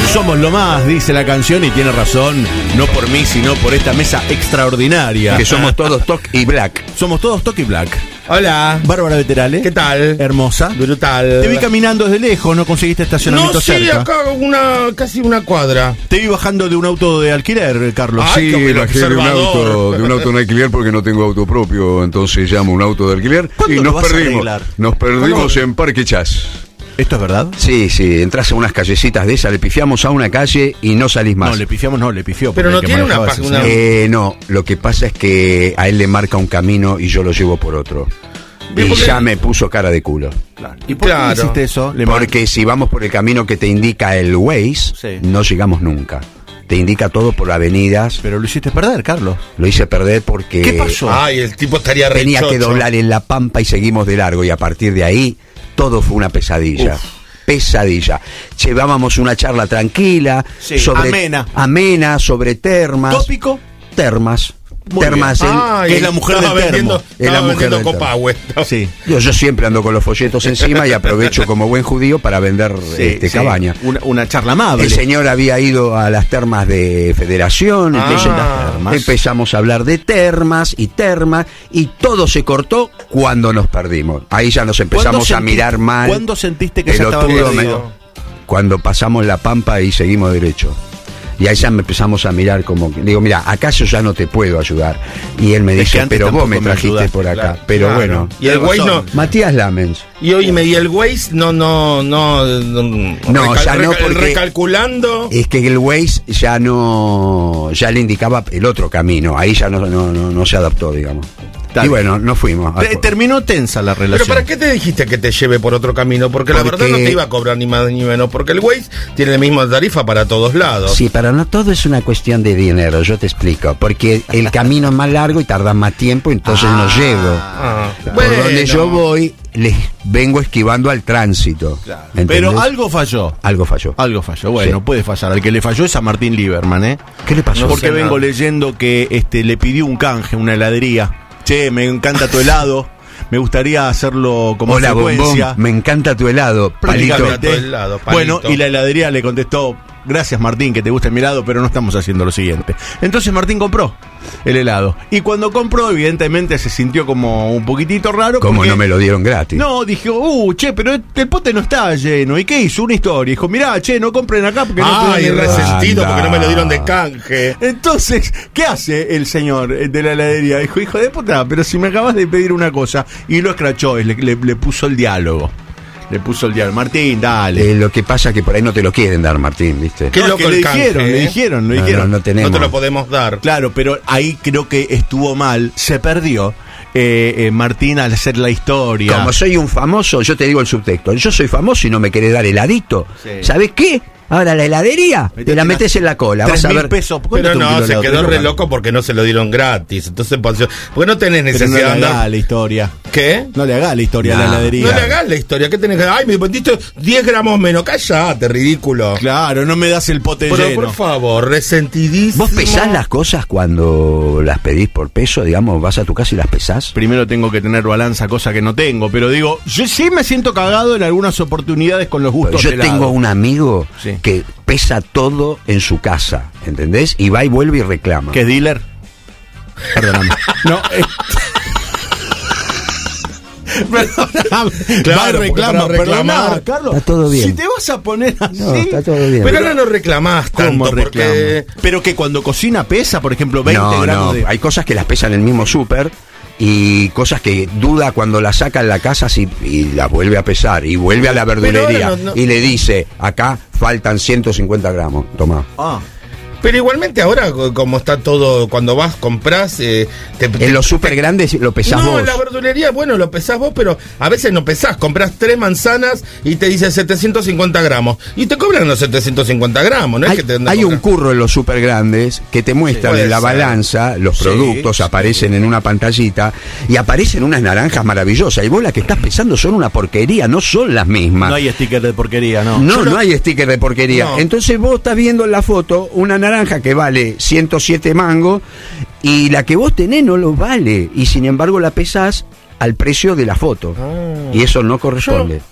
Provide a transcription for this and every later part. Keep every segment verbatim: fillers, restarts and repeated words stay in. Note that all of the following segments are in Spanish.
Somos lo más, dice la canción, y tiene razón, no por mí, sino por esta mesa extraordinaria. Que somos todos Toc y Black. Somos todos Toc y Black. Hola. Bárbara Veterale. ¿Qué tal? Hermosa. Brutal. Te vi caminando desde lejos, no conseguiste estacionamiento no, sí, cerca. acá una, casi una cuadra. Te vi bajando de un auto de alquiler, Carlos. Ay, Sí, bajé de un auto, de un auto en alquiler porque no tengo auto propio, entonces llamo un auto de alquiler y lo nos vas a perdimos. arreglar? Nos perdimos ¿Cómo? en Parque Chas. ¿Esto es verdad? Sí, sí, entras a unas callecitas de esas, le pifiamos a una calle y no salís más. No, le pifiamos, no, le pifió. Pero porque no el que tiene una manejaba pa- ese una- señor. Eh, no, lo que pasa es que a él le marca un camino y yo lo llevo por otro. Bien, Y porque- ya me puso cara de culo. Claro. ¿Y por Claro. qué hiciste eso? Le Porque si vamos por el camino que te indica el Waze, Sí. no llegamos nunca. Te indica todo por avenidas. Pero lo hiciste perder, Carlos. Lo hice perder porque ¿Qué pasó? Ay, el tipo estaría re tenía que chocho. doblar en La Pampa y seguimos de largo. Y a partir de ahí, todo fue una pesadilla. Uf. Pesadilla. Llevábamos una charla tranquila, Sí, sobre, amena. amena, sobre termas. ¿Tópico? Termas. Muy termas. bien. el- Ay, que es la mujer estaba del termo. vendiendo, Es la estaba mujer vendiendo del termo. Copahue. Sí. yo, yo siempre ando con los folletos encima y aprovecho como buen judío para vender Sí, este, sí. cabaña. Una, una charla amable. El señor había ido a las termas de Federación, Ah, entonces las termas. empezamos a hablar de termas y termas y todo se cortó cuando nos perdimos. Ahí ya nos ¿Cuándo empezamos a sentiste- mirar mal. ¿Cuándo sentiste que ya estaba Pelotudo, perdido? me- Cuando pasamos La Pampa y seguimos derecho. Y ahí ya me empezamos a mirar como, que- digo, mira, acá yo ya no te puedo ayudar. Y él me Es que dice, antes pero vos tampoco me me trajiste ayudaste, por acá. Claro, pero claro. bueno. Y el Tenés Waze no. razón. Matías Lamens. Y hoy me di el Waze, no, no, no. No, No, ya no, recal- porque- recalculando. Es que el Waze ya no, ya le indicaba el otro camino. Ahí ya no, no, no, no se adaptó, digamos. Está y bien. bueno, no fuimos. Te- Terminó tensa la Pero relación. ¿para qué te dijiste que te lleve por otro camino? Porque la Porque- verdad no te iba a cobrar ni más ni menos. Porque el Waze tiene la misma tarifa para todos lados. Sí, pero no todo es una cuestión de dinero, yo te explico. Porque el camino es más largo y tarda más tiempo, entonces Ah. no llego. Ah, Por bueno. donde yo voy, le vengo esquivando al tránsito. Claro. ¿entendés? Pero algo falló. Algo falló. Algo falló. Bueno, Sí. puede fallar. Al que le falló es a Martín Lieberman, ¿eh? ¿Qué le pasó? No Porque sé vengo nada. leyendo que este le pidió un canje, una heladería. Che, me encanta tu helado. Me gustaría hacerlo como Hola, frecuencia. bombón, me encanta tu helado, palito. Prácticamente. Todo el lado, palito. Bueno, y la heladería le contestó: gracias, Martín, que te gusta mi helado, pero no estamos haciendo lo siguiente. Entonces Martín compró el helado. Y cuando compró, evidentemente se sintió como un poquitito raro. ¿Cómo porque- no me lo dieron gratis? No, dije, uh, che, pero el pote no está lleno. ¿Y qué hizo? Una historia. Dijo, mirá, che, no compren acá porque no te Ay, dan helado. resentido Anda. porque no me lo dieron de canje. Entonces, ¿qué hace el señor eh, de la heladería? Dijo, hijo de puta, pero si me acabas de pedir una cosa. Y lo escrachó, y le, le- le puso el diálogo. Le puso el diálogo. Martín, dale. Eh, lo que pasa es que por ahí no te lo quieren dar, Martín, ¿viste? Qué No, es loco que le el canje, dijeron, le ¿eh? dijeron, le No, dijeron. no, no tenemos. No te lo podemos dar. Claro, pero ahí creo que estuvo mal, se perdió eh, eh, Martín al hacer la historia. Como soy un famoso, yo te digo el subtexto. Yo soy famoso y no me querés dar heladito. Sí. ¿Sabes qué? Ahora la heladería te Metete la las metes en la cola. Tres Vas a mil ver. pesos. ¿Cuánto Pero te un no, kilo de se helado? quedó ¿Tres re lucas? loco porque no se lo dieron gratis. Entonces, pues, porque no tenés Pero no necesidad le de hagas andar. la historia. ¿Qué? No le hagas la historia a No, la heladería. No le hagas la historia. ¿Qué tenés que Ay, me vendiste diez gramos menos. Cállate, ridículo. Claro, no me das el pote Pero lleno. por favor, resentidísimo. ¿Vos pesás las cosas cuando las pedís por peso? Digamos, vas a tu casa y las pesás. Primero tengo que tener balanza, cosa que no tengo. Pero digo, yo sí me siento cagado en algunas oportunidades con los gustos Yo de helado. tengo un amigo Sí. que pesa todo en su casa, ¿entendés? Y va y vuelve y reclama. ¿Qué es dealer? Perdóname. No, eh. Perdóname. Claro, Va y porque reclama, para reclamar- perdóname, Carlos. Está todo bien. Si te vas a poner así. No, está todo bien. Pero ahora no reclamás ¿Cómo tanto porque... reclamo? Pero que cuando cocina pesa, por ejemplo, veinte no, gramos no, de. hay cosas que las pesan en el mismo súper y cosas que duda cuando las saca en la casa si, y las vuelve a pesar y vuelve a la verdulería ahora no- no- y le dice, acá faltan ciento cincuenta gramos, toma. Ah. Pero igualmente ahora, co- como está todo, cuando vas, compras... Eh, te, te- En los súper grandes lo pesás no, vos. en la verdulería, bueno, lo pesás vos, pero a veces no pesás. Compras tres manzanas y te dice setecientos cincuenta gramos. Y te cobran los setecientos cincuenta gramos, ¿no? Hay, es que te andan hay un cobrando. curro en los super grandes que te muestran Sí, en la puede ser. balanza los Sí, productos, sí. aparecen en una pantallita y aparecen unas naranjas maravillosas. Y vos las que estás pesando son una porquería, no son las mismas. No hay sticker de porquería, no. No, Yo no no- hay sticker de porquería. No. Entonces vos estás viendo en la foto una naranja que vale ciento siete mangos y la que vos tenés no lo vale. Y sin embargo la pesás al precio de la foto. Ah. Y eso no corresponde.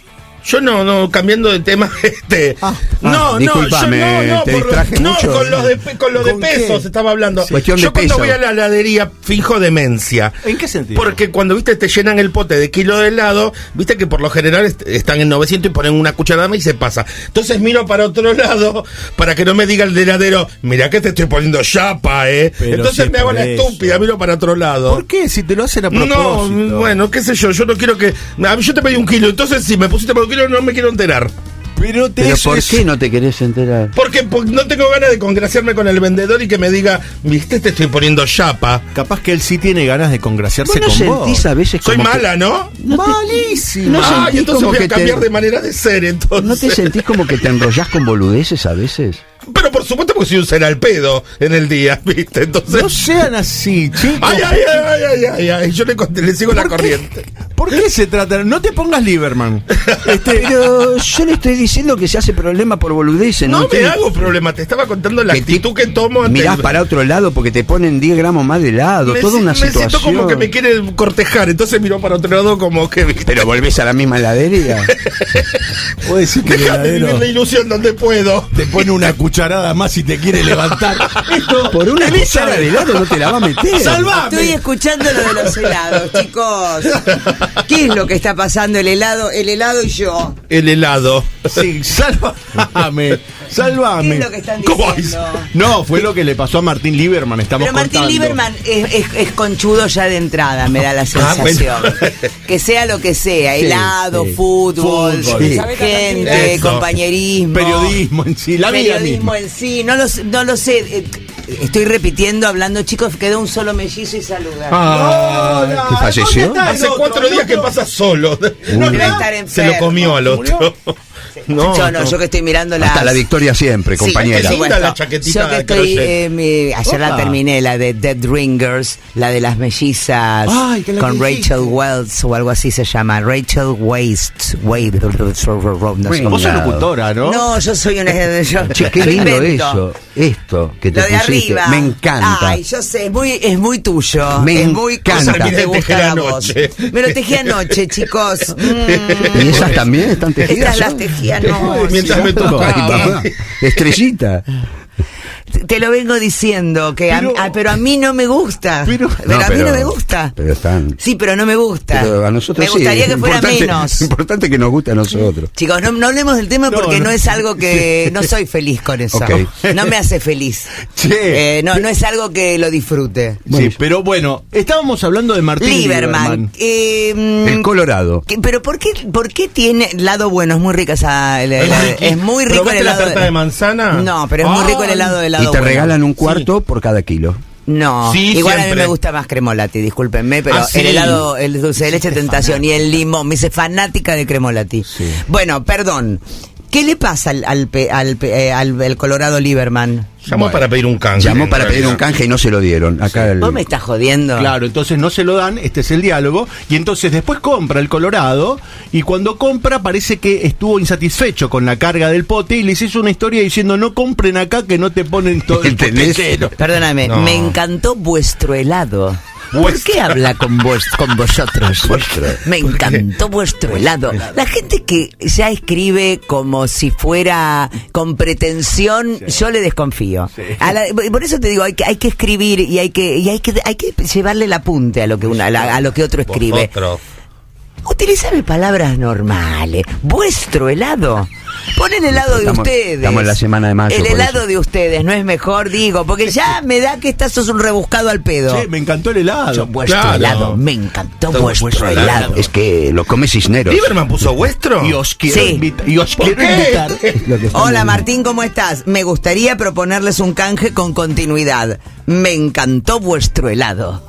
Yo no, no, cambiando de tema, este. Ah, no, ah, no, disculpame, yo no, no, ¿te por- distraje no, mucho? con los de, pe- con los de ¿Con pesos qué? estaba hablando. Sí. Cuestión Yo de cuando peso. voy a la heladería fijo demencia. ¿En qué sentido? Porque cuando, viste, te llenan el pote de kilo de helado, viste que por lo general est- están en novecientos y ponen una cucharada más y se pasa. Entonces miro para otro lado para que no me diga el heladero, mirá que te estoy poniendo chapa, eh. Pero Entonces si me hago por la eso. estúpida, miro para otro lado. ¿Por qué? Si te lo hacen a No, propósito. bueno, qué sé yo, yo no quiero que... a mí yo te pedí un kilo, entonces si me pusiste por un kilo no me quiero enterar. Pero, te ¿Pero eso por es- qué no te querés enterar? Porque po- no tengo ganas de congraciarme con el vendedor y que me diga, viste, te estoy poniendo chapa. Capaz que él sí tiene ganas de congraciarse ¿Vos no con sentís vos. a veces Soy como que- mala, ¿no? No te- Malísimo. ¿No Ay, sentís entonces como voy a que te- cambiar de manera de ser, entonces. ¿No te sentís como que te enrollás con boludeces a veces? Pero por supuesto porque soy un ser al pedo en el día, ¿viste? Entonces... No sean así, chicos. Ay, ay, ay, ay, ay, ay, yo le, cont- le sigo la ¿Por qué? corriente. ¿Por qué se trata? No te pongas Lieberman. Este, Pero yo le estoy diciendo que se hace problema por boludeces. No me entiendo. hago problema, te estaba contando la Que actitud que tomo ante Mirás el- para otro lado porque te ponen diez gramos más de helado, me, toda si- una me situación. siento como que me quiere cortejar, entonces miro para otro lado como que... ¿viste? Pero volvés a la misma heladería. puede decir que el Déjame vivir heladero la ilusión donde puedo. te pone una cucharada más y te quiere levantar. Esto, Por una Elizabeth, cuchara de helado no te la va a meter. ¡Salvame! Estoy escuchando lo de los helados, chicos. ¿Qué es lo que está pasando? El helado, el helado y yo. El helado. Sí, sálvame. ¿Qué Sálvame. es lo que están ¿Cómo diciendo? No, fue lo que le pasó a Martín Lieberman, estamos Pero Martín contando. Lieberman es, es- es conchudo ya de entrada, me da la sensación. bueno. Que sea lo que sea, Sí, helado, sí. Fútbol, Fútbol. Sí. gente, Eso. compañerismo. Periodismo en sí, la vida Periodismo misma. en sí, no lo, sé- no lo sé. eh, Estoy repitiendo, hablando, chicos, quedó un solo mellizo y saluda. Ah, ¿Que falleció? ¿dónde está el hace otro? cuatro días que pasa solo. Debe estar Se enfermo. lo comió al otro. No, yo no, no. yo que estoy mirando la. Hasta la victoria siempre, Sí, compañera. Sí, por supuesto. la chaquetita Yo que de estoy, crochet. eh, mi- ayer la Opa. terminé, la de Dead Ringers, la de las mellizas, Ay, que la con que dijiste. Rachel Wells o algo así se llama, Rachel Waste. Wade, no sé cómo. Vos sos locutora, ¿no? No, yo soy una. Yo, Che, qué yo lindo invento. eso. Esto que te Lo de pusiste. arriba. Me encanta. Ay, yo sé, es muy, es muy tuyo. Me es muy encanta. cosa que te Terminé de gusta tejer a vos. anoche. Me lo tejí anoche, chicos. Mm. ¿Y esas también están tejidas? Estas las ¿no? tejí anoche. Mientras me Ay, tocaba. mamá. Estrellita. Te lo vengo diciendo, que a- Pero- a, pero a mí no me gusta. Pero- Pero, No, a mí pero- no me gusta. Pero están. Sí, pero no me gusta. Pero a nosotros me gustaría sí. que fuera Importante- menos. Importante que nos guste a nosotros. Chicos, no, no hablemos del tema No, porque no, no. es algo que... No soy feliz con eso. Ok. No me hace feliz. Che. Eh, no, no es algo que lo disfrute. Sí, pero bueno, estábamos hablando de Martín Lieberman. Lieberman. eh, mm, El Colorado. ¿qué- pero ¿por qué, ¿por qué tiene lado bueno? Es muy rica esa... el- el- riqui- es muy rico el ¿Probaste la helado. tarta de manzana? No, pero es muy rico el Ay. helado de helado Y te bueno. regalan un cuarto por cada kilo. No, Sí, igual a mí siempre. me gusta más cremolati, discúlpenme, pero Ah, sí. el helado, el dulce de leche tentación y el limón, me hice fanática de cremolati. Bueno, perdón, ¿qué le pasa al, al, pe- al, pe- eh, al- el Colorado Lieberman? Llamó Bueno. para pedir un canje. Llamó en para pedir un realidad. canje y no se lo dieron. Acá el- Vos me estás jodiendo. Claro, entonces no se lo dan, este es el diálogo, y entonces después compra el Colorado, y cuando compra parece que estuvo insatisfecho con la carga del pote, y les hizo una historia diciendo, no compren acá que no te ponen todo el pote ¿Entendés? lleno. Perdóname, No. me encantó vuestro helado. ¿Por qué habla con vos, con vosotros? Me encantó vuestro helado. La gente que ya escribe como si fuera con pretensión, yo le desconfío. A la- por eso te digo, hay que, hay que escribir y hay que, y hay que, hay que llevarle el apunte a lo que una, a, la- a lo que otro escribe. Vosotros. Utilizar palabras normales. Vuestro helado. Pon el helado de Estamos- ustedes. estamos en la semana de mayo, El por helado eso. de ustedes, no es mejor, digo, porque ya me da que estás sos un rebuscado al pedo. Che, me encantó el helado. Yo, vuestro Claro. helado, me encantó Todo vuestro, vuestro helado. helado. Es que lo come Cisneros. ¿Lieberman puso vuestro? Y os quiero Sí. invitar. Y os ¿Por quiero qué? invitar. Lo que están Hola viendo. Martín, ¿cómo estás? Me gustaría proponerles un canje con continuidad. Me encantó vuestro helado.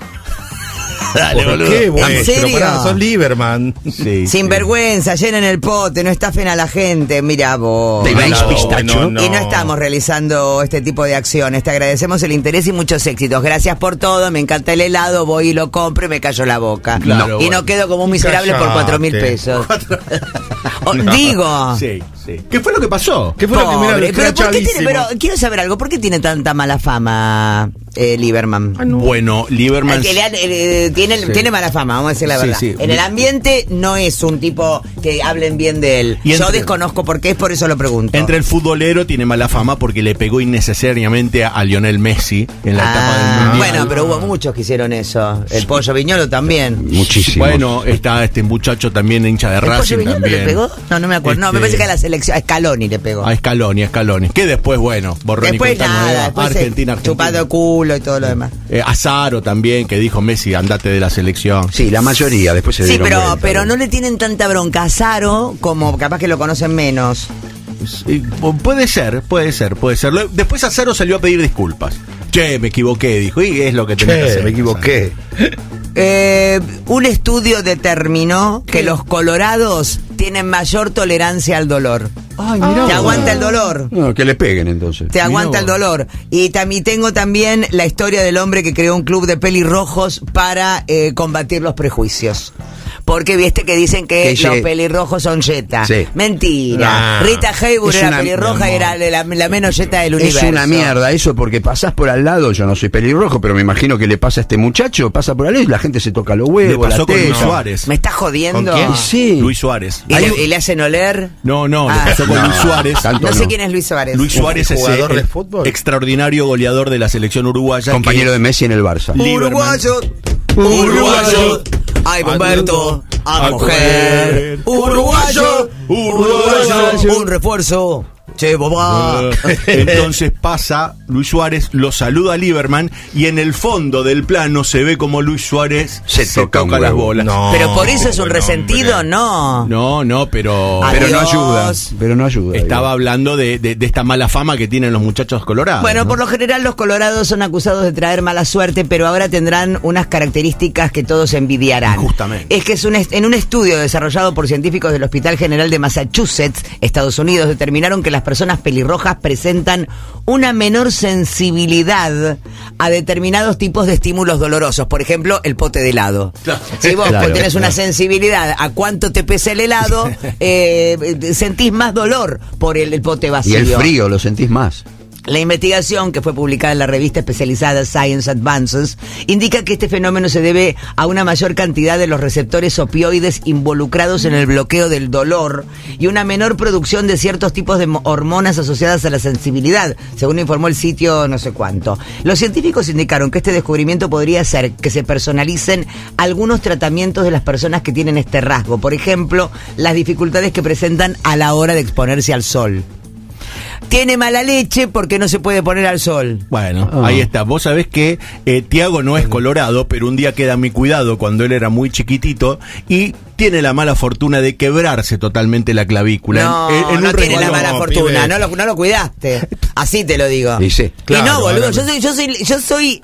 Dale, ¿Por boludo. qué ¿En vuestro? serio? Pará, sos Lieberman. Sí, Sin sí. vergüenza, llenen el pote, no estafen a la gente, mira vos. ¿Te veis No, pistacho? no, Y no estamos realizando este tipo de acciones. Te agradecemos el interés y muchos éxitos. Gracias por todo. Me encanta el helado. Voy y lo compro y me callo la boca. Claro, y bueno. no quedo como un miserable por Callate. cuatro mil pesos. O- Digo. Sí, sí. Sí. ¿Qué fue lo que pasó? ¿Qué fue lo que Pobre, miraron? pero, ¿por qué tiene, pero quiero saber algo, ¿por qué tiene tanta mala fama eh, Lieberman? Ah, no. Bueno, Lieberman... Que le han- eh, tiene, Sí. tiene mala fama, vamos a decir la Sí, verdad. sí. En el ambiente no es un tipo que hablen bien de él. Y Yo entre- desconozco por qué, es por eso lo pregunto. Entre el futbolero tiene mala fama porque le pegó innecesariamente a, a Lionel Messi en la etapa del Ah, Mundial. bueno, pero hubo muchos que hicieron eso. El Pollo Viñolo también. Muchísimo. Bueno, está este muchacho también hincha de ¿El Pollo Racing Viñolo también. le pegó? No, no me acuerdo. No, me Este, parece que a la selección, a Scaloni le pegó. A Scaloni, a Scaloni. Que después, bueno, borrón y Después cuenta nada, nueva. después se- Argentina, Argentina. chupado culo y todo lo demás. Eh, Azaro también, que dijo Messi, andate de la selección. Sí, la mayoría, después se Sí, dieron pero, vuelta, pero no le tienen tanta bronca a Zaro como capaz que lo conocen menos. Sí, pu- puede ser, puede ser, puede ser. Lo- Después Azaro salió a pedir disculpas. Che, me equivoqué, dijo, y es lo que tenés que Che, hacer. me equivoqué. Eh, un estudio determinó que los colorados tienen mayor tolerancia al dolor. Ay, Te aguanta el dolor. No, que le peguen entonces. Te aguanta el vos. dolor. Y también tengo también la historia del hombre que creó un club de pelirrojos para eh, combatir los prejuicios. Porque viste que dicen que, Que los ye- pelirrojos son yeta. Sí. Mentira. No. Rita Hayworth Es era una- pelirroja y era la, la menos yeta del universo. Es una mierda eso, porque pasás por al lado, yo no soy pelirrojo, pero me imagino que le pasa a este muchacho, pasa por al lado y la gente se toca los Le huevos, pasó la con Luis teta. Suárez. ¿Me estás jodiendo? ¿Con quién? Sí. Luis Suárez. ¿Y, le, y le hacen oler? No, no, Ah. le pasó con No, Luis Suárez. tanto No sé no. quién es Luis Suárez. Luis Suárez es jugador el de fútbol. extraordinario goleador de la selección uruguaya. Compañero que- de Messi en el Barça. Lieberman. Uruguayo, uruguayo, ay Bomberto, a coger, uruguayo, uruguayo, un refuerzo, che boba. Entonces pasa Luis Suárez, lo saluda a Lieberman y en el fondo del plano se ve como Luis Suárez Se se, toca toca, un las huevo. bolas. No. Pero por eso es un buen resentido, hombre. no. No, no, pero Ah, Pero no Adiós. ayuda. Pero no ayuda. estaba hablando de, de- de esta mala fama que tienen los muchachos colorados. Bueno, ¿no? por lo general los colorados son acusados de traer mala suerte, pero ahora tendrán unas características que todos envidiarán. Justamente. Es que es un est- en un estudio desarrollado por científicos del Hospital General de Massachusetts, Estados Unidos, determinaron que las personas pelirrojas presentan una menor sensibilidad a determinados tipos de estímulos dolorosos. Por ejemplo, el pote de helado. Claro. Si vos Claro, tenés una claro. sensibilidad a cuánto te pesa el helado, eh, sentís más dolor por el, el pote Y vacío. el frío, lo sentís más. La investigación, que fue publicada en la revista especializada Science Advances, indica que este fenómeno se debe a una mayor cantidad de los receptores opioides involucrados en el bloqueo del dolor y una menor producción de ciertos tipos de mo- hormonas asociadas a la sensibilidad, según informó el sitio no sé cuánto. Los científicos indicaron que este descubrimiento podría hacer que se personalicen algunos tratamientos de las personas que tienen este rasgo. Por ejemplo, las dificultades que presentan a la hora de exponerse al sol. Tiene mala leche porque no se puede poner al sol. Bueno, Ah. ahí está. Vos sabés que eh, Tiago no es colorado, pero un día queda a mi cuidado cuando él era muy chiquitito y tiene la mala fortuna de quebrarse totalmente la clavícula. No, En- en un no tiene la resbalón. mala no, fortuna, pibe. no lo, no lo cuidaste. Así te lo digo. Y sí, claro, y no, boludo, ahora- yo soy, yo soy, yo soy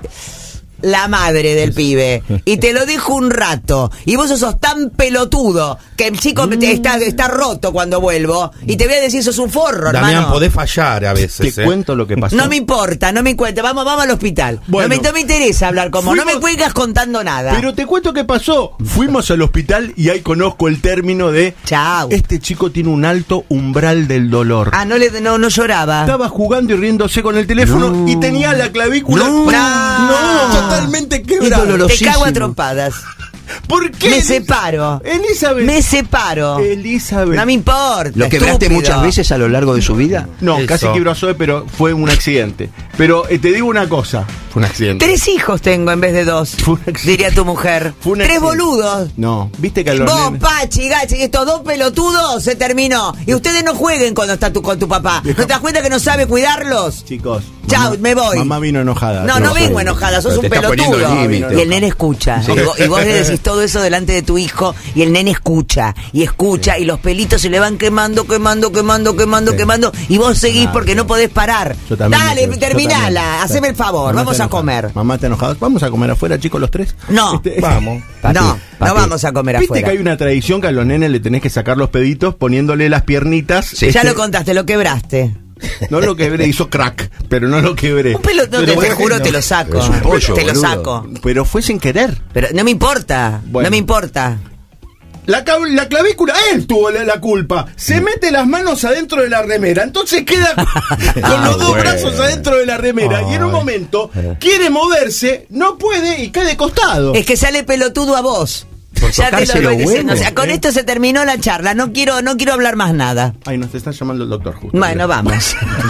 la madre del pibe. Y te lo dejo un rato. Y vos sos tan pelotudo que el chico te- está, está roto cuando vuelvo. Y te voy a decir, sos un forro, Damián, hermano. podés fallar a veces. Te ¿eh? cuento lo que pasó. No me importa, no me cuentes. Vamos, vamos al hospital. Bueno. no, me, no me interesa hablar como. No me Fuimos- cuelgas contando nada. Pero te cuento qué pasó. Fuimos al hospital y ahí conozco el término de Chau. este chico tiene un alto umbral del dolor. Ah, no, le, no, no lloraba. Estaba jugando y riéndose con el teléfono No. y tenía la clavícula No. no, totalmente quebrada. Es dolorosísimo. Te cago a trompadas. ¿Por qué? Me separo. Elizabeth. Me separo. Elizabeth. No me importa. ¿Lo quebraste estúpido. muchas veces a lo largo de su vida? No, Eso. casi quiebro a Zoe, pero fue un accidente. Pero eh, te digo una cosa. Fue un accidente. Tres hijos tengo en vez de dos, Fue un accidente. diría tu mujer. Fue un Tres accidente. boludos. No, viste que a los Vos, nenes- Pachi, Gachi, y estos dos pelotudos se terminó. Y ustedes no jueguen cuando está tu, con tu papá. ¿No te das cuenta que no sabe cuidarlos? Chicos. Chau, mamá- me voy. Mamá vino enojada. No, te no lo vengo juro. enojada, sos Pero un te está poniendo pelotudo. límite. Y el nene escucha. Y, vos, y vos le decís todo eso delante de tu hijo y el nene escucha. Y escucha y los pelitos se le van quemando, quemando, quemando, quemando, Sí. quemando. Y vos seguís Claro. porque no podés parar. Yo también me Dale, quedo- yo terminala. también. Haceme el favor. Mamá Vamos está a enojada. comer. Mamá está enojada. Vamos a comer afuera, chicos, los tres. No. Este- Vamos. Papi, no, papi. no vamos a comer Viste afuera. que hay una tradición que a los nenes le tenés que sacar los peditos poniéndole las piernitas. Sí. Ya Este, lo contaste, lo quebraste. No lo quebré, hizo crack, pero no lo quebré. Un pelotón, Pero te, te bueno, juro, te lo saco. Es un pollo, te lo boludo. saco. Pero fue sin querer. Pero no me importa. Bueno. No me importa. La, la clavícula, él tuvo la, la culpa. Se mete las manos adentro de la remera, entonces queda con, con los dos bueno. brazos adentro de la remera. Ay. Y en un momento quiere moverse, no puede y cae de costado. Es que sale pelotudo a vos. Por Ya te tocarse lo voy los diciendo. O sea, huevos, con ¿eh? esto se terminó la charla. No quiero, no quiero hablar más nada. Ay, nos está llamando el doctor justo. Bueno, vamos.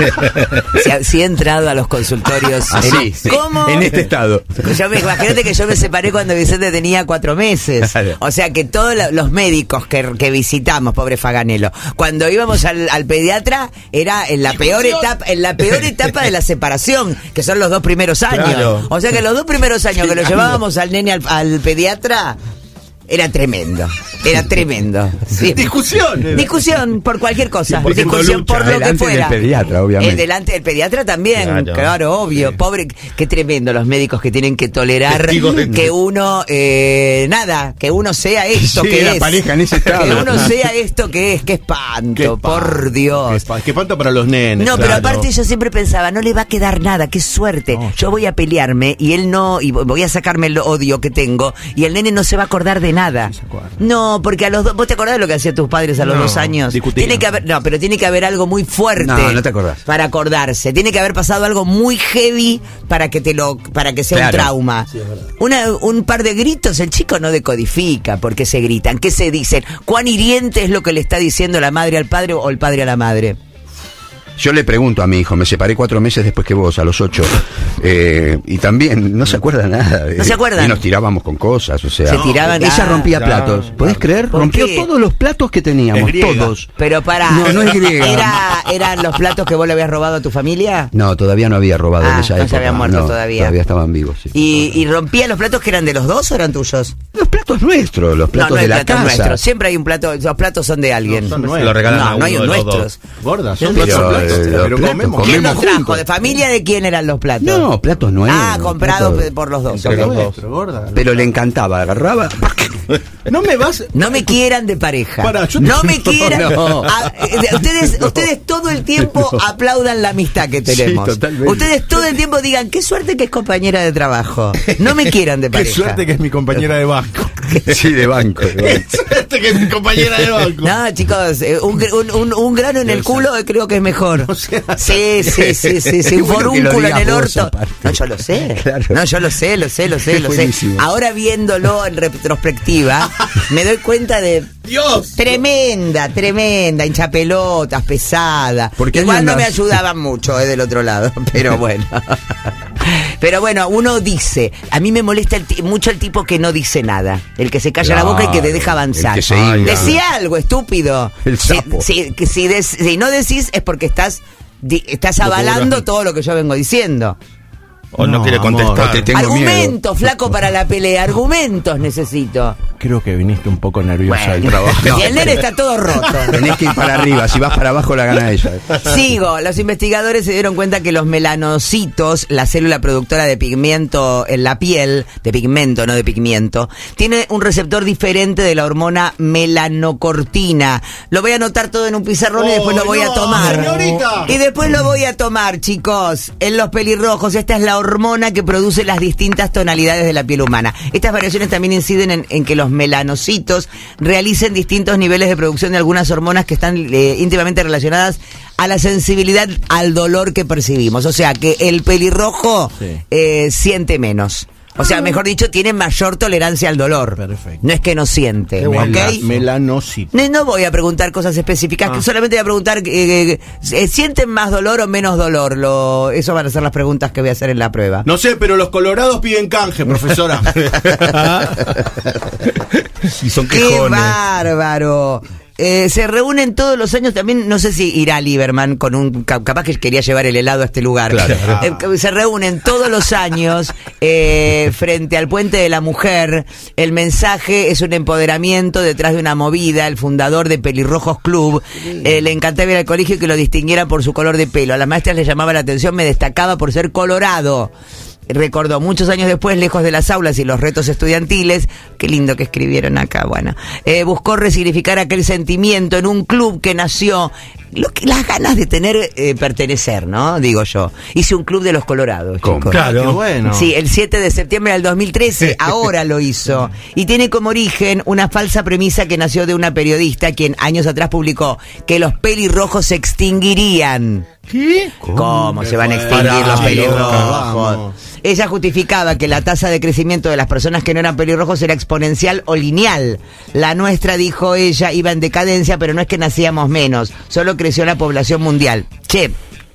Si, ha- si he entrado a los consultorios. Así, sí. ¿Cómo? En este estado. Yo me, imagínate que yo me separé cuando Vicente tenía cuatro meses. Claro. O sea que todos la- los médicos que, que visitamos, pobre Faganelo, cuando íbamos al, al pediatra, era en la peor etapa, en la peor etapa de la separación, que son los dos primeros años. Claro. O sea que los dos primeros años que lo llevábamos al nene al, al pediatra. Era tremendo, era tremendo. Sí. Discusión. era. Discusión por cualquier cosa, cien por ciento discusión lucha. por lo que Delante fuera. del pediatra, obviamente. Eh, delante del pediatra también, claro, Claro. obvio. Sí. Pobre, qué tremendo los médicos que tienen que tolerar Testigos de- que uno, eh, nada, que uno sea esto Sí, que la es. pareja en ese estado. Que uno sea esto que es, qué espanto, Qué espanto, por Qué, Dios. espanto, qué espanto para los nenes. No, pero claro. aparte yo siempre pensaba, no le va a quedar nada, qué suerte. No, yo voy a pelearme y él no, y voy a sacarme el odio que tengo, y el nene no se va a acordar de nada. se acuerda. No, porque a los dos, ¿vos te acordás de lo que hacían tus padres a los No, dos años? discutían. Tiene que haber, no, pero tiene que haber algo muy fuerte. No, no te acordás. Para acordarse. Tiene que haber pasado algo muy heavy para que te lo, para que sea Claro. un trauma. Una, un par de gritos, el chico no decodifica por qué se gritan, qué se dicen, cuán hiriente es lo que le está diciendo la madre al padre o el padre a la madre. Yo le pregunto a mi hijo, me separé cuatro meses después que vos, a los ocho, eh, y también no se acuerda nada. ¿No se acuerdan? Y nos tirábamos con cosas, o sea. Se tiraban- Ella ah, rompía claro, platos, claro. ¿podés creer? ¿Por Rompió qué? todos los platos que teníamos, Es griega. todos. Pero para, No, no es griega. Era, ¿eran los platos que vos le habías robado a tu familia? No, todavía no había robado Ah, en esa no se época. habían muerto todavía. Todavía estaban vivos, sí. ¿Y, y rompía los platos que eran de los dos o eran tuyos? Los platos nuestros, los platos no, no de hay la platos casa. nuestros. Siempre hay un plato, los platos son de alguien. No, son Se nuestros. lo regalan No, a no uno hay de un los nuestros. dos. Gorda, son Pero, nuestros eh, platos, los pero platos, comemos. comemos ¿Quién los trajo? juntos. ¿De familia de quién eran los platos? No, platos nuevos. Ah, comprados platos- por los dos. Entre ok. los dos. Nuestro, gorda. Pero le encantaba, agarraba. No me vas. No me quieran de pareja. Pará, yo te- no me quieran. No. Ah, eh, ustedes, ustedes todo el tiempo aplaudan la amistad que tenemos. Sí, totalmente. Ustedes todo el tiempo digan, qué suerte que es compañera de trabajo. No me quieran de Qué pareja. suerte que es mi compañera de banco. Sí, de banco. de Qué banco. suerte que es mi compañera de banco. No, chicos, eh, un, gr- un, un, un grano en el culo eh, creo que es mejor. sea, Sí, sí, sí, sí, sí, Qué un bueno que lo forúnculo en digas el vos, orto. aparte. No, yo lo sé. Claro. No, yo lo sé, lo sé, lo sé, Es lo sé. buenísimo. Ahora viéndolo en retrospectiva, me doy cuenta de Dios. tremenda, tremenda, hincha pelotas, pesada. Porque Igual ahí no me andás. ayudaban mucho eh, del otro lado, pero bueno. Pero bueno, uno dice, a mí me molesta el ti- mucho el tipo que no dice nada, el que se calla la boca y que te deja Claro, avanzar. el que se hincha. Decía algo, estúpido. El Si, sapo. si, que si, des- si no decís es porque estás di- estás avalando todo lo que yo vengo diciendo. O no, No, quiere amor, contestar. o te tengo Argumentos, flaco, para la pelea, argumentos necesito. Creo que viniste un poco nerviosa del Bueno, trabajo. y el nene está todo roto. Tenés que ir para arriba, si vas para abajo la gana ella. Sigo, los investigadores se dieron cuenta que los melanocitos, la célula productora de pigmento en la piel, de pigmento, no de pigmento, tiene un receptor diferente de la hormona melanocortina. Lo voy a anotar todo en un pizarrón y después lo voy a no, tomar. señorita. Y después lo voy a tomar, chicos. En los pelirrojos, esta es la hormona que produce las distintas tonalidades de la piel humana. Estas variaciones también inciden en, en que los melanocitos realicen distintos niveles de producción de algunas hormonas que están eh, íntimamente relacionadas a la sensibilidad al dolor que percibimos. O sea que el pelirrojo Sí. eh, siente menos. O sea, mejor dicho, tiene mayor tolerancia al dolor. Perfecto. No es que no siente, Qué ¿ok? buena- Melanocito. No, no voy a preguntar cosas específicas, que solamente voy a preguntar, eh, eh, ¿sienten más dolor o menos dolor? Lo, eso van a ser las preguntas que voy a hacer en la prueba. No sé, pero los colorados piden canje, profesora. Y son ¡Qué quejones. bárbaro! Eh, se reúnen todos los años también, no sé si irá Lieberman con un, ca- capaz que quería llevar el helado a este lugar. Claro. Eh, se reúnen todos los años eh, frente al Puente de la Mujer. El mensaje es un empoderamiento detrás de una movida. El fundador de Pelirrojos Club eh, le encantaba ir al colegio y que lo distinguiera por su color de pelo. A las maestras les llamaba la atención, me destacaba por ser colorado. Recordó, muchos años después, lejos de las aulas y los retos estudiantiles, qué lindo que escribieron acá, bueno, eh, buscó resignificar aquel sentimiento en un club que nació lo que, las ganas de tener, eh, pertenecer, ¿no? Digo yo. Hice un club de los Colorados, ¿Cómo? chicos. Claro. Qué bueno. Sí, el siete de septiembre del dos mil trece, ahora lo hizo. Y tiene como origen una falsa premisa que nació de una periodista quien años atrás publicó que los pelirrojos se extinguirían. ¿Qué? ¿Cómo se van a Qué extinguir bueno. los Pará, pelirrojos? vamos. Ella justificaba que la tasa de crecimiento de las personas que no eran pelirrojos era exponencial o lineal. La nuestra, dijo ella, iba en decadencia, pero no es que nacíamos menos, solo creció la población mundial. Che.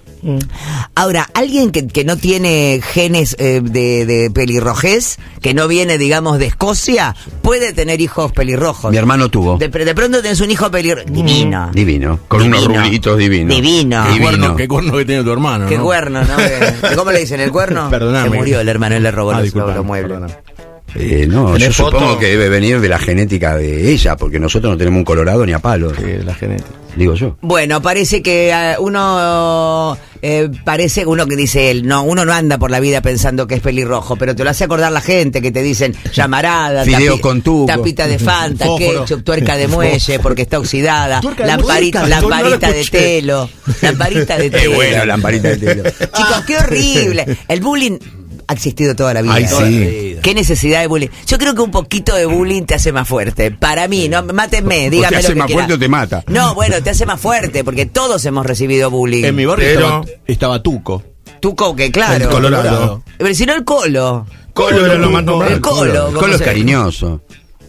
Ahora, alguien que, que no tiene genes eh, de, de pelirrojez, que no viene, digamos, de Escocia, puede tener hijos pelirrojos. Mi hermano tuvo. De, de pronto tenés un hijo pelirrojo. Divino. Divino. Con Divino. unos rulitos divinos. Divino. Qué Divino. cuerno, qué cuerno que tiene tu hermano. Qué ¿no? cuerno, ¿no? Que- ¿Cómo le dicen? ¿El cuerno? Perdóname. Se murió el hermano, él le robó Ah, los, disculpame, los muebles. perdóname. Eh, no, yo ¿Tenés foto? supongo que debe venir de la genética de ella, porque nosotros no tenemos un colorado ni a palos. Sí, la genética. Digo yo. Bueno, parece que eh, uno eh, parece uno que dice él, no, uno no anda por la vida pensando que es pelirrojo, pero te lo hace acordar la gente que te dicen llamarada, Fideo con tuco. tapita de Fanta, Fósforo. ketchup, tuerca de muelle porque está oxidada, Tuerca de lamparita, muelle, no lamparita lo de escuché. telo, lamparita de Qué telo. bueno, lamparita de telo. Chicos, qué horrible. El bullying ha existido toda la vida. Ay, Toda sí. la vida. ¿Qué necesidad de bullying? Yo creo que un poquito de bullying te hace más fuerte. Para mí, no, mátenme, díganme O te hace lo que más quieran. fuerte o te mata. No, bueno, te hace más fuerte, porque todos hemos recibido bullying. En mi barrio Pero- estaba, estaba Tuco. ¿Tú co- que claro? El Colorado. Pero si no el Colo. Colo era lo más normal. El Colo. El ¿cómo colo es se- cariñoso.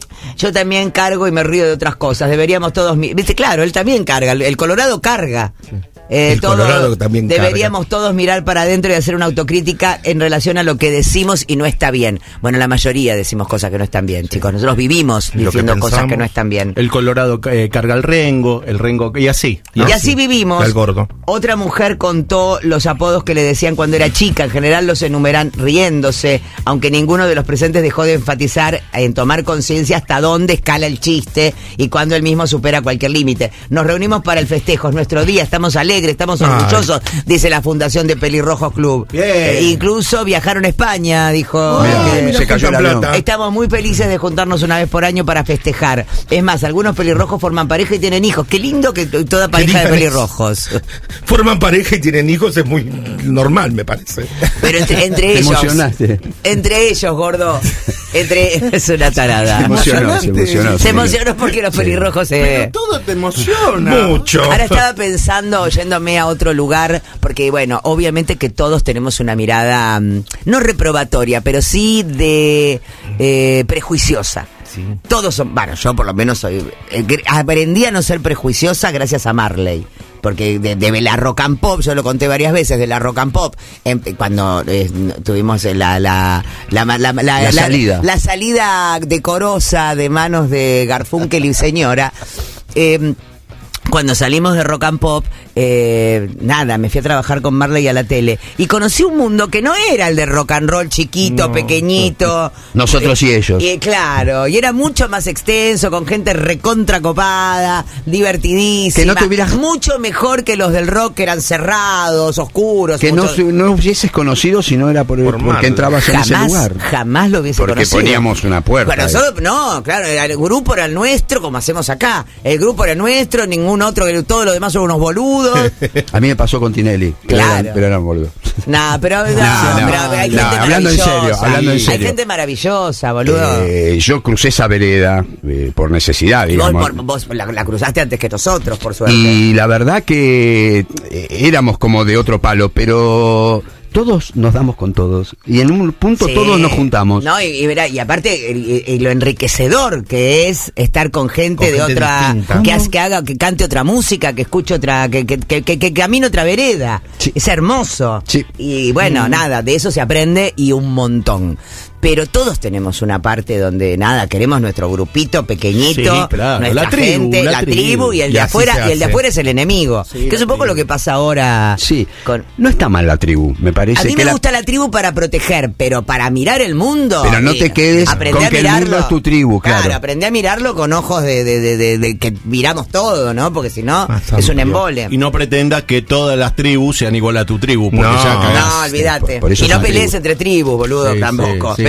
Yo también cargo y me río de otras cosas. Deberíamos todos... mi- Viste, claro, él también carga. El el Colorado carga. Eh, El todo- Colorado también deberíamos todos mirar para adentro y hacer una autocrítica en relación a lo que decimos y no está bien. Bueno, la mayoría decimos cosas que no están bien, chicos. Nosotros vivimos Lo que diciendo cosas que pensamos. no están bien. El Colorado eh, carga el Rengo, el Rengo, y así. Y así vivimos. El gordo. Otra mujer contó los apodos que le decían cuando era chica. En general los enumeran riéndose, aunque ninguno de los presentes dejó de enfatizar en tomar conciencia hasta dónde escala el chiste y cuando él mismo supera cualquier límite. Nos reunimos para el festejo, es nuestro día, estamos alegres, estamos Ay. orgullosos, dice la Fundación de Pelirrojos Club. Bien. Eh, incluso viajaron a España, dijo. Mirá, eh, mira, se cayó el juntan avión. plata. Estamos muy felices de juntarnos una vez por año para festejar. Es más, algunos pelirrojos forman pareja y tienen hijos. Qué lindo que t- toda pareja de lindo es. pelirrojos. Forman pareja y tienen hijos, es muy normal, me parece. Pero entre, entre Te ellos. emocionaste. Entre ellos, gordo. Entre es una tarada. Se emocionó, se emocionó. Se emocionó porque los pelirrojos se. Pero todo te emociona. Mucho. Ahora estaba pensando, yéndome a otro lugar, porque bueno, obviamente que todos tenemos una mirada, mm, no reprobatoria, pero sí de eh, prejuiciosa. Todos son, bueno, yo por lo menos soy, eh, gr- aprendí a no ser prejuiciosa gracias a Marley. Porque de, de la rock and pop, yo lo conté varias veces, de la rock and pop, em, cuando eh, tuvimos la la la, la, la, la- La salida. la salida decorosa de manos de Garfunkel y señora, eh, cuando salimos de rock and pop, eh, nada, me fui a trabajar con Marley a la tele y conocí un mundo que no era el de rock and roll chiquito, No. pequeñito. Nosotros y ellos. Y claro, y era mucho más extenso, con gente recontra copada, divertidísima. Que no tuvieras- mucho mejor que los del rock, que eran cerrados, oscuros. Que no, mucho- se- no hubieses conocido si no era por, Por porque Marley. entrabas en ese jamás, lugar. jamás lo hubiese Porque conocido. poníamos una puerta. Bueno, nosotros, no, claro, el grupo era el nuestro, como hacemos acá. El grupo era nuestro, ningún otro, todo lo demás son unos boludos. A mí me pasó con Tinelli. Pero Claro. eran, pero eran boludos. Nah, pero, no, No, no, pero hay no, gente hablando en maravillosa. serio, hablando en Hay serio. gente maravillosa, boludo. Eh, yo crucé esa vereda eh, por necesidad, vos, digamos. por- vos la, la cruzaste antes que nosotros, por suerte. Y la verdad que eh, éramos como de otro palo, pero todos nos damos con todos. Y en un punto Sí. todos nos juntamos. No, y, y, verá, y aparte el- el- lo enriquecedor que es estar con gente Con de gente otra, distinta. que, hace- que haga, que cante otra música, que escuche otra, que, que, que, que- que camine otra vereda. Sí. Es hermoso. Sí. Y bueno, nada, de eso se aprende y un montón. Pero todos tenemos una parte donde nada, queremos nuestro grupito pequeñito, Sí, claro, nuestra la tribu, gente, la la, tribu, tribu. y el Y de así afuera, se y el de hace. afuera es el enemigo. Sí, que es la un poco tribu. lo que pasa ahora. Sí, con- no está mal la tribu, me parece. A mí que me la- gusta la tribu para proteger, pero para mirar el mundo. Pero no te eh, quedes aprendí con a que el mirarlo. mundo es tu tribu, claro. aprendí a mirarlo con ojos de, de, de, de- de que miramos todo, ¿no? Porque si no, Ah, es un amplio. embole. Y no pretendas que todas las tribus sean igual a tu tribu, porque No. ya cagás. No, olvídate. por- por eso Y no son pelees tribus. entre tribus, boludo, Sí, tampoco. sí, sí.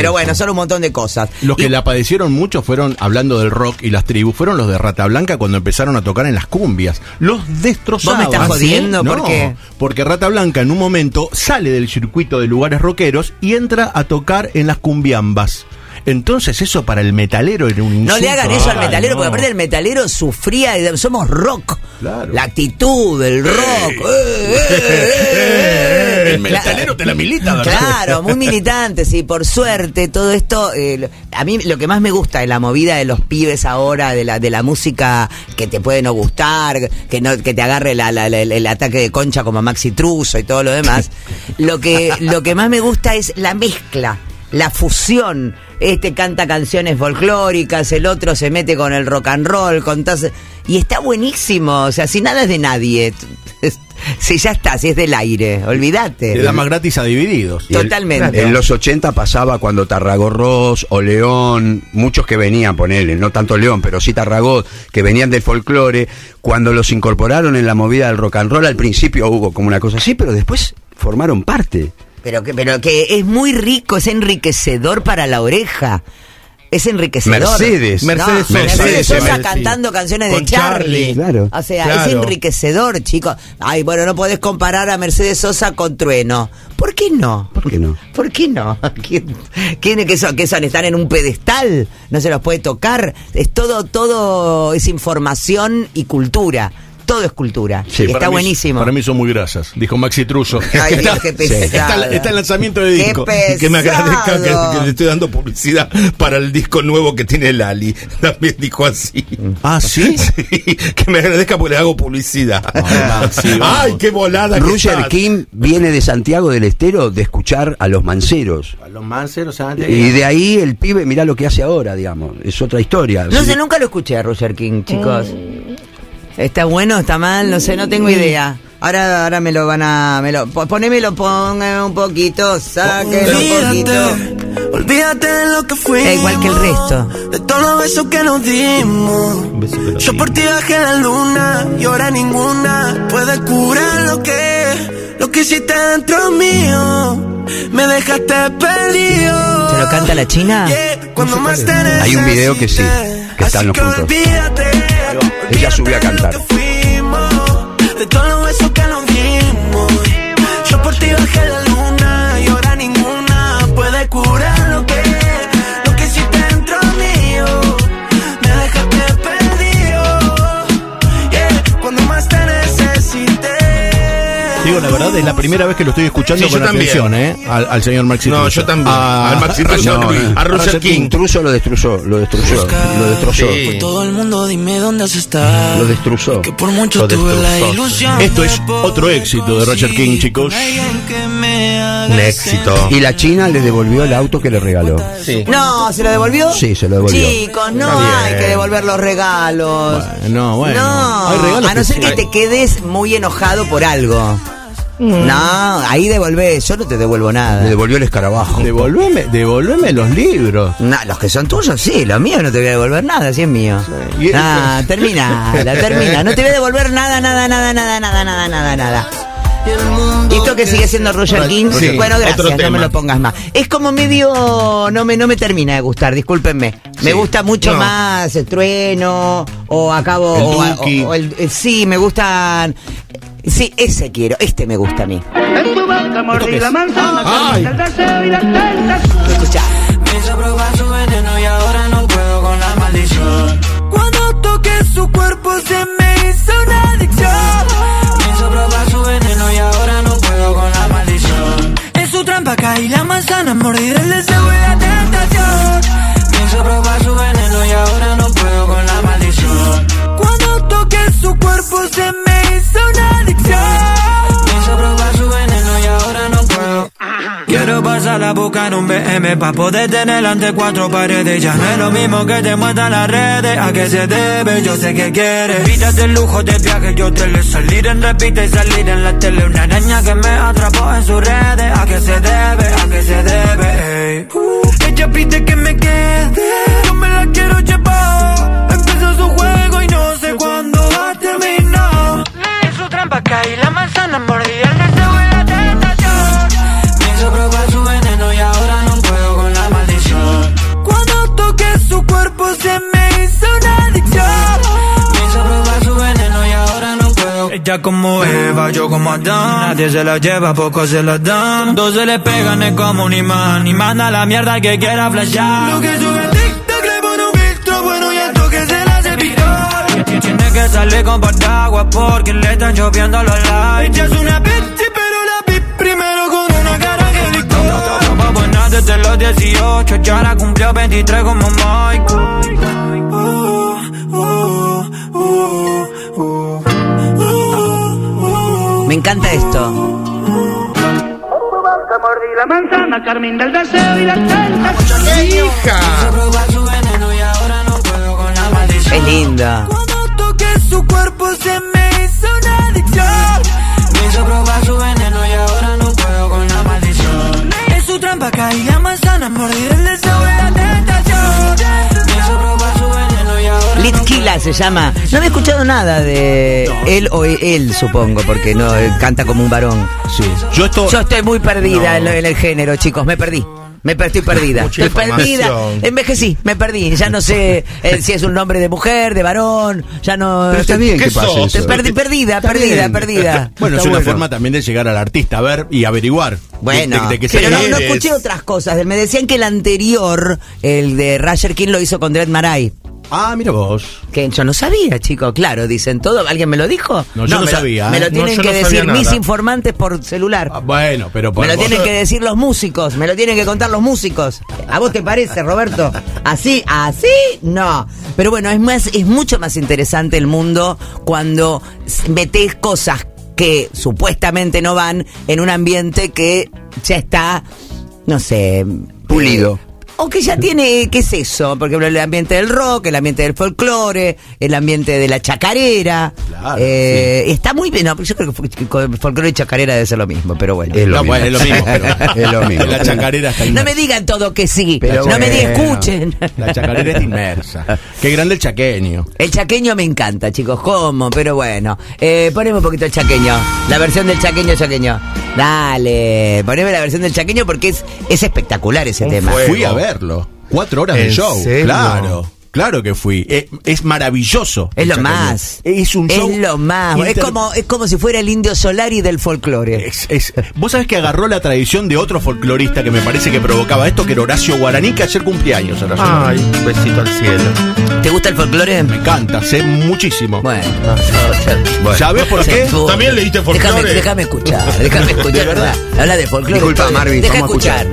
Pero bueno, son un montón de cosas. Los que Y- la padecieron mucho fueron, hablando del rock y las tribus, fueron los de Rata Blanca cuando empezaron a tocar en las cumbias. Los destrozaban. ¿Vos me estás ¿Ah, sí? jodiendo? ¿Por No, qué? Porque Rata Blanca en un momento sale del circuito de lugares rockeros y entra a tocar en las cumbiambas. Entonces eso para el metalero era un insulto. No le hagan eso al Ay, metalero, no. porque aparte el metalero sufría, de- somos rock. Claro. La actitud, el rock. Eh, eh, eh, eh. El metalero te la milita, ¿verdad? Claro, muy militantes y por suerte todo esto, eh, lo- a mí lo que más me gusta de la movida de los pibes ahora, de la de la música que te puede no gustar, que no que te agarre la, la- la- el, el ataque de concha como a Maxi Truso y todo lo demás, lo que lo que más me gusta es la mezcla, la fusión. Este canta canciones folclóricas, el otro se mete con el rock and roll, con tas- y está buenísimo, o sea, si nada es de nadie, si ya está, si es del aire, olvídate. Le da más gratis a Divididos. Y el- Totalmente. En los ochenta pasaba cuando Tarragorros o León, muchos que venían, ponele, no tanto León, pero sí Tarragó, que venían del folclore, cuando los incorporaron en la movida del rock and roll, al principio hubo como una cosa así, pero después formaron parte. Pero que, pero que es muy rico, es enriquecedor para la oreja. Es enriquecedor. Mercedes. No, Mercedes Sosa. Mercedes Sosa Mercedes, cantando canciones con de Charlie. Charlie. Claro. O sea, Claro. es enriquecedor, chicos. Ay, bueno, no podés comparar a Mercedes Sosa con Trueno. ¿Por qué no? ¿Por qué no? ¿Por qué no? ¿Quién, quién- qué son? ¿Qué son? ¿Están en un pedestal? ¿No se los puede tocar? Es todo, todo es información y cultura. Todo es cultura. Sí, Y está Para mí- buenísimo. Para mí son muy grasas, dijo Maxi Truso. Ay, Dios, qué está, pesado. está el lanzamiento de Qué disco. pesado. Que me agradezca que, que le estoy dando publicidad para el disco nuevo que tiene Lali. También dijo así. Ah, ¿sí? Sí, que me agradezca porque le hago publicidad. Ah, sí, vamos. Ay, qué volada. que Roger estás. King viene de Santiago del Estero de escuchar a los manceros. A los manceros, Y de ahí el pibe, mirá lo que hace ahora, digamos. Es otra historia. No Sí. sé, nunca lo escuché a Roger King, chicos. ¿Está bueno? ¿Está mal? No sé, no tengo idea. Ahora, ahora me lo van a... Me lo, po- ponémelo, pongan un poquito, sáquenlo un poquito. Olvídate de lo que fuimos. Es igual que el resto. De todos los besos que nos dimos. Yo por ti bajé la luna y ahora ninguna puede curar lo que, lo que hiciste dentro mío. Me dejaste perdido. ¿Se lo canta la China? Yeah, cuando más te Hay un video que sí, necesité. que están los Así juntos. olvídate, Ella subió a olvídate de cantar. lo que fuimos, de todos los besos que nos dimos. Yo por ti bajé la luna y ahora ninguna puede curar lo que, lo que hiciste dentro mío. Me dejaste perdido. Yeah, cuando más te necesité. Digo, la verdad, es la primera vez que lo estoy escuchando Sí, yo con también. atención, ¿eh? Al, al señor Maxi No, Truso. yo también. A- Al Maxi Truso, a- no, a- a Roger King. Intruso lo destruyó, lo destruyó, lo destrozó. Sí. Por todo el mundo dime dónde has estado. Lo destrozó. Que por mucho Lo tuve la destrozó. ilusión. Esto es de poder otro éxito de Roger King, chicos. conseguir con alguien que me haga Un éxito. Y la China le devolvió el auto que le regaló. Sí. No, ¿se lo devolvió? Sí, se lo devolvió. Chicos, no Está bien. hay que devolver los regalos. Bueno, bueno. No, Hay regalos a no que ser sí. que te quedes muy enojado por algo. No, ahí devolvés, yo no te devuelvo Le nada. devolvió el escarabajo. Devolveme, devolveme los libros. No, los que son tuyos, sí, los míos no te voy a devolver nada, si es mío. Y- Ah, termina, la termina. No te voy a devolver nada, nada, nada, nada, nada, nada, nada, nada. ¿Y esto que sigue siendo Roger King? Sí, Bueno, otro gracias, no tema. me lo pongas más. Es como medio, no me, no me termina de gustar, discúlpenme. Me Sí. gusta mucho No. más el Trueno, o acabo, El o, Duki. o- o el, eh, sí, me gustan, sí, ese quiero, este me gusta a mí. ¿Esto qué es? Ay. Escuchá. Me hizo probar su veneno y ahora no puedo con la maldición. Cuando toqué su cuerpo se me hizo una adicción. Me hizo probar su veneno y ahora no puedo con la maldición. En su trampa caí la manzana, mordida el deseo y la tentación. Me hizo probar su veneno y ahora no puedo con la maldición. Cuando toqué su cuerpo se me hizo una adicción. Me hizo probar su veneno y ahora no puedo. Quiero pasar a buscar un B M pa' poder tener ante cuatro paredes. Ya no es lo mismo que te muestran las redes. ¿A qué se debe? Yo sé que quieres. Vítate el lujo de viaje, yo te le salir en repite y salir en la tele. Una araña que me atrapó en sus redes. ¿A qué se debe? ¿A qué se debe? Ey. Ella pide que me quede. Yo me la quiero llevar. Empezó su juego y no sé cuándo va a terminar. En su trampa caí la manzana, mordí el deseo y la tentación. Me hizo probar su veneno y ahora no puedo con la maldición. Ella como Eva, yo como Adán. Nadie se la lleva, pocos se la dan. Dos se le pegan, es como un imán. Y manda la mierda que quiera flashear. Lo que sube el TikTok le pone un filtro bueno y esto que se la hace viral. Tiene que salir con agua porque le están lloviendo los likes. Ella es una bitch, pero la bitch primero con una cara angelical. No va buena desde los dieciocho, ya la cumplió veintitrés como Mike. Uh, uh, uh, uh, uh. Me encanta esto. Mordí la manzana, Carmín del deseo y la tentación. ¡Hija! Es linda. Cuando toqué su cuerpo se me hizo una adicción. Me hizo probar su veneno y ahora no puedo con la maldición. En su trampa caí la manzana, mordí el deseo y la tentación. Me hizo probar su veneno y ahora Litquila se llama. No había escuchado nada de él o él, supongo, porque no eh, canta como un varón. Sí. Yo, esto... Yo estoy muy perdida en, en el género, chicos. Me perdí. Me per- estoy perdida. Mucha Estoy perdida. información. Envejecí, me perdí. Ya no sé eh, si es un nombre de mujer, de varón. Ya no. Pero está bien ¿Qué que pase sos? eso. Estoy perdi- perdida, Está perdida, bien. perdida. Bueno, Está es una bueno. forma también de llegar al artista, a ver y averiguar. Bueno, de, de, de qué se pero no, trata. no eres. escuché otras cosas. Me decían que el anterior, el de Roger King, lo hizo con Dread Marai. Ah, mira vos. Que yo no sabía, chicos. Claro, dicen todo. ¿Alguien me lo dijo? No, yo no me lo- sabía, Me ¿eh? lo No, tienen yo que no sabía decir mis nada. informantes por celular. Ah, bueno, pero por Me lo vos- tienen que decir los músicos, me lo tienen que contar los músicos. ¿A vos te parece, Roberto? Así, así, no. Pero bueno, es más, es mucho más interesante el mundo cuando s- metés cosas que supuestamente no van en un ambiente que ya está, no sé, Pulido. eh, o que ya tiene, ¿qué es eso? Por ejemplo, el ambiente del rock, el ambiente del folclore, el ambiente de la chacarera. Claro, eh, Está muy bien. No, yo creo que fol- que con folclore y chacarera debe ser lo mismo, pero bueno. Es lo No, mismo. bueno, es lo mismo, pero Es lo mismo. la chacarera está No inmersa. me digan todo que sí, Pero no me digan, bueno. escuchen. La chacarera está inmersa. Qué grande el chaqueño. El chaqueño me encanta, chicos, ¿cómo? Pero bueno, eh, poneme un poquito el chaqueño, la versión del chaqueño chaqueño. Dale, poneme la versión del chaqueño porque es, es espectacular ese Un tema. fuego. Fui a verlo. Cuatro horas de ¿En show. serio? Claro. Claro que fui. Eh, es maravilloso. Es el lo chaqueño. más. Es un show. Es lo más. Es inter- como, es como si fuera el Indio Solari del folclore. Es- es- Vos sabés que agarró la tradición de otro folclorista que me parece que provocaba esto, que era Horacio Guaraní, que ayer cumpleaños. Horacio Guaraní. Ay, un besito al cielo. ¿Te gusta el folclore? Me encanta, sé muchísimo. Bueno, ¿Sabés por qué? Tú- También leíste folclore. Déjame, déjame escuchar, déjame escuchar, ¿verdad? Habla de folclore. Disculpa, todo. Marvin, Deja vamos a escuchar.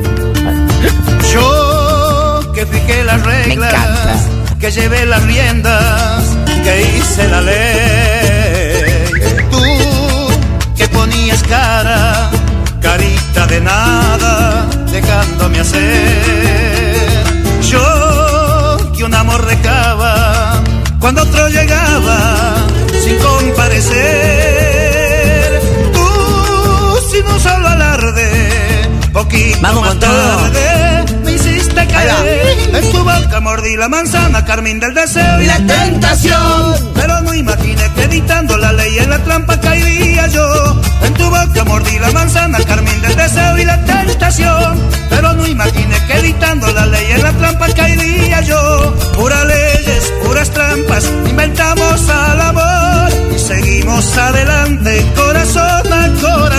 Yo que fijé las reglas, Me encanta. que llevé las riendas, que hice la ley. Tú que ponías cara, carita de nada, dejándome hacer. Yo que un amor recaba cuando otro llegaba sin comparecer. Tú sin un solo alarde, poquito Vamos más con todo. tarde, me hiciste caer. En tu boca mordí la manzana, Carmín del deseo y la tentación. Pero no imaginé que editando la ley en la trampa caería yo. En tu boca mordí la manzana, Carmín del deseo y la tentación. Pero no imaginé que editando la ley en la trampa caería yo. Puras leyes, puras trampas, inventamos al amor y seguimos adelante, corazón a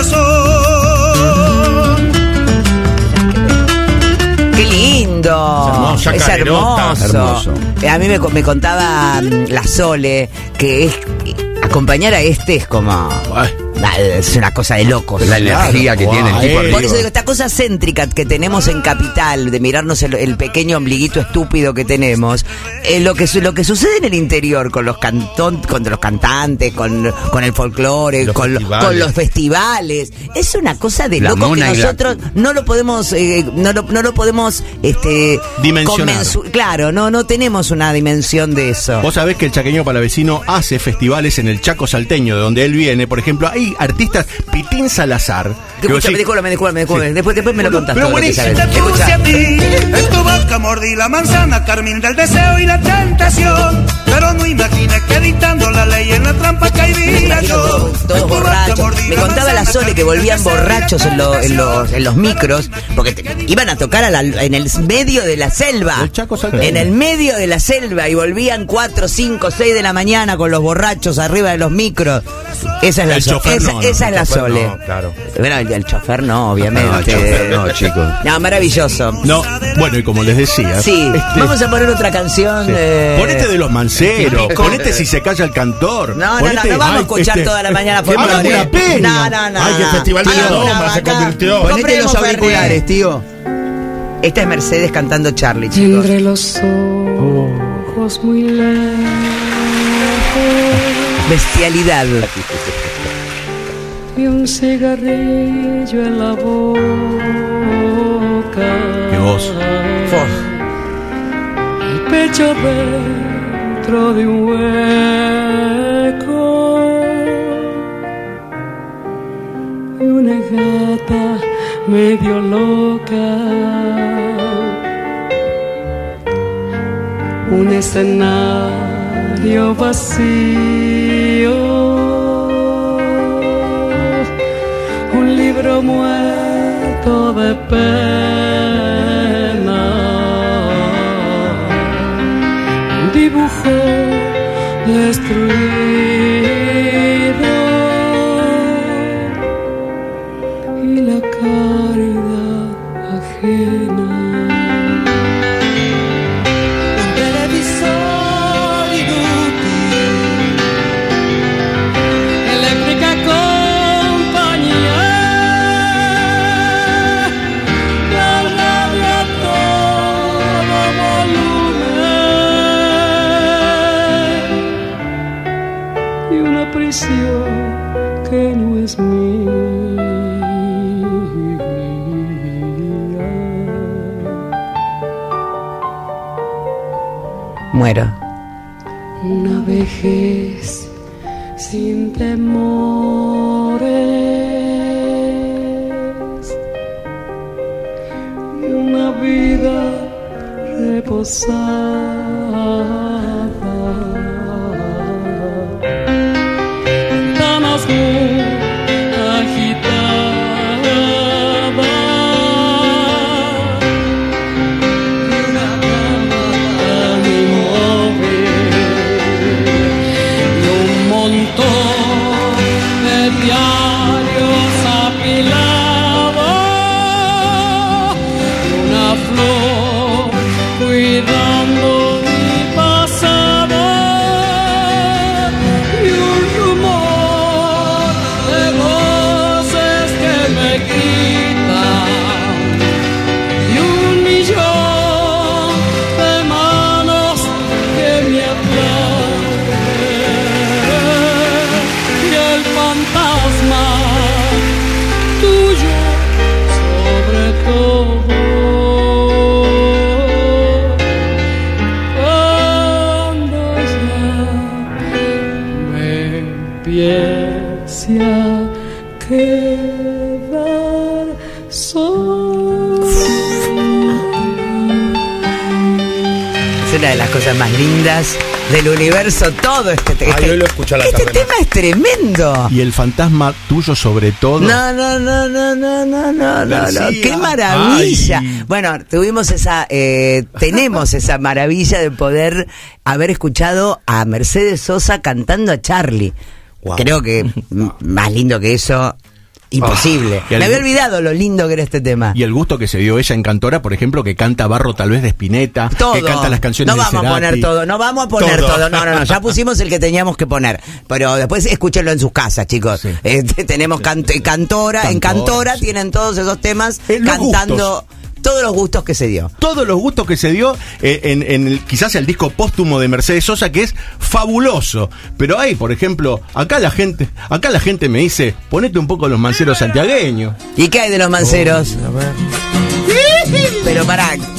corazón. ¡Qué lindo! Es hermoso, Es chacarerota. hermoso. Hermoso. Eh, A mí me, co- me contaba mm, la Sole que es acompañar a este es como. Ay. ah, Es una cosa de locos. La energía que Guau, tiene el tipo eh. arriba. Por eso digo, esta cosa céntrica que tenemos en Capital, de mirarnos el, el pequeño ombliguito estúpido que tenemos, eh, lo que su- lo que sucede en el interior con los cantón, con los cantantes, con, con el folclore, Los con, lo- festivales. con los festivales, es una cosa de La loco que mona y la- nosotros no lo podemos, eh, no lo, no lo podemos, este, Dimensionar. convensu- Claro, no, no tenemos una dimensión de eso. Vos sabés que el chaqueño palavecino hace festivales en el Chaco salteño, de donde él viene. Por ejemplo, hay artistas, Pitín Salazar. que vos Escúchame, decís- discúlpame, discúlpame, discúlpame. Sí. Después, después me lo Pero- contás pero todo lo que buenísimo. sabes. Te puse Escuchá. a ti, en tu boca mordí la manzana, Carmín del deseo y la tentación. Pero no imaginé que editando la ley en la trampa caería imagino yo. todos- todos En tu boca borrachos. mordí Me contaba la Sole que volvían borrachos en, lo- en los, en los micros, porque te- iban a tocar a la- en el medio de la selva. El Chaco salteño. En el medio de la selva y volvían cuatro, cinco, seis de la mañana con los borrachos arriba de los micros. Esa es la, El so- chofer esa, no, no, esa es la Chofer Sole. no, claro. Bueno, el, el chofer no, obviamente. No, chofer no, chicos. No, maravilloso. No, bueno, y como les decía. Sí, este, vamos a poner otra canción. sí. eh, Ponete de los manceros, típico. ponete Si se calla el cantor. No, no, no, ponete, no vamos a ay, escuchar este, toda la mañana por hagamos favor. una peña. No, no, no. Ay, que el Festival de la Hagamos una Doma se vaca. convirtió. Ponete Compremos los auriculares, Fernet. tío. Esta es Mercedes cantando Charlie, chicos. Entre los ojos muy lejos, Bestialidad. y un cigarrillo en la boca. Qué voz. Fo. El pecho dentro de un hueco, y una gata medio loca. Un escenario vacío, un libro muerto de pena, un dibujo destruido y la caridad ajena. Un televisor inútil, eléctrica compañía, la radio a todo volumen y una prisión que no es mía. Muero. Una vejez sin temores y una vida reposada. Ventanas muy agitadas y una cama tan inmóvil y un montón de diarios apilados y una flor cuidando mi pasado y un rumor de voces que me gritan y un millón de manos que me aplauden y el fantasma tuyo sobre todo. Cuando ya me empiece a quedar solo. Es una de las cosas más lindas del universo. Todo este, Ay, este, hoy lo escuché a la este tarde. tema es tremendo. Y el fantasma tuyo sobre todo. No, no, no, no, no, no, no, no, no. García. Qué maravilla. Ay. Bueno, tuvimos esa, eh, tenemos esa maravilla de poder haber escuchado a Mercedes Sosa cantando a Charlie. Wow. Creo que m- más lindo que eso, imposible. Ah, y Me el- había olvidado lo lindo que era este tema. Y el gusto que se dio ella en Cantora, por ejemplo, que canta Barro tal vez de Spinetta, Todo. que canta las canciones no de vamos a Cerati. poner todo, no vamos a poner todo. Todo. No, no, no, ya pusimos el que teníamos que poner. Pero después escúchenlo en sus casas, chicos. Sí. Este, tenemos cant- Cantora, en Cantora, Cantora sí. tienen todos esos temas Eh, los cantando gustos. todos los gustos que se dio. Todos los gustos que se dio eh, en, en el- quizás el disco póstumo de Mercedes Sosa, que es fabuloso. Pero hay, por ejemplo, acá la gente, acá la gente me dice, ponete un poco los manceros santiagueños. ¿Y qué hay de los manceros? Pero pará, hay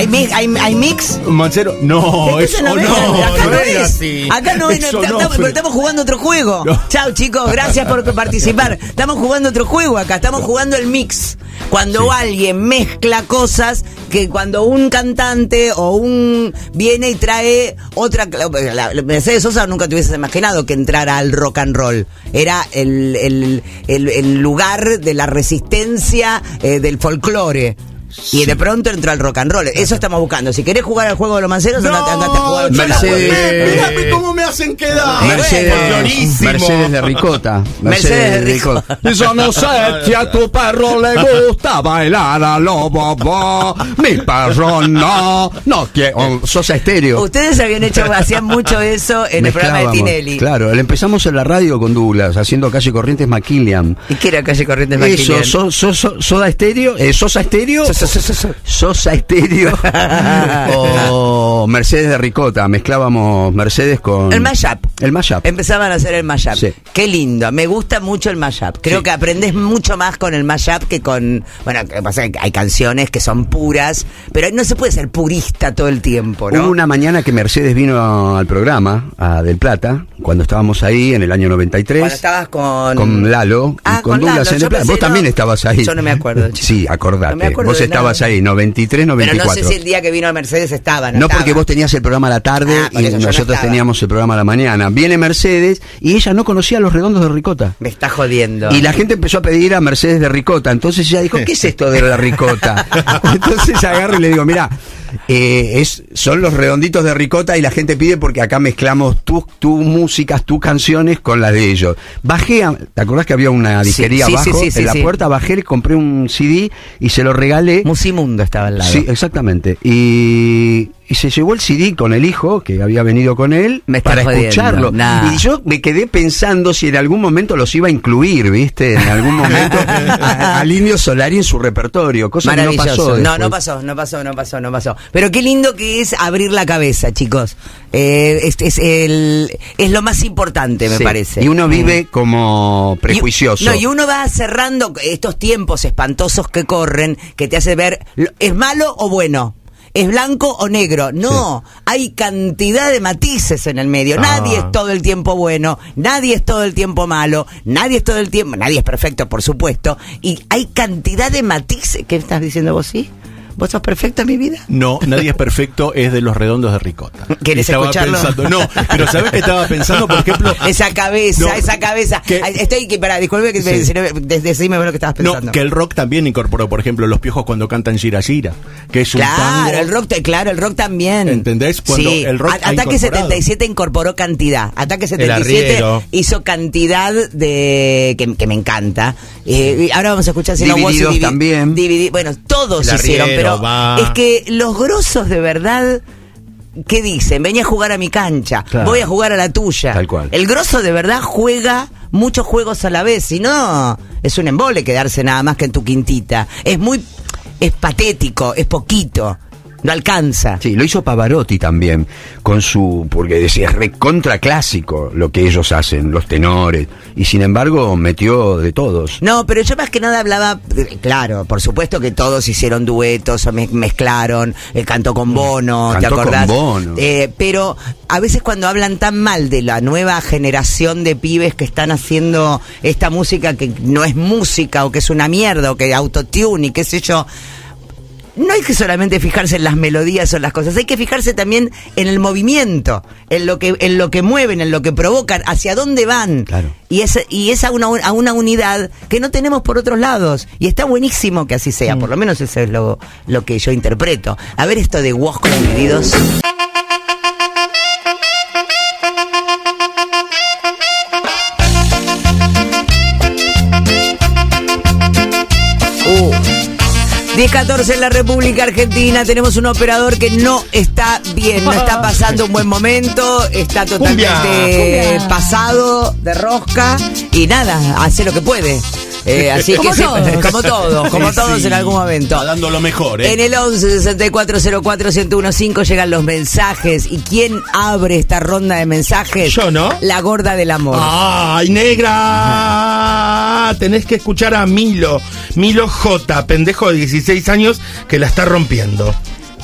¿Hay, mi- hay, hay mix? Mancero, no, Entonces eso no, no. vengan, acá no no es es. así. Acá no es, Eso no, no, estamos, Fede. pero estamos jugando otro juego. No. Chao, chicos, gracias por participar. Estamos jugando otro juego acá, estamos jugando el mix. Cuando alguien mezcla cosas que cuando un cantante o un viene y trae otra. La, la Mercedes Sosa nunca te hubieses imaginado que entrara al rock and roll. Era el, el, el, el lugar de la resistencia eh, del folclore. Y de pronto entró al rock and roll. Eso estamos buscando. Si querés jugar al juego de los manceros, No, andate, andate a jugar. Mercedes. Mirame cómo me hacen quedar. Mercedes, buenísimo. Mercedes de Ricota. Mercedes de Ricota. Yo no sé si a tu perro le gusta bailar a lo bobo. Mi perro no. No quiero. Sosa Estéreo. Ustedes habían hecho, hacían mucho eso en el programa de Mezclábamos. Tinelli. Claro, le empezamos en la radio con Douglas, haciendo Calle Corrientes McKillian. ¿Y qué era Calle Corrientes Eso, Maquilian? so, so, so- Soda Estéreo, eh, Sosa Estéreo, Sosa Estéreo o Mercedes de Ricota. Mezclábamos Mercedes con El mashup. El mashup. Empezaban a hacer el mashup. Sí. Qué lindo. Me gusta mucho el mashup. Creo Sí. que aprendes mucho más con el mashup que con... Bueno, lo que pasa es que hay canciones que son puras, pero no se puede ser purista todo el tiempo, ¿no? Hubo una mañana que Mercedes vino al programa, a Del Plata, cuando estábamos ahí en el año noventa y tres. Cuando estabas con... Con Lalo Ah, y con, con Douglas Lalo. en Yo Del Plata. pensé, Vos también no. estabas ahí. Yo no me acuerdo, chico. Sí, acordate. No me acuerdo Vos de estabas nada. ahí, noventa y tres, noventa y Pero no cuatro. sé si el día que vino a Mercedes estaba, No, estaba. porque vos tenías el programa a la tarde Ah, por y eso yo no nosotros estaba. teníamos el programa a la mañana. Viene Mercedes y ella no conocía Los Redondos de Ricota. Me está jodiendo. Y la gente empezó a pedir a Mercedes de Ricota. Entonces ella dijo, ¿qué es esto de la ricota? Entonces agarro y le digo, mira, eh, es, son los redonditos de Ricota y la gente pide porque acá mezclamos tus tu músicas, tus canciones con las de ellos. Bajé, a, ¿te acordás que había una Sí, disquería sí, abajo? sí, sí, sí, en la sí. puerta bajé, le compré un C D y se lo regalé. Musimundo estaba al lado. Sí, exactamente. Y, y se llevó el C D con el hijo que había venido con él Me estás para jodiendo. escucharlo. Nah. Y yo me quedé pensando si en algún momento los iba a incluir, ¿viste? En algún momento a- al Indio Solari en su repertorio, cosa que no Maravilloso. pasó. No, después. no pasó, no pasó, no pasó, no pasó. Pero qué lindo que es abrir la cabeza, chicos. Eh, es, es, el, es lo más importante, me Sí. parece. Y uno vive como prejuicioso. Y- no, y uno va cerrando estos tiempos espantosos que corren, que te hace ver, lo- ¿es malo o bueno? ¿Es blanco o negro? No, hay cantidad de matices en el medio. Ah. Nadie es todo el tiempo bueno, nadie es todo el tiempo malo, nadie es todo el tiempo, nadie es perfecto, por supuesto. Y hay cantidad de matices. ¿Qué estás diciendo vos, sí? ¿Vos sos perfecto en mi vida? No, nadie es perfecto, es de Los Redondos de Ricota. ¿Querés Estaba escucharlo? pensando, no, pero ¿sabés qué estaba pensando? Por ejemplo, Esa cabeza, No, esa cabeza. que- Ay, Estoy que para, disculpe que Sí. me- si no- des- decime lo que estabas pensando. no, que el rock también incorporó, por ejemplo, Los Piojos cuando cantan Gira Gira, que es un Claro, tango. el rock, te- claro, el rock también. ¿Entendés? Cuando sí. el rock A- ha Ataque incorporado. setenta y siete incorporó cantidad. Ataque setenta y siete arriero. hizo cantidad de que, que me encanta. Eh, y ahora vamos a escuchar si no, vos y Divididos Divi- también. Dividi- bueno, todos El hicieron, arriero, pero va. es que los grosos de verdad. ¿Qué dicen? Venía a jugar a mi cancha, Claro. voy a jugar a la tuya. Tal cual. El grosso de verdad juega muchos juegos a la vez, si no, es un embole quedarse nada más que en tu quintita. Es muy, es patético, es poquito, no alcanza. Sí, lo hizo Pavarotti también, con su, porque decía, es recontra clásico lo que ellos hacen, los tenores, y sin embargo metió de todos. No, pero yo más que nada hablaba, eh, claro, por supuesto que todos hicieron duetos, o me- mezclaron, el canto con Bono, ¿te Cantó con acordás? Bono. Eh, pero a veces cuando hablan tan mal de la nueva generación de pibes que están haciendo esta música que no es música o que es una mierda o que autotune y qué sé yo, no hay que solamente fijarse en las melodías o en las cosas, hay que fijarse también en el movimiento, en lo que en lo que mueven, en lo que provocan, hacia dónde van. Claro. Y es, y es a, una, a una unidad que no tenemos por otros lados. Y está buenísimo que así sea, por lo menos eso es lo, lo que yo interpreto. A ver esto de Woz con Divididos. Uh. diez catorce en la República Argentina, tenemos un operador que no está bien, no está pasando un buen momento, está totalmente Cumbia. pasado de rosca y nada, hace lo que puede. Eh, así Como que sí, todos. como todos, como Sí, todos sí. en algún momento. Está dando lo mejor, ¿eh? En el once sesenta y cuatro cero cuatro ciento quince llegan los mensajes. ¿Y quién abre esta ronda de mensajes? Yo, ¿no? La gorda del amor. ¡Ay, negra! Tenés que escuchar a Milo. Milo J, pendejo de dieciséis años, que la está rompiendo.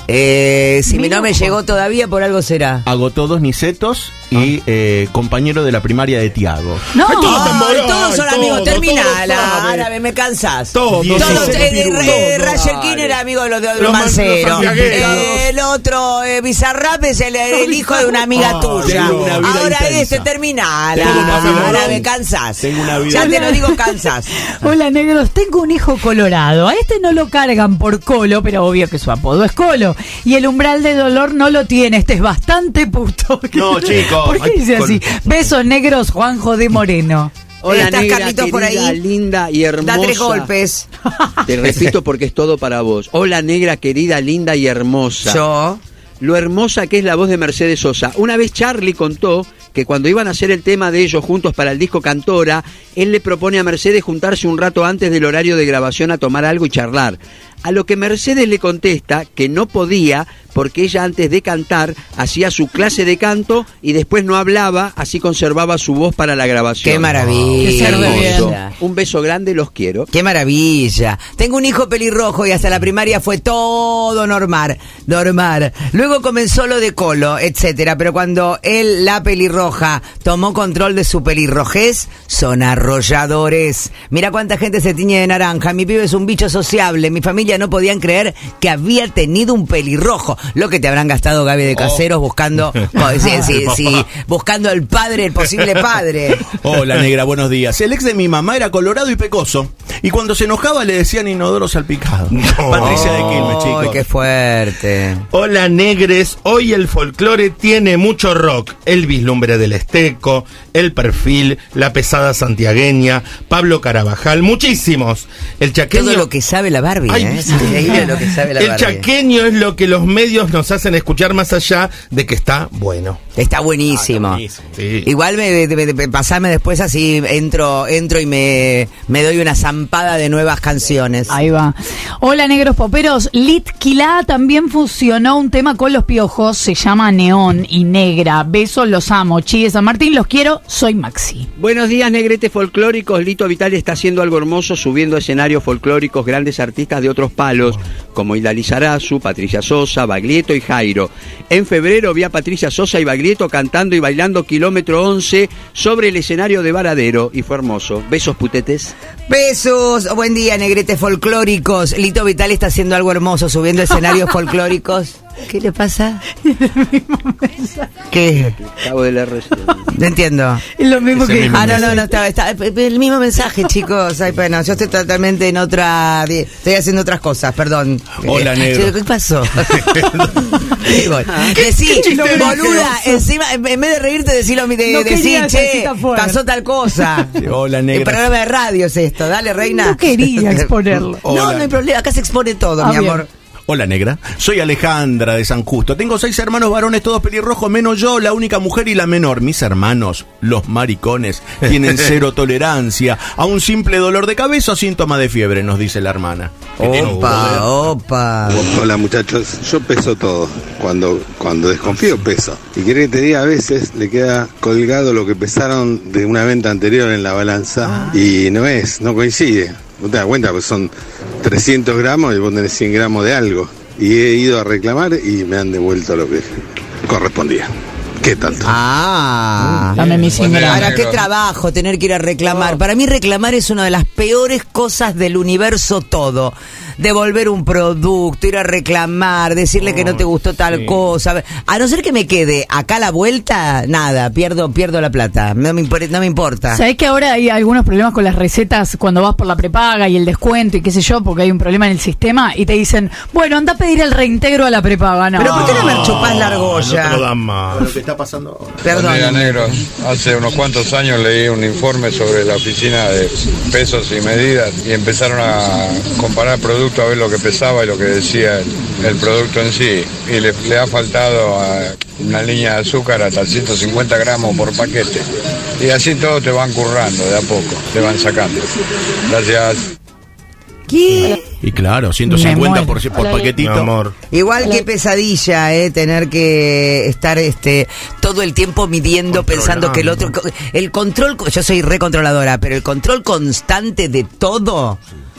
Eh, si mi no me llegó todavía, por algo será. Agotó dos nicetos y eh, compañero de la primaria de Tiago. No, Ay, todos tan Ay, moral, todos son todo, amigos. todo Terminala, sabe. árabe, me cansás. Todos, Todos, eh, pirulos. eh, Rayelkin era amigo de los de Los los man- Mancero. los santiagueros. Eh, el otro, eh, Bizarrap, es el, el hijo de una amiga Ah, tuya. tengo una vida Ahora intensa. este, terminala. Tengo una vida Árabe, intensa. cansás. Tengo una vida Ya te intensa. lo digo, cansás. Hola, negros. Tengo un hijo colorado. A este no lo cargan por Colo, pero obvio que su apodo es Colo. Y el umbral de dolor no lo tiene. Este es bastante puto. No, chicos. ¿Por qué Ay, dice así? Besos negros, Juanjo de Moreno. Hola, ¿Estás, negra, Carlitos, por querida, ahí? linda y hermosa. Da tres golpes. Te repito porque es todo para vos. Hola, negra, querida, linda y hermosa. Yo. Lo hermosa que es la voz de Mercedes Sosa. Una vez Charlie contó que cuando iban a hacer el tema de ellos juntos para el disco Cantora, él le propone a Mercedes juntarse un rato antes del horario de grabación a tomar algo y charlar. A lo que Mercedes le contesta que no podía porque ella antes de cantar hacía su clase de canto y después no hablaba, así conservaba su voz para la grabación. Qué maravilla. Qué ser de bien. Hermoso. Un beso grande, los quiero. Qué maravilla. Tengo un hijo pelirrojo y hasta la primaria fue todo normal, normal. Luego comenzó lo de Colo, etcétera. Pero cuando él, la pelirroja, tomó control de su pelirrojez, son arrolladores. Mira cuánta gente se tiñe de naranja. Mi pibe es un bicho sociable. Mi familia no podían creer que había tenido un pelirrojo. Lo que te habrán gastado, Gaby de Caseros, buscando, oh, sí, sí, sí, buscando el padre, el posible padre. Hola, negra, buenos días. El ex de mi mamá era colorado y pecoso. Y cuando se enojaba le decían inodoro salpicado. Patricia de Quilmes, chicos. Ay, qué fuerte. Hola, negres. Hoy el folclore tiene mucho rock. El vislumbre del Esteco, el perfil, la pesada santiagueña, Pablo Carabajal, muchísimos. El chaqueño. Todo lo que sabe la Barbie, Ay, ¿eh? Es increíble lo que sabe la el Barbie. chaqueño es lo que los medios nos hacen escuchar más allá de que está bueno. Está buenísimo. Ah, está buenísimo. Sí. Igual me, me- me- pasame después así entro entro y me, me doy una zampada de nuevas canciones. Ahí va. Hola, negros poperos. Litquilá también fusionó un tema con los piojos. Se llama Neón y Negra. Besos, los amo. Chi de San Martín, los quiero. Soy Maxi. Buenos días, negretes folclóricos. Lito Vitale está haciendo algo hermoso, subiendo a escenarios folclóricos grandes artistas de otros palos, como Hilda Lizarazu, Patricia Sosa, Baglietto y Jairo. En febrero vi a Patricia Sosa y Baglietto cantando y bailando Kilómetro once sobre el escenario de Varadero, y fue hermoso. Besos, putetes. Besos, buen día, negretes folclóricos. Lito Vital está haciendo algo hermoso, subiendo escenarios folclóricos. ¿Qué le pasa? ¿Qué? Acabo de leer recién. No entiendo. Es lo mismo Ese que... mismo Ah, no, no, no, está, está el mismo mensaje, chicos. Ay, bueno, yo estoy totalmente en otra, estoy haciendo otras cosas, perdón. Hola, Eh, negro. ¿Qué pasó? Ahí voy. Decí, boluda, encima, en vez de reírte, decilo, de, No decir, quería esa che, cita fuera. pasó tal cosa. Sí, hola, El negra. programa de radio es esto, dale, reina. No quería exponerlo. No, Hola. no hay problema, acá se expone todo, Ah, mi bien. amor. Hola, negra. Soy Alejandra de San Justo. Tengo seis hermanos varones, todos pelirrojos, menos yo, la única mujer y la menor. Mis hermanos, los maricones, tienen cero tolerancia a un simple dolor de cabeza o síntoma de fiebre, nos dice la hermana. Que tiene un Opa, poder. opa. Hola muchachos, yo peso todo, cuando, cuando desconfío peso. Y querés que te diga, a veces le queda colgado lo que pesaron de una venta anterior en la balanza y no es, no coincide. No te das cuenta, pues son trescientos gramos y vos tenés cien gramos de algo. Y he ido a reclamar y me han devuelto lo que correspondía. ¿Qué tanto? Ah. Dame mi cien gramos. Ahora, qué trabajo tener que ir a reclamar. Para mí reclamar es una de las peores cosas del universo todo. Devolver un producto, ir a reclamar, decirle que no te gustó tal cosa. A no ser que me quede acá a la vuelta, nada, pierdo pierdo la plata. No me, impor- no me importa. ¿Sabés que ahora hay algunos problemas con las recetas cuando vas por la prepaga y el descuento y qué sé yo, porque hay un problema en el sistema y te dicen, bueno, anda a pedir el reintegro a la prepaga? No. Pero ¿por qué no me chupás la No argolla? te lo dan más. Lo que está pasando ahora. Perdón. Buen día, negros. Hace unos cuantos años leí un informe sobre la oficina de pesos y medidas y empezaron a comparar productos a ver lo que pesaba y lo que decía el, el producto en sí. Y le, le ha faltado a una línea de azúcar hasta ciento cincuenta gramos por paquete. Y así todo te van currando de a poco, te van sacando. Gracias. ¿Qué? Y claro, ciento cincuenta por, muero. por Mi paquetito. amor. Igual que pesadilla, eh, tener que estar este todo el tiempo midiendo, pensando que el otro, el control, yo soy recontroladora, pero el control constante de todo.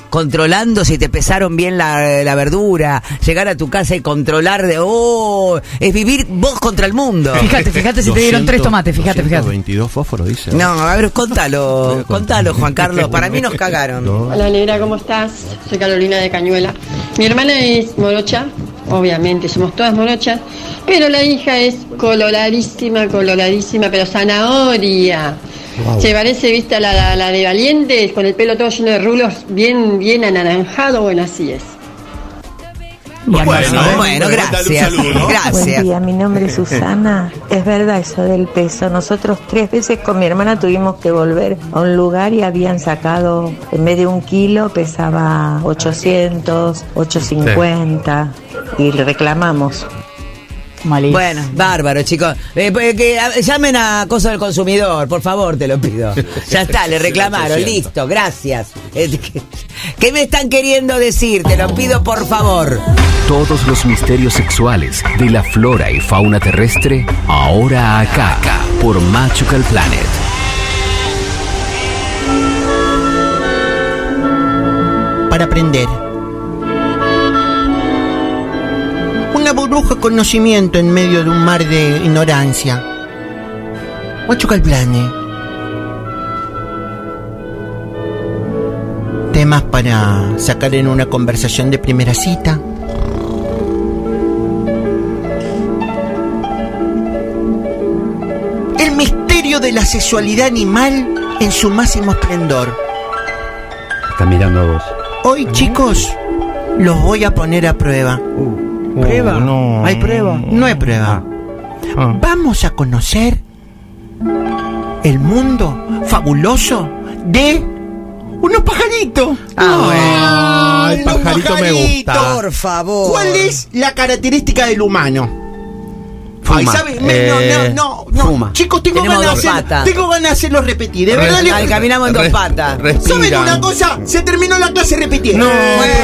controlando si te pesaron bien la, la verdura, llegar a tu casa y controlar de, oh, es vivir vos contra el mundo. Fíjate, fíjate si te dieron tres tomates, fíjate, fíjate. veintidós fósforos, dice. No, a ver, contalo, contalo, Juan Carlos, para mí nos cagaron. Hola, Negra, ¿cómo estás? Soy Carolina de Cañuela. Mi hermana es morocha, obviamente, somos todas morochas, pero la hija es coloradísima, coloradísima, pero zanahoria. Wow. Se parece, viste, a la, la, la de Valientes, con el pelo todo lleno de rulos, bien, bien anaranjado, bueno, así es. Bueno, bueno, bueno, gracias. Gracias. Buen día, mi nombre es Susana. Es verdad eso del peso. Nosotros tres veces con mi hermana tuvimos que volver a un lugar y habían sacado, en vez de un kilo, pesaba ochocientos, ochocientos cincuenta sí. Y le reclamamos. Malísimo. Bueno, bárbaro, chicos. Eh, que a, llamen a Cosa del Consumidor, por favor, te lo pido. Ya está, le reclamaron, listo, gracias. Eh, ¿qué, ¿Qué me están queriendo decir? Te lo pido, por favor. Todos los misterios sexuales de la flora y fauna terrestre, ahora acá, acá por Magical Planet. Para aprender. Una burbuja de conocimiento en medio de un mar de ignorancia. Magical Planet. Temas para sacar en una conversación de primera cita. El misterio de la sexualidad animal en su máximo esplendor. Está mirando a vos. Hoy, chicos, los voy a poner a prueba. Uh. ¿Prueba? Oh, no. ¿Hay prueba? No hay prueba. Ah. Vamos a conocer el mundo fabuloso de unos pajaritos. Ah, bueno. El pajarito me gusta. Por favor. ¿Cuál es la característica del humano? Fuma. Ay, ¿sabe? Eh, no, no, no, fuma. no. Chicos, tengo Tenemos ganas, de dos hacer, patas. tengo ganas de hacerlo repetir. De verdad. Ay, le... caminamos en dos patas. ¿Saben una cosa? Se terminó la clase repitiendo. No,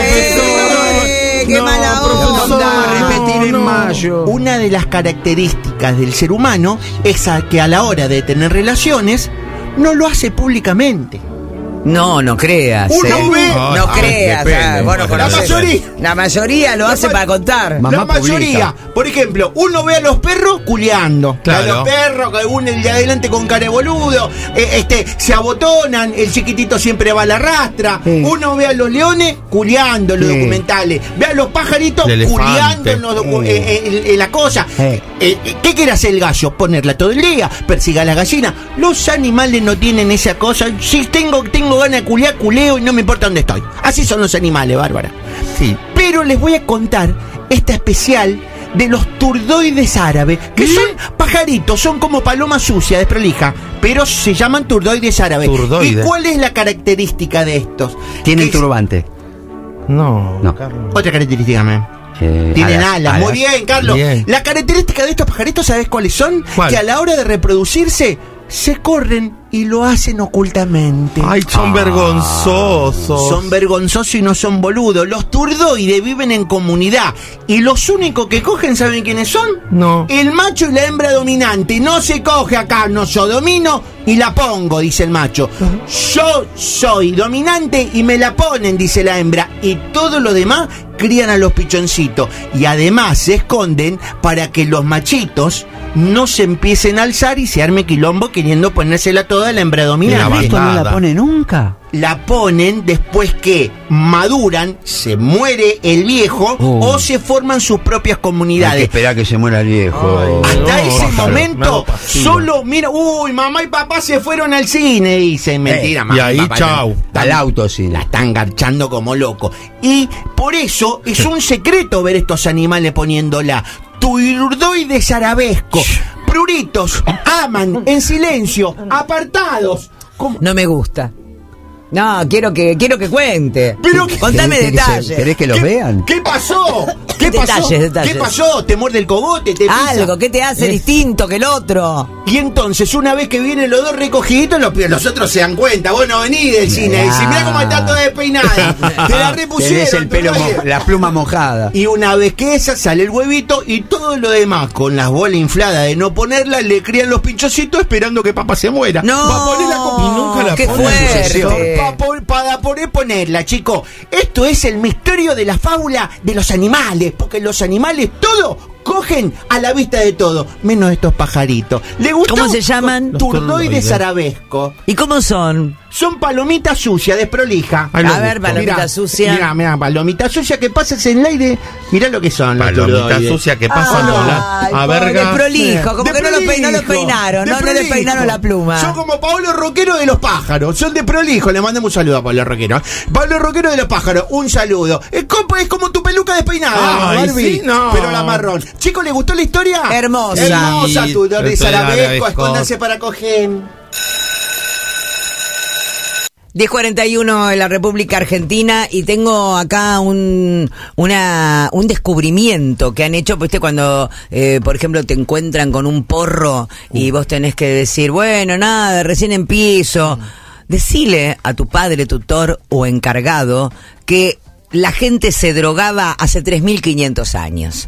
eh, qué no, mala profesor, onda. repetir no, en no. mayo. Una de las características del ser humano es a que a la hora de tener relaciones no lo hace públicamente. No, no creas. Uno eh. ve- No Ah, creas. depende. ah, bueno, La conocés. mayoría. La mayoría lo La hace ma- para contar. Mamá la mayoría, publica. por ejemplo, uno ve a los perros culeando. Claro. A los perros, que uno el de adelante con cara de boludo, eh, este, se abotonan, el chiquitito siempre va a la rastra. Sí. Uno ve a los leones culeando en los Sí. documentales. Ve a los pajaritos El elefante. culeando en, los docu- Sí. eh, eh, en la cosa. Sí. Eh, eh, ¿Qué quiere hacer el gallo? Ponerla todo el día, persiga a la gallina. Los animales no tienen esa cosa. Si tengo, tengo ganas de culear, culeo y no me importa dónde estoy. Así son los animales, Bárbara. Sí. Pero les voy a contar esta especial de los turdoides árabes, que son pajaritos, son como paloma sucia, desprolija, pero se llaman turdoides árabes. Turdoides. ¿Y cuál es la característica de estos? Tienen Que es- turbante. No, No. Carlos. Otra característica, me. Eh, Tienen alas, alas. Muy alas. bien, Carlos. Bien. La característica de estos pajaritos, ¿sabes cuáles son? ¿Cuál? Que a la hora de reproducirse, se corren y lo hacen ocultamente. Ay, son vergonzosos. Son vergonzosos y no son boludos. Los turdoides viven en comunidad. Y los únicos que cogen, ¿saben quiénes son? No. El macho y la hembra dominante. No se coge acá, no, yo domino y la pongo, dice el macho. Yo soy dominante y me la ponen, dice la hembra. Y todo lo demás crían a los pichoncitos. Y además se esconden para que los machitos no se empiecen a alzar y se arme quilombo queriendo ponérsela toda a la hembra dominante. ¿Esto no la pone nunca? La ponen después que maduran, se muere el viejo Oh. o se forman sus propias Hay que comunidades. esperar que se muera el viejo. Ay, Hasta no, ese pájaro, me momento, hago pasivo. solo mira, uy, mamá y papá se fueron al cine, dicen, mentira, Eh, mamá y ahí, papá chau. están- Al auto, sí. la están garchando como loco. Y por eso es un secreto ver estos animales poniéndola. Turdoides arabescos, pruritos, aman en silencio, apartados. ¿Cómo? No me gusta. No, quiero que quiero que cuente. Pero que- Contame ¿Querés que se- detalles. ¿Querés que los ¿Qué- vean? ¿Qué pasó? ¿Qué pasó? Detalles, detalles. ¿Qué pasó? ¿Te muerde el cogote? ¿Te pisa? Algo, ¿qué te hace Eh. distinto que el otro? Y entonces, una vez que vienen los dos recogiditos, los, los otros se dan cuenta. Vos no venís del cine. Y decís, mirá cómo está toda despeinada. Te la repusieron. Tenés el pelo, todavía. mo- la pluma mojada. Y una vez que esa sale el huevito y todo lo demás, con las bolas infladas de no ponerla, le crían los pinchocitos esperando que papá se muera. No, Va a poner la copa- y nunca la qué pone. fuerte. Pa- pa- Para poder ponerla, chico. Esto es el misterio de la fábula de los animales, porque los animales todo cogen a la vista de todo, menos estos pajaritos. ¿Le gustó? ¿Cómo se llaman? Turdoides arabesco. ¿Y cómo son? Son palomitas sucias, desprolija. A ver, palomita sucia. Mirá, mirá, palomita sucia que pasas en el aire. Mirá lo que son los Palomita turdoides. sucia que pasa Ah, por la- Ay, a pobre, verga. desprolijo, como De que no lo, pe- no lo prolijo, peinaron, de no, no le prolijo. peinaron la pluma. Son como Pablo Roquero de los pájaros, son de prolijo. Le mandamos un saludo a Pablo Roquero. Pablo Roquero de los pájaros, un saludo. Es como, es como tu peluca despeinada, Ay, Barbie, sí, no. pero la marrón. Chicos, ¿les gustó la historia? Hermosa. Hermosa, Sí, Turdoides estoy arabesco, arabesco. escóndanse para coger. diez cuarenta y uno en la República Argentina y tengo acá un una un descubrimiento que han hecho, pues, cuando, eh, por ejemplo, te encuentran con un porro y vos tenés que decir, bueno, nada, recién empiezo. Decile a tu padre, tutor o encargado que la gente se drogaba hace tres mil quinientos años.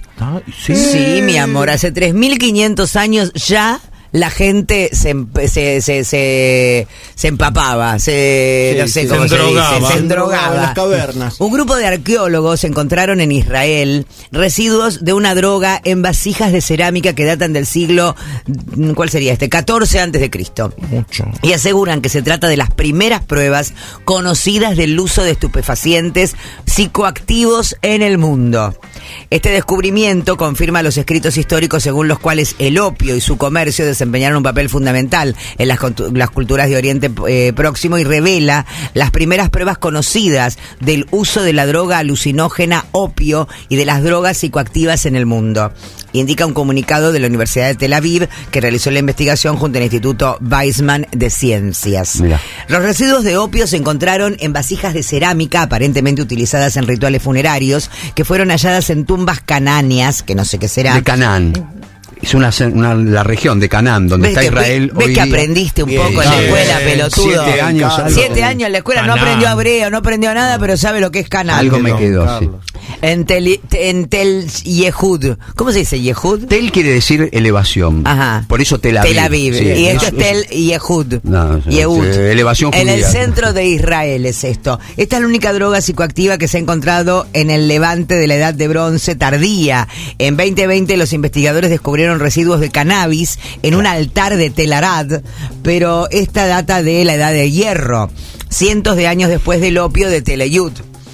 Sí, mi amor, hace tres mil quinientos años ya la gente se, emp- se, se, se, se empapaba, se, Sí, no sé sí, cómo se se, dice, endrogaba. se En endrogaba. las cavernas. Un grupo de arqueólogos encontraron en Israel residuos de una droga en vasijas de cerámica que datan del siglo, ¿cuál sería este? catorce antes de Cristo. Mucho. Y aseguran que se trata de las primeras pruebas conocidas del uso de estupefacientes psicoactivos en el mundo. Este descubrimiento confirma los escritos históricos según los cuales el opio y su comercio desempeñaron un papel fundamental en las, contu- las culturas de Oriente eh, Próximo y revela las primeras pruebas conocidas del uso de la droga alucinógena opio y de las drogas psicoactivas en el mundo. Indica un comunicado de la Universidad de Tel Aviv que realizó la investigación junto al Instituto Weizmann de Ciencias. Mirá. Los residuos de opio se encontraron en vasijas de cerámica aparentemente utilizadas en rituales funerarios que fueron halladas en tumbas cananeas, que no sé qué será. De Canaán. Es una, una- la región de Canaán, donde ¿Ves está que- Israel ves hoy que día. aprendiste un Bien, poco en la bien. escuela, pelotudo? Siete años. algo. Siete años en la escuela, no Canaán. aprendió hebreo, no aprendió nada, pero sabe lo que es Canaán. Algo me quedó, sí. En Tel, en Tel Yehud. ¿Cómo se dice Yehud? Tel quiere decir elevación. Ajá. Por eso Tel Aviv. Tel Aviv. Sí, y esto es- es Tel Yehud. No, sí, Yehud. sí, elevación En el judía. centro de Israel es esto. Esta es la única droga psicoactiva que se ha encontrado en el levante de la edad de bronce tardía. En veinte veinte los investigadores descubrieron residuos de cannabis en un altar de Tel Arad, pero esta data de la edad de hierro, cientos de años después del opio de Tel Yud.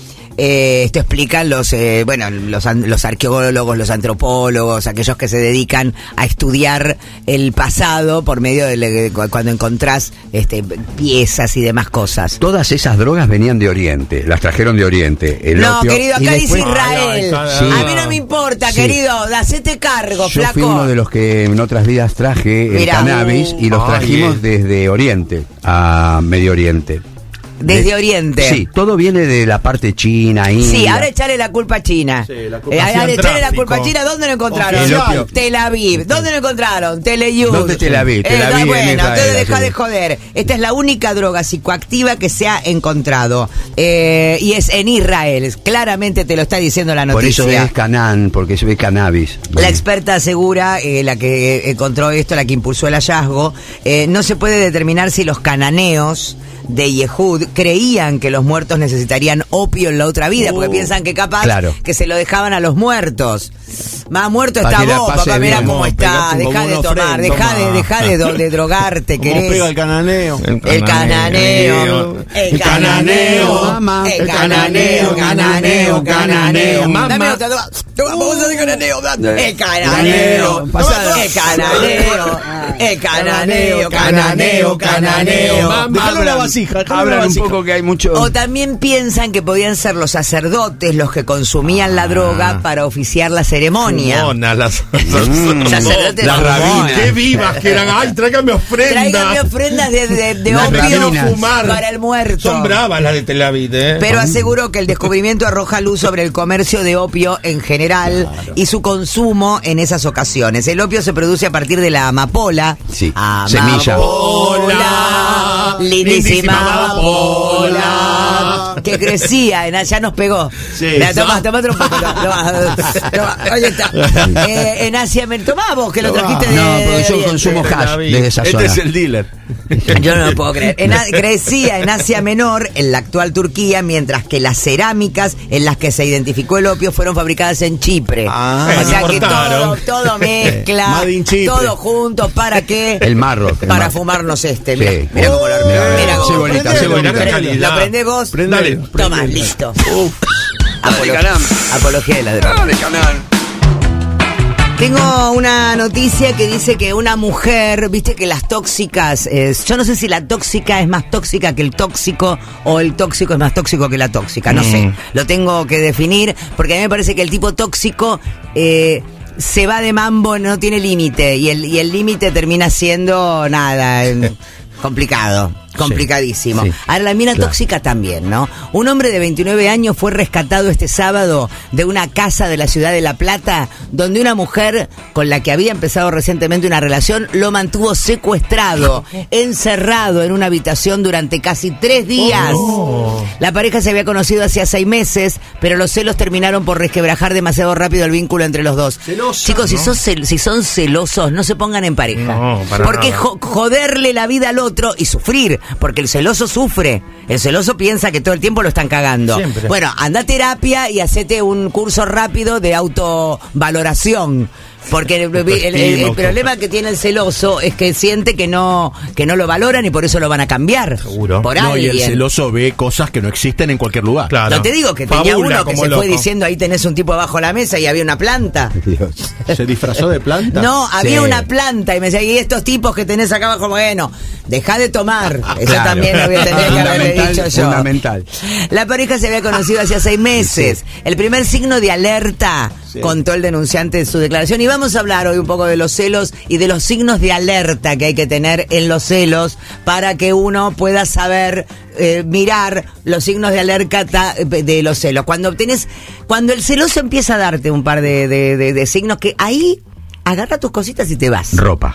Eh, esto explican los, eh, bueno, los, an- los arqueólogos, los antropólogos, aquellos que se dedican a estudiar el pasado por medio de, le- cu- cuando encontrás este, piezas y demás cosas. Todas esas drogas venían de Oriente, las trajeron de Oriente. El No, opio, querido, y acá después- dice Israel. Sí. A mí no me importa, Sí. querido, hacete cargo, Yo flaco. fui uno de los que en otras vidas traje el Mirá. cannabis y los Ay, trajimos eh. desde Oriente a Medio Oriente. Desde De- Oriente. Sí, todo viene de la parte china, India. Sí, ahora echale la culpa a China. la culpa Eh, es ahora el echale la tráfico. culpa a China. ¿Dónde lo encontraron? El opio. Tel Aviv. ¿Dónde lo encontraron? Tel Yud. ¿Dónde Tel Aviv? Tel Eh, Aviv en bueno, Israel, entonces deja sí. de joder. Esta es la única droga psicoactiva que se ha encontrado. Eh, y es en Israel. Claramente te lo está diciendo la Por noticia. eso es Canaán, porque se ve cannabis. La experta asegura, eh, la que encontró esto, la que impulsó el hallazgo, eh, no se puede determinar si los cananeos de Yehud creían que los muertos necesitarían opio en la otra vida, porque piensan que capaz Claro. que se lo dejaban a los muertos. Más muerto Pa' está que la vos, pase papá, mira bien. cómo No, estás, pegate deja como de un tomar, ofrendo, deja de, ma. deja de, do- de drogarte, ¿Cómo querés. pega el cananeo? El cananeo, el cananeo, mamá, el cananeo, cananeo, cananeo, mamá. Dame otra, toma, toma, vamos a hacer cananeo, el Cananeo, cananeo, pasada. el cananeo, el cananeo, cananeo, cananeo, Dejalo en la vasija, dejalo en la Hablan un vasija. poco que hay mucho. O también piensan que podían ser los sacerdotes los que consumían la droga para oficiar la ceremonia. Fumonas, las, Mm. Sacerdotes las fumonas. rabinas. Qué vivas que eran. Ay, tráigame ofrendas. Tráigame ofrendas de, de, de Las opio rabinas. Fumar. para el muerto. Son bravas las de Tel Aviv, ¿eh? Pero aseguró que el descubrimiento arroja luz sobre el comercio de opio en general y su consumo en esas ocasiones. El opio se produce a partir de la amapola. Sí, Amapola, semilla. Lindísima lindísima amapola. Que crecía, en, ya nos pegó. Sí. La, toma, toma otro poco. Toma, toma, ahí está. Eh, en Asia, me tomá vos que lo trajiste de. No, porque yo de- consumo hash desde esa Este zona. es el dealer. Yo no lo puedo creer. En A- crecía en Asia Menor, en la actual Turquía, mientras que las cerámicas en las que se identificó el opio fueron fabricadas en Chipre. Ah, o sea que todo, importaron. todo mezcla, Made in Chipre. todo junto, ¿para qué? El marro. el Para marro. fumarnos este. Sí. Mira, mira cómo lo Mira, mira cómo- cebolita, Prendelo, cebolita. prendelo. Calidad. ¿Lo prendés vos? Prendale. Toma, prendele. listo. Dale, Apolo- canal. Apología de la droga. Dale, canal. Tengo una noticia que dice que una mujer, viste que las tóxicas, eh, yo no sé si la tóxica es más tóxica que el tóxico o el tóxico es más tóxico que la tóxica, no sé, lo tengo que definir porque a mí me parece que el tipo tóxico eh, se va de mambo, no tiene límite y el y el límite termina siendo nada, eh, complicado. Complicadísimo. Sí, sí. Ahora, la mina Claro. tóxica también, ¿no? Un hombre de veintinueve años fue rescatado este sábado de una casa de la ciudad de La Plata, donde una mujer con la que había empezado recientemente una relación lo mantuvo secuestrado, encerrado en una habitación durante casi tres días. Oh. La pareja se había conocido hacía seis meses, pero los celos terminaron por resquebrajar demasiado rápido el vínculo entre los dos. Celosa, Chicos, si, ¿no? sos cel- si son celosos, no se pongan en pareja. No, para Porque nada. jo- joderle la vida al otro y sufrir, porque el celoso sufre. El celoso piensa que todo el tiempo lo están cagando. Siempre. Bueno, anda a terapia y hacete un curso rápido de autovaloración. Porque el, el- el- el problema que tiene el celoso es que siente que no que no lo valoran y por eso lo van a cambiar. Seguro. Por No, y el alguien. celoso ve cosas que no existen en cualquier lugar. Claro. No te digo que tenía Fabula uno que como se loco. fue diciendo ahí tenés un tipo abajo de la mesa y había una planta. Dios. ¿Se disfrazó de planta? No, había Sí. una planta y me decía, y estos tipos que tenés acá abajo, bueno, deja de tomar. Eso Claro. también lo había tenido que haberle Fundamental, dicho yo. fundamental. La pareja se había conocido hacía seis meses. El primer signo de alerta, Sí. contó el denunciante en su declaración. Y vamos a hablar hoy un poco de los celos y de los signos de alerta que hay que tener en los celos para que uno pueda saber eh, mirar los signos de alerta ta- de los celos. Cuando tenés, cuando el celoso empieza a darte un par de, de- de- de signos que ahí agarra tus cositas y te vas. Ropa.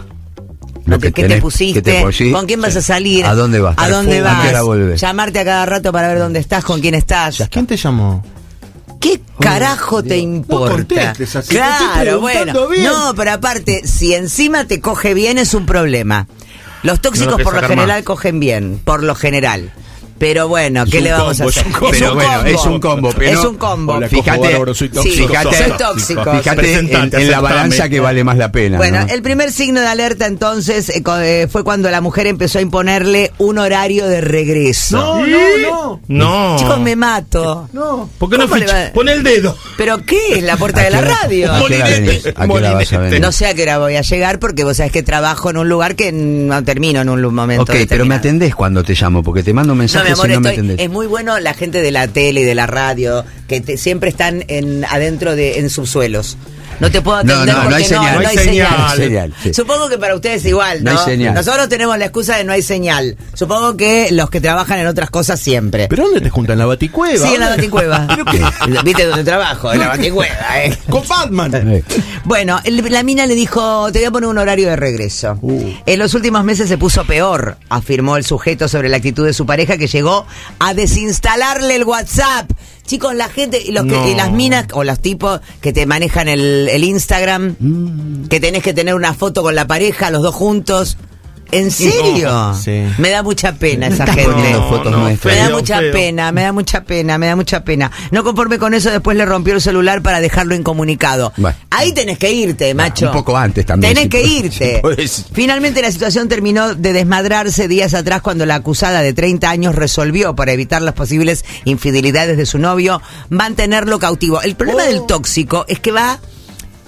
Lo ¿Qué que te tenés- pusiste? que te pusiste. ¿Con quién vas a salir? ¿A dónde vas? ¿A dónde ¿A qué hora vas? volvés? Llamarte a cada rato para ver dónde estás, con quién estás. ¿Quién te llamó? ¿Qué carajo te importa? contestes así, te estoy Claro, preguntando bueno. bien. No, pero aparte, si encima te coge bien es un problema. Los tóxicos No lo por lo querés sacar general más. cogen bien, por lo general. Pero bueno, ¿qué un le vamos combo, a hacer? es un combo. Pero bueno, es un combo. Pero Es no- un combo. Hola, Fíjate, cojo bárbaro, soy Sí, tóxico. fíjate, soy tóxico. Fíjate en, Presentate, en la aceptame. balanza que vale más la pena. Bueno, ¿no? el primer signo de alerta entonces eh, co- eh, fue cuando la mujer empezó a imponerle un horario de regreso. No, no, no. No. Chicos, me mato. No. ¿Por qué no ¿Cómo le ficha? va? Pon el dedo. ¿Pero qué? La puerta de la radio. ¿A qué hora venís? ¿A qué hora vas a venir? No sé a qué hora voy a llegar porque vos sabés que trabajo en un lugar que no termino en un lu- momento. Ok, pero me determinado. atendés cuando te llamo, porque te mando un No, mensaje mi amor, si no me estoy- atendés. es muy bueno la gente de la tele y de la radio que te- siempre están en adentro de en subsuelos. No te puedo No, atender no, no porque hay señal. no, No hay hay señal. señal. No hay señal, sí. Supongo que para ustedes igual, ¿no? No hay señal. Nosotros tenemos la excusa de no hay señal. Supongo que los que trabajan en otras cosas siempre. ¿Pero dónde te juntan? ¿En la baticueva? Sí, en la ¿Dónde? baticueva. ¿Pero qué? ¿Viste dónde trabajo? En la baticueva, ¿eh? Con Batman. Eh, Bueno, el- la mina le dijo, te voy a poner un horario de regreso. Uh. En los últimos meses se puso peor, afirmó el sujeto sobre la actitud de su pareja que llegó a desinstalarle el WhatsApp. Chicos, la gente y, los que- No. y las minas o los tipos que te manejan el, el Instagram, que tenés que tener una foto con la pareja, los dos juntos. ¿En serio? No, sí. Me da mucha pena esa estás gente. poniendo fotos no, nuestras. Me da Feo, mucha feo. pena, me da mucha pena, me da mucha pena. No conforme con eso, después le rompió el celular para dejarlo incomunicado. Bueno. Ahí tenés que irte, macho. un poco antes también, Tenés si que podés- irte. si podés. Finalmente la situación terminó de desmadrarse días atrás cuando la acusada de treinta años resolvió, para evitar las posibles infidelidades de su novio, mantenerlo cautivo. El problema del tóxico es que va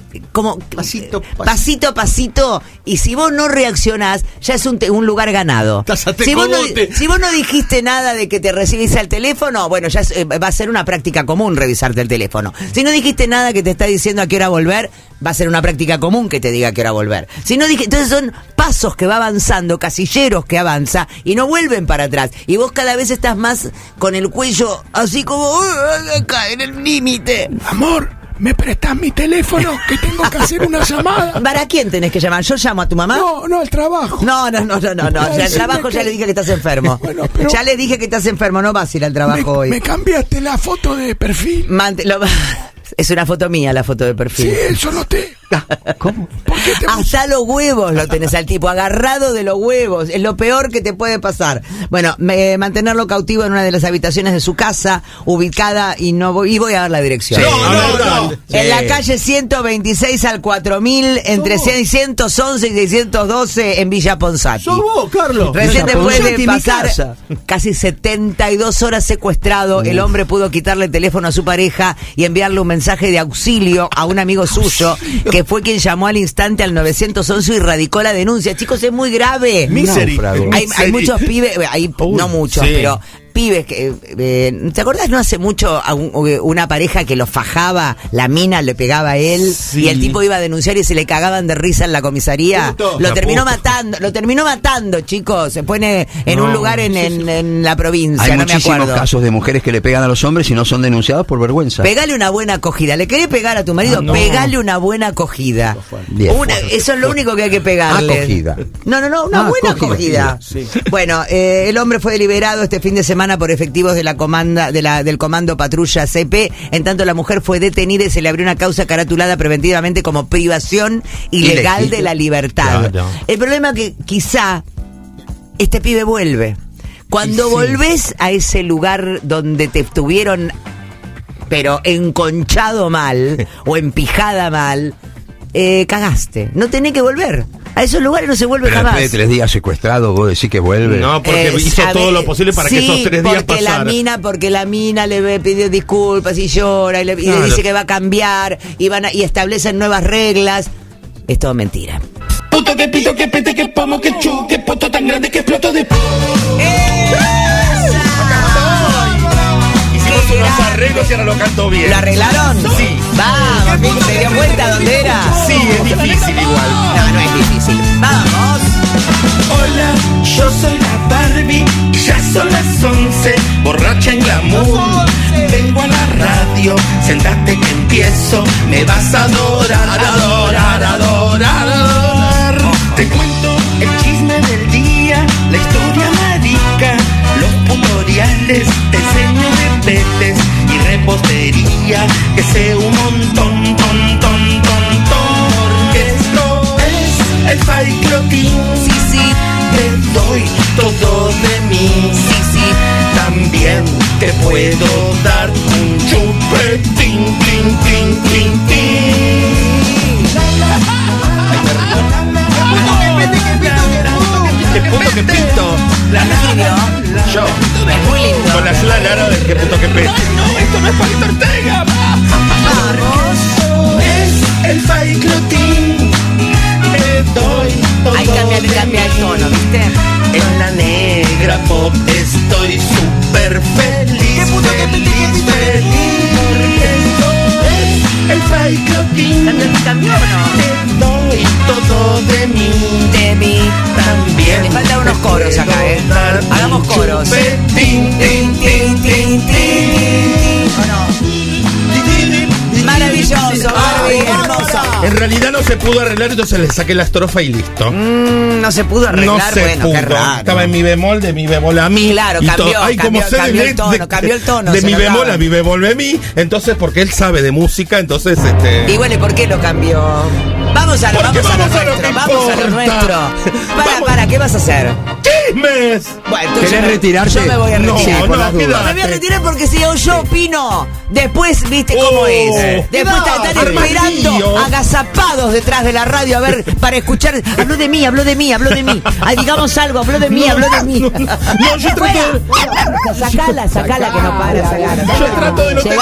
como Pasito, pasito. pasito a pasito, y si vos no reaccionás, ya es un, te- un lugar ganado. Si vos, no, si vos no dijiste nada de que te recibís al teléfono, bueno, ya es, eh, va a ser una práctica común revisarte el teléfono. Si no dijiste nada que te está diciendo a qué hora volver, va a ser una práctica común que te diga a qué hora volver. Si no dije, entonces son pasos que va avanzando, casilleros que avanza y no vuelven para atrás. Y vos cada vez estás más con el cuello así como "Uh, acá en el límite". Amor, ¿me prestás mi teléfono? Que tengo que hacer una llamada. ¿Para quién tenés que llamar? ¿Yo llamo a tu mamá? No, no, al trabajo. No, no, no, no, no, no. Ya el trabajo ya le dije que estás enfermo. Bueno, pero- Ya le dije que estás enfermo, no vas a ir al trabajo me, hoy. me cambiaste la foto de perfil. Mante- lo- Es una foto mía la foto de perfil. Sí, eso noté. ¿Cómo? Hasta los huevos lo tenés al tipo, agarrado de los huevos. Es lo peor que te puede pasar. Bueno, me- mantenerlo cautivo en una de las habitaciones de su casa, ubicada, y no voy, y voy a dar la dirección. Sí, no, no, no. En Sí. la calle ciento veintiséis al cuatro mil, entre seiscientos once y seiscientos doce en Villa Ponzati. ¡Sos vos, Carlos! Recién Villa después Ponzati, de mi pasar casa. casi setenta y dos horas secuestrado, el hombre pudo quitarle el teléfono a su pareja y enviarle un mensaje de auxilio a un amigo suyo, que fue quien llamó al instante al nueve once y radicó la denuncia. Chicos, es muy grave. Misery. Hay, hay muchos pibes, hay, no muchos, sí. pero pibes que... eh, ¿te acordás no hace mucho a un- una pareja que lo fajaba, la mina le pegaba a él Sí. y el tipo iba a denunciar y se le cagaban de risa en la comisaría? Puto. Lo La terminó puta. matando, lo terminó matando, chicos. Se pone en un No, lugar en, sí, en, sí. en la provincia, Hay no me muchísimos acuerdo. casos de mujeres que le pegan a los hombres y no son denunciados por vergüenza. Pegale una buena acogida. ¿Le querés pegar a tu marido? Ah, no. Pegale una buena acogida. Bien. Una- eso es lo único que hay que pegarle. Acogida. No, no, no, una Ah, buena acogida, acogida. Bueno, eh, el hombre fue liberado este fin de semana por efectivos de la comanda, de la, del Comando Patrulla C P. En tanto, la mujer fue detenida y se le abrió una causa caratulada preventivamente como privación ilegal Ilegítima. de la libertad. Claro. El problema es que quizá este pibe vuelve. Cuando Y sí. volvés a ese lugar donde te tuvieron pero enconchado mal o empijada mal, eh, cagaste. No tenés que volver. A esos lugares no se vuelve Pero jamás. después de tres días secuestrado, vos decís que vuelve. No, porque Eh, hizo sabe- todo lo posible para que sí, esos tres días porque la pasaran. mina, porque la mina le ve- pidió disculpas y llora y le, y le Claro. dice que va a cambiar y van a- y establecen nuevas reglas. Es todo mentira. Puto que pito, que pete, que pomo, que chu, que poto tan grande que exploto de... Hicimos unos arreglos y ahora lo canto bien. ¿Lo arreglaron? Sí. Vamos, Vicky, ¿te dio cuenta dónde era? Sí, es difícil igual. No, no es difícil. Vamos. Hola, yo soy la Barbie, ya son las once, borracha en glamour. Vengo a la radio, sentate que empiezo, me vas a adorar, adorar, adorar, adorar. Te cuento el chisme del día, la historia marica, los tutoriales, te enseño de petes y repostería, que sé un montón, ton, ton, ton, ton, porque esto es el Faiclotín. Sí, sí. Te doy todo de mí. Sí, sí. También te puedo dar un chupetín, tin, tin, tin, tin. Qué puto que pinto. La, la, la, Yo. Es muy lindo. Con la sola lara del que puto que pinto. No, esto no es Palito Ortega. Vamos. Es el Faiclotín. Te doy todo Ahí cambia, de cambia el mí. tono, ¿viste? En la negra pop estoy súper feliz, feliz, feliz, porque esto es el Faiclotín. ¿Cambió, cambió o no? Te doy todo de mí, De mí. también. Le faltan unos te coros acá, puedo ¿eh? dar un Hagamos coros. chupetín, tin, tin, tin, tin. ¿O no? Maravilloso, Barbie, hermoso. En realidad no se pudo arreglar, entonces le saqué la estrofa y listo. Mm, no se pudo arreglar, no se bueno, pudo. qué raro. Estaba en mi bemol, de mi bemol a mi. Claro, y cambió, todo. Ay, cambió, como sé de cambió el net- tono, de- cambió el tono, De se mi notaba. bemol a mi bemol de mí. Entonces, porque él sabe de música, entonces este. Y bueno, ¿y por qué lo cambió? Vamos a lo, Porque vamos a lo vamos a lo nuestro, que vamos a lo importa. nuestro. Para, Vamos. para, ¿qué vas a hacer? ¡Chismes! Bueno, entonces ¿Querés me- retirarse? Yo me voy a No, retirar. Sí, por no, las dudas. quédate. Me voy a retirar porque si yo, yo opino, después viste cómo Oh, es. Después no, están Armandillo. esperando agazapados detrás de la radio a ver, para escuchar. Habló de mí, habló de mí, habló de mí. Ah, digamos algo, habló de mí, No, habló de mí. no, yo trato de- Fuera. Sacala, sacala que no para, sacala. Yo trato de no Llegala. testar a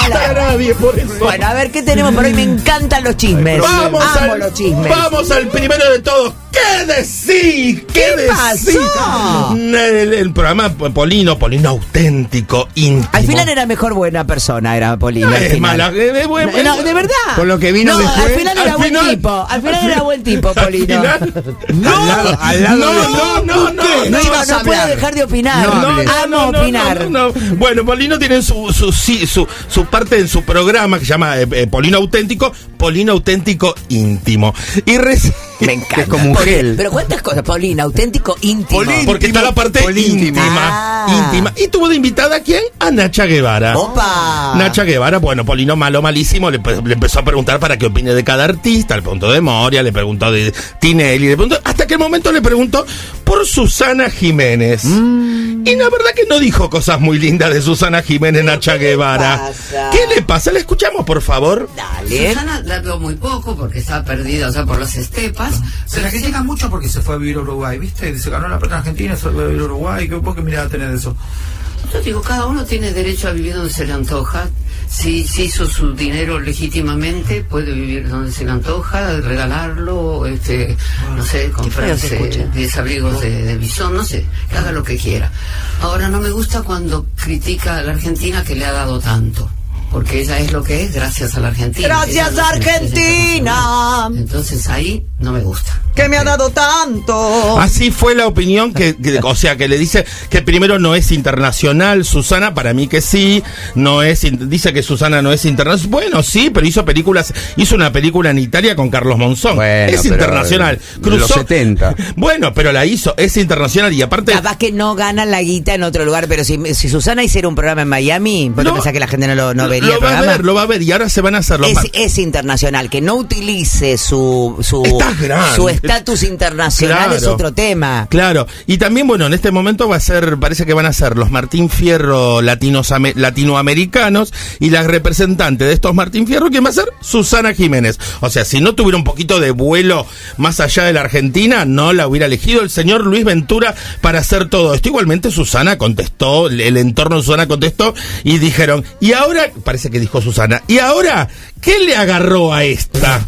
nadie por eso. Bueno, a ver, ¿qué tenemos por hoy? Me encantan los chismes. Vamos Amo al, los chismes. Vamos al primero de todos. ¿Qué decís? ¿Qué, ¿Qué decís? pasó? El, el programa Polino, Polino auténtico, íntimo. Al final era mejor buena persona, era Polino. No al es final. mala, eh, eh, bueno, no, no, de verdad. Con lo que vino no, después. al final era al buen final- tipo. Al final al era fin- buen tipo, al Polino. final- No, al lado, al lado no, de- no, no, no, no, No, ibas a no puedo hablar. dejar de opinar. No hables. Amo no, opinar. no, no, no. Bueno, Polino tiene su, su, sí, su, su parte en su programa que se llama eh, eh, Polino Auténtico, Polino Auténtico íntimo. Y reci- Me encanta. Es como un Poli- gel. Pero ¿cuántas cosas? Polina, auténtico, íntimo. Polín. Porque está la parte Políntimo. íntima, Ah. íntima. Y tuvo de invitada a quién? A Nacha Guevara. Opa. Nacha Guevara, bueno, Polino malo, malísimo, le, le empezó a preguntar para qué opine de cada artista, le preguntó de Moria, le preguntó de Tinelli, le preguntó, hasta que el momento le preguntó por Susana Jiménez. Mm. Y la verdad que no dijo cosas muy lindas de Susana Jiménez, Nacha Guevara. pasa? ¿Qué le pasa? ¿La escuchamos, por favor? Dale. Susana la veo muy poco porque estaba perdida, o sea, por las estepas. Se la critica mucho porque se fue a vivir a Uruguay, ¿viste? Dice, ganó la plata en Argentina, se fue a vivir a Uruguay. ¿Qué, ¿Vos qué mirada tenés de eso? Yo digo, cada uno tiene derecho a vivir donde se le antoja. Si, si hizo su dinero legítimamente, puede vivir donde se le antoja, regalarlo, este, no sé, feo se comprarse escucha. diez abrigos de, de bisón, no sé, que haga lo que quiera. Ahora, no me gusta cuando critica a la Argentina que le ha dado tanto. Porque ella es lo que es gracias a la Argentina. Gracias, Ella no es una estrella Argentina. internacional. Entonces ahí no me gusta. Que me ha dado tanto. Así fue la opinión que, que- o sea, que le dice que primero no es internacional Susana, para mí que sí, no es, in- dice que Susana no es internacional, bueno, sí, pero hizo películas, hizo una película en Italia con Carlos Monzón, Bueno, es pero internacional, de los setenta. bueno, pero la hizo, es internacional y aparte, Capaz que no gana la guita en otro lugar, pero si, si Susana hiciera un programa en Miami, ¿vos No, te pensás que la gente no lo no vería lo el va a programa? ver, lo va a ver y ahora se van a hacer los Es, ma- es internacional, que no utilice su su Estás grande. su estatus internacional Claro. es otro tema. Claro, y también, bueno, en este momento va a ser, parece que van a ser los Martín Fierro latinos, latinoamericanos y la representante de estos Martín Fierro, ¿quién va a ser? Susana Jiménez. O sea, si no tuviera un poquito de vuelo más allá de la Argentina, no la hubiera elegido el señor Luis Ventura para hacer todo esto. Igualmente Susana contestó, el entorno de Susana contestó y dijeron, y ahora, parece que dijo Susana, ¿y ahora qué le agarró a esta?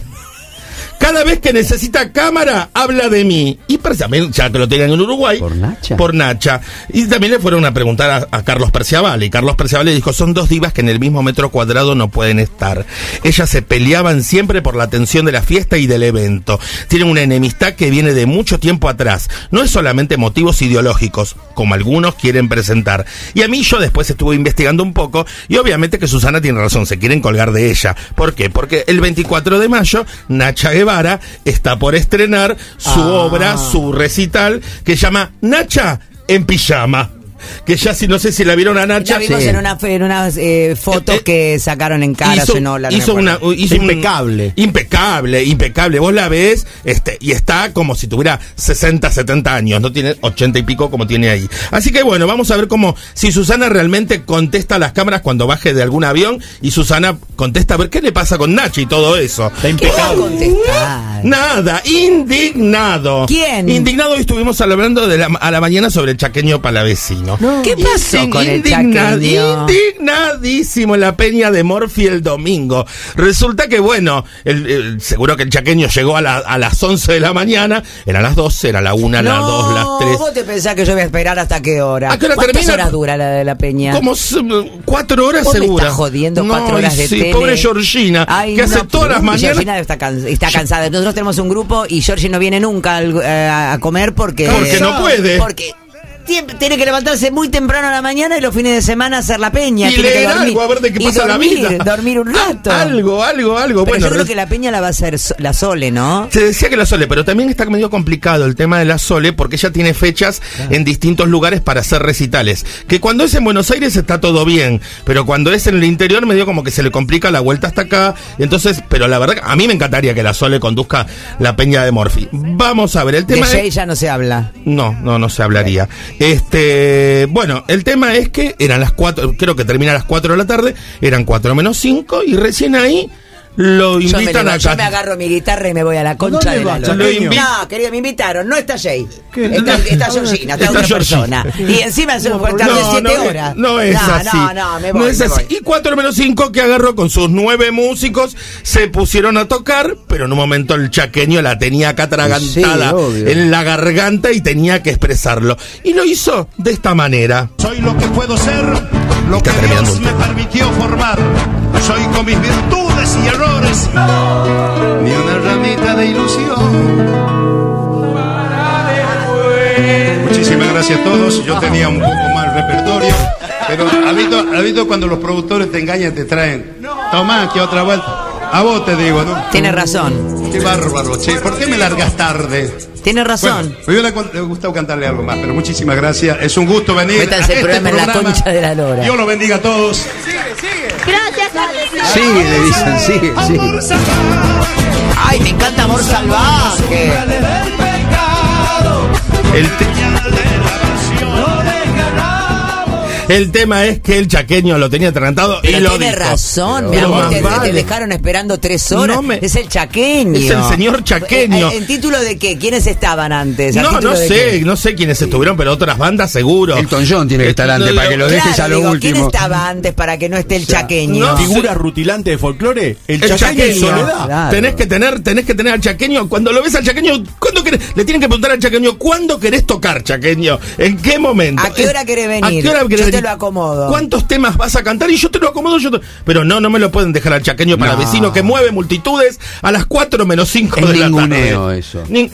Cada vez que necesita cámara, habla de mí. Y parece también, ya que lo tengan en Uruguay. Por Nacha. Por Nacha. Y también le fueron a preguntar a, a Carlos Perciabale. Y Carlos Perciabale dijo, son dos divas que en el mismo metro cuadrado no pueden estar. Ellas se peleaban siempre por la atención de la fiesta y del evento. Tienen una enemistad que viene de mucho tiempo atrás. No es solamente motivos ideológicos, como algunos quieren presentar. Y a mí yo después estuve investigando un poco, y obviamente que Susana tiene razón, se quieren colgar de ella. ¿Por qué? Porque el veinticuatro de mayo, Nacha Guevara está por estrenar su Ah. obra, su recital, que se llama Nacha en pijama. Que ya si no sé si la vieron a Nacha. Ya vimos Sí. en, una, en unas eh, fotos Eh, eh, que sacaron en cara, hizo, no la hizo una hizo un- Impecable. impecable, impecable. Vos la ves, este, y está como si tuviera sesenta, setenta años, no tiene ochenta y pico como tiene ahí. Así que bueno, vamos a ver cómo, si Susana realmente contesta a las cámaras cuando baje de algún avión, y Susana contesta a ver qué le pasa con Nachi y todo eso. Está ¿Qué va a impecable. contestar? Nada, indignado. ¿Quién? Indignado, hoy estuvimos hablando de la, a la mañana sobre el chaqueño palavecino. ¿Qué pasó Indign- con el indigna- chaqueño? Indignadísimo en la peña de Morphy el domingo. Resulta que, bueno, el- el- seguro que el chaqueño llegó a, la- a las once de la mañana, eran las doce, era la una, las dos, las tres. ¿Vos te pensás que yo voy a esperar hasta qué hora? ¿A qué hora ¿Cuántas termina? horas dura la de la peña? Como s- cuatro horas ¿Vos me segura. estás jodiendo cuatro No, horas y de sí, tele? pobre Georgina, Ay, que hace no, todas las y mañanas. Georgina está, can- está cansada. Nosotros tenemos un grupo y Georgie no viene nunca al- eh, a comer porque... Porque no puede. Porque tiene, tiene que levantarse muy temprano a la mañana y los fines de semana hacer la peña. Y tiene que leer dormir. algo, a ver de qué Y pasa la dormir, vida. dormir un rato. Ah, algo, algo, algo. Pero bueno, yo creo res- que la peña la va a hacer so- la Sole, ¿no? Se decía que la Sole, pero también está medio complicado el tema de la Sole porque ella tiene fechas en distintos lugares para hacer recitales. Que cuando es en Buenos Aires está todo bien, pero cuando es en el interior medio como que se le complica la vuelta hasta acá. Y entonces, pero la verdad, a mí me encantaría que la Sole conduzca la peña de Morphy. Vamos a ver, el De tema Jay es... ya no se habla. No, no, no se hablaría. Este, bueno, el tema es que eran las cuatro, creo que termina a las cuatro de la tarde, eran cuatro menos cinco y recién ahí lo Yo me, invitan le- a yo me cantar. agarro mi guitarra y me voy a la concha ¿Dónde de la va, lora. Chaqueño? No, querido, me invitaron. No está Jay. ¿Qué? Está, está Georgina, está, Está otra Georgina. persona. Y encima se puede estar de No, siete no, horas. no es no, así. No, no, me voy, No es me así. voy. Y cuatro menos cinco que agarró con sus nueve músicos, se pusieron a tocar, pero en un momento el chaqueño la tenía acá atragantada Sí, obvio. en la garganta y tenía que expresarlo. Y lo hizo de esta manera. Soy lo que puedo ser, lo Está que terminando Dios un me tema. permitió formar. Soy con mis virtudes y errores, ni una ramita de ilusión. Muchísimas gracias a todos. Yo tenía un poco más repertorio, pero ¿has visto, has visto cuando los productores te engañan, te traen? Tomá, que otra vuelta. A vos te digo, ¿no? Tiene razón. Qué bárbaro, che. ¿Por qué me largas tarde? Tiene razón. Bueno, me hubiera con- me gustado cantarle algo más, pero muchísimas gracias. Es un gusto venir. Métanse a el programa en la concha de la lora. Dios lo bendiga a todos. Sigue, le dicen, sigue, sigue. Ay, me encanta Amor Salvaje. El, te- el tema es que el chaqueño lo tenía atragantado y Pero lo tiene dijo. razón, mi Pero amor, más te, te vale. dejaron esperando tres horas. No me- Es el chaqueño. Es el señor chaqueño. ¿En título de qué? ¿Quiénes estaban antes? ¿A No, título no de sé, qué? no sé quiénes estuvieron, pero otras bandas seguro. Elton John tiene que estar antes para que lo dejes Claro, a lo digo, ¿quién último. estaba antes para que no esté el chaqueño? no, Figura rutilante de folclore, el, El chaqueño, chaqueño, en soledad. Claro. tenés que tener, tenés que tener al chaqueño. Cuando lo ves al chaqueño, ¿cuándo querés? Le tienen que preguntar al chaqueño, ¿cuándo querés tocar, chaqueño? ¿En qué momento? ¿A qué hora querés venir? ¿A qué hora querés Yo te venir? lo acomodo. ¿Cuántos temas vas a cantar? Y yo te lo acomodo, yo te- pero no, no me lo pueden dejar al chaqueño para No. vecino que mueve multitudes a las cuatro menos cinco Es de la ninguneo tarde. eso. Nin-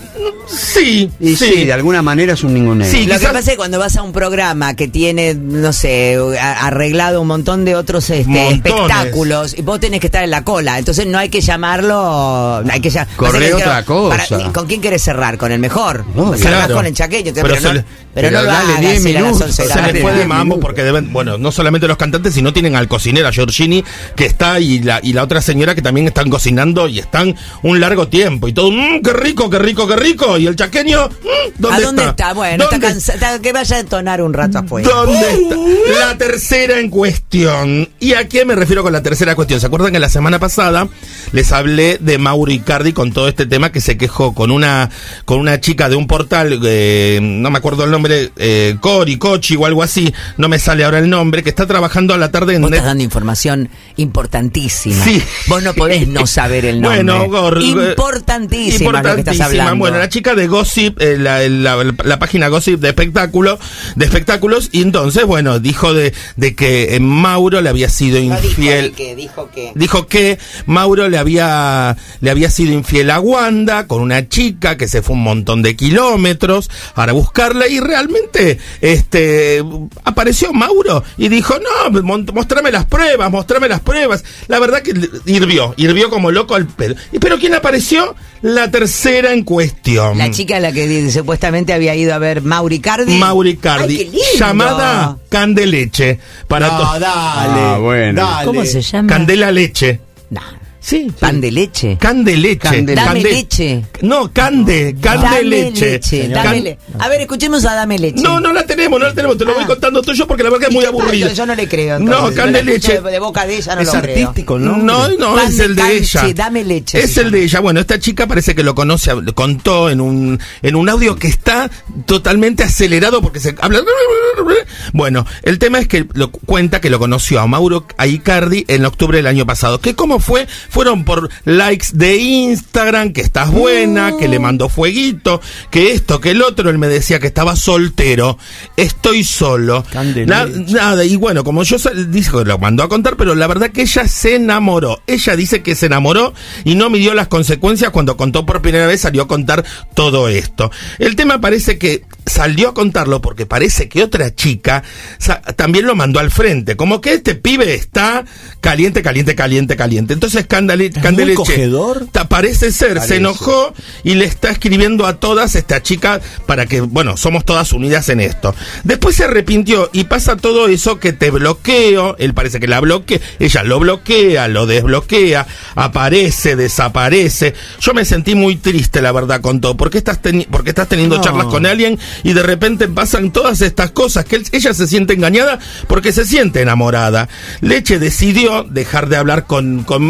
sí, Y sí, sí. de alguna manera es un ninguneo. Sí, Lo que quizás- pasa es que cuando vas a un programa que tiene, no sé, a- arreglado un montón de otros este, Montones. espectáculos, y vos tenés que estar en la cola, entonces no hay que llamarlo, no hay que llam- Corre pasa que otra quiero- para- cosa. ¿Con quién querés cerrar? ¿Con el mejor? No, Cerrás claro. con el chaqueño, Pero pero, se no, le- pero no pero lo dale hagas diez ir a las minutos, once de la Se les tarde. fue de diez mambo minutos. porque deben, bueno, no solamente los cantantes, sino tienen al cocinero, a Giorgini, que está, y la, y la otra señora que también están cocinando y están un largo tiempo. Y todo, mmm, qué rico, qué rico, qué rico. Y el chaqueño, mm, ¿dónde ¿A dónde está? está? Bueno, está ¿Dónde cansada, que vaya a entonar un rato afuera. ¿Dónde está? La tercera en cuestión. ¿Y a qué me refiero con la tercera cuestión? ¿Se acuerdan que la semana pasada les hablé de Mauro Icardi con todo este tema que se quejó con una con una chica de un portal, eh, no me acuerdo el nombre, eh, Cori, Cochi o algo así, no me sale ahora el nombre, que está trabajando a la tarde en Vos Net- estás dando información importantísima. Sí. Vos no podés no saber el nombre. Bueno, Gor- importantísima, es lo que estás importantísima. hablando. Bueno, la chica de Gossip, eh, la, la- la página Gossip de espectáculo, de espectáculos, y entonces, bueno, dijo de, de que eh, Mauro le había sido No dijo infiel. de qué, dijo que... Dijo que Mauro le había, le había sido infiel a Wanda con una chica que se fue un montón de kilómetros para buscarla, y realmente este apareció Mauro y dijo, no, mon- mostrame las pruebas, mostrame las pruebas. La verdad que hirvió, hirvió como loco al pedo. ¿Y pero quién apareció? La tercera en cuestión. La chica a la que di- supuestamente había ido a ver Mauri Cardi. Mauri Cardi, Ay, qué lindo. llamada Candeleche. Para No, to- dale. Ah, bueno. Dale. ¿Cómo se llama? Candela Leche. Nah. Sí, Pan de leche. Candeleche. Candele- Dame Cande- leche. No, Cande, Cande Dame leche. leche. Can- Dame le- A ver, escuchemos a Dame leche. No, no la tenemos, no la tenemos, te lo voy Ah. contando todo yo porque la verdad que es ¿Y muy qué pasa? aburrido. Yo, yo no le creo. No, entonces. Cande Yo la escucho leche. De, de boca de ella no Es lo artístico, creo. ¿no? No, no, Pan es de el de can- ella. sí, Dame leche, Es se el de ella. Bueno, esta chica parece que lo conoce, lo contó en un en un audio que está totalmente acelerado porque se habla. Bueno, el tema es que lo cuenta que lo conoció a Mauro a Icardi en octubre del año pasado. ¿Que cómo fue? Fueron por likes de Instagram, que estás buena, que le mandó fueguito, que esto, que el otro. Él me decía que estaba soltero. Estoy solo. Na- nada, y bueno, como yo sa- dijo, lo mandó a contar, pero la verdad que ella se enamoró. Ella dice que se enamoró y no midió las consecuencias cuando contó por primera vez, salió a contar todo esto. El tema parece que salió a contarlo porque parece que otra chica sa- también lo mandó al frente, como que este pibe está caliente, caliente, caliente, caliente. Entonces Candale- Candeleche cogedor? ta- parece ser, Parece. se enojó y le está escribiendo a todas esta chica para que, bueno, somos todas unidas en esto. Después se arrepintió y pasa todo eso que te bloqueo, él parece que la bloquea, ella lo bloquea, lo desbloquea, aparece, desaparece. Yo me sentí muy triste, la verdad, con todo, porque estás, teni- porque estás teniendo No. charlas con alguien y de repente pasan todas estas cosas, que él- ella se siente engañada porque se siente enamorada. Leche decidió dejar de hablar con, con Mauro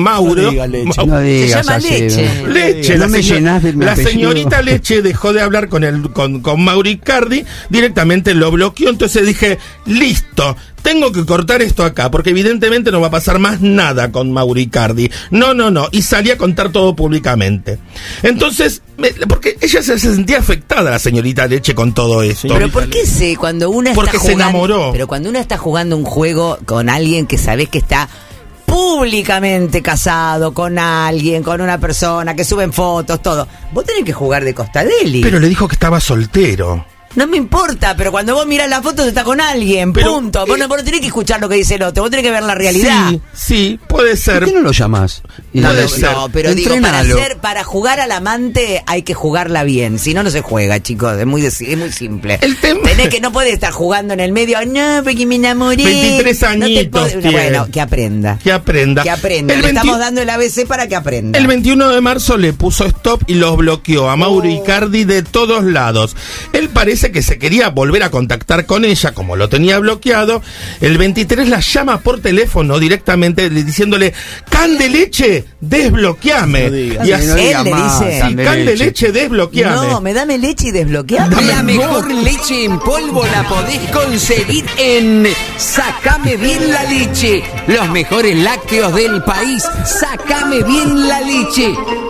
bloqueado. diga leche. Mau- No digas Se llama así, Leche. no. Leche. No la me señor- llenás de mi La apellido. señorita Leche dejó de hablar con, el, con, con Mauro Icardi, directamente lo bloqueó. Entonces dije, listo, tengo que cortar esto acá, porque evidentemente no va a pasar más nada con Mauro Icardi. No, no, no. Y salí a contar todo públicamente. Entonces, me- porque ella se, se sentía afectada, la señorita Leche, con todo esto. Pero ¿por qué sé cuando una Porque está se jugando, enamoró. Pero cuando una está jugando un juego con alguien que sabés que está públicamente casado con alguien, con una persona, que suben fotos, todo, vos tenés que jugar de Costadeli. Pero le dijo que estaba soltero. No me importa, pero cuando vos mirás la foto está con alguien, Pero, punto. Vos, no, vos no tenés que escuchar lo que dice el otro, vos tenés que ver la realidad. Sí, sí, puede ser. ¿Por qué no lo llamás? Y No, le no, decís, no, pero digo, para, entrenalo. hacer, para jugar al amante hay que jugarla bien. Si no, no se juega, chicos. Es muy, de- es muy simple. Tenés que no podés estar jugando en el medio. No, porque me enamoré. veintitrés No te añitos podés- tiene. Bueno, que aprenda. Que aprenda. Que aprenda. El Le veinti- estamos dando el A B C para que aprenda. El veintiuno de marzo le puso stop y los bloqueó a Mauro Icardi de todos lados. Él parece que se quería volver a contactar con ella, como lo tenía bloqueado. El veintitrés la llama por teléfono directamente le- diciéndole, can de leche, desbloqueame. Y así, Él le dice. sí, can de leche, desbloqueame. No, me dame leche y desbloqueame. La mejor leche en polvo la podés conseguir en Sacame Bien la Leche. Los mejores lácteos del país. Sacame Bien la Leche.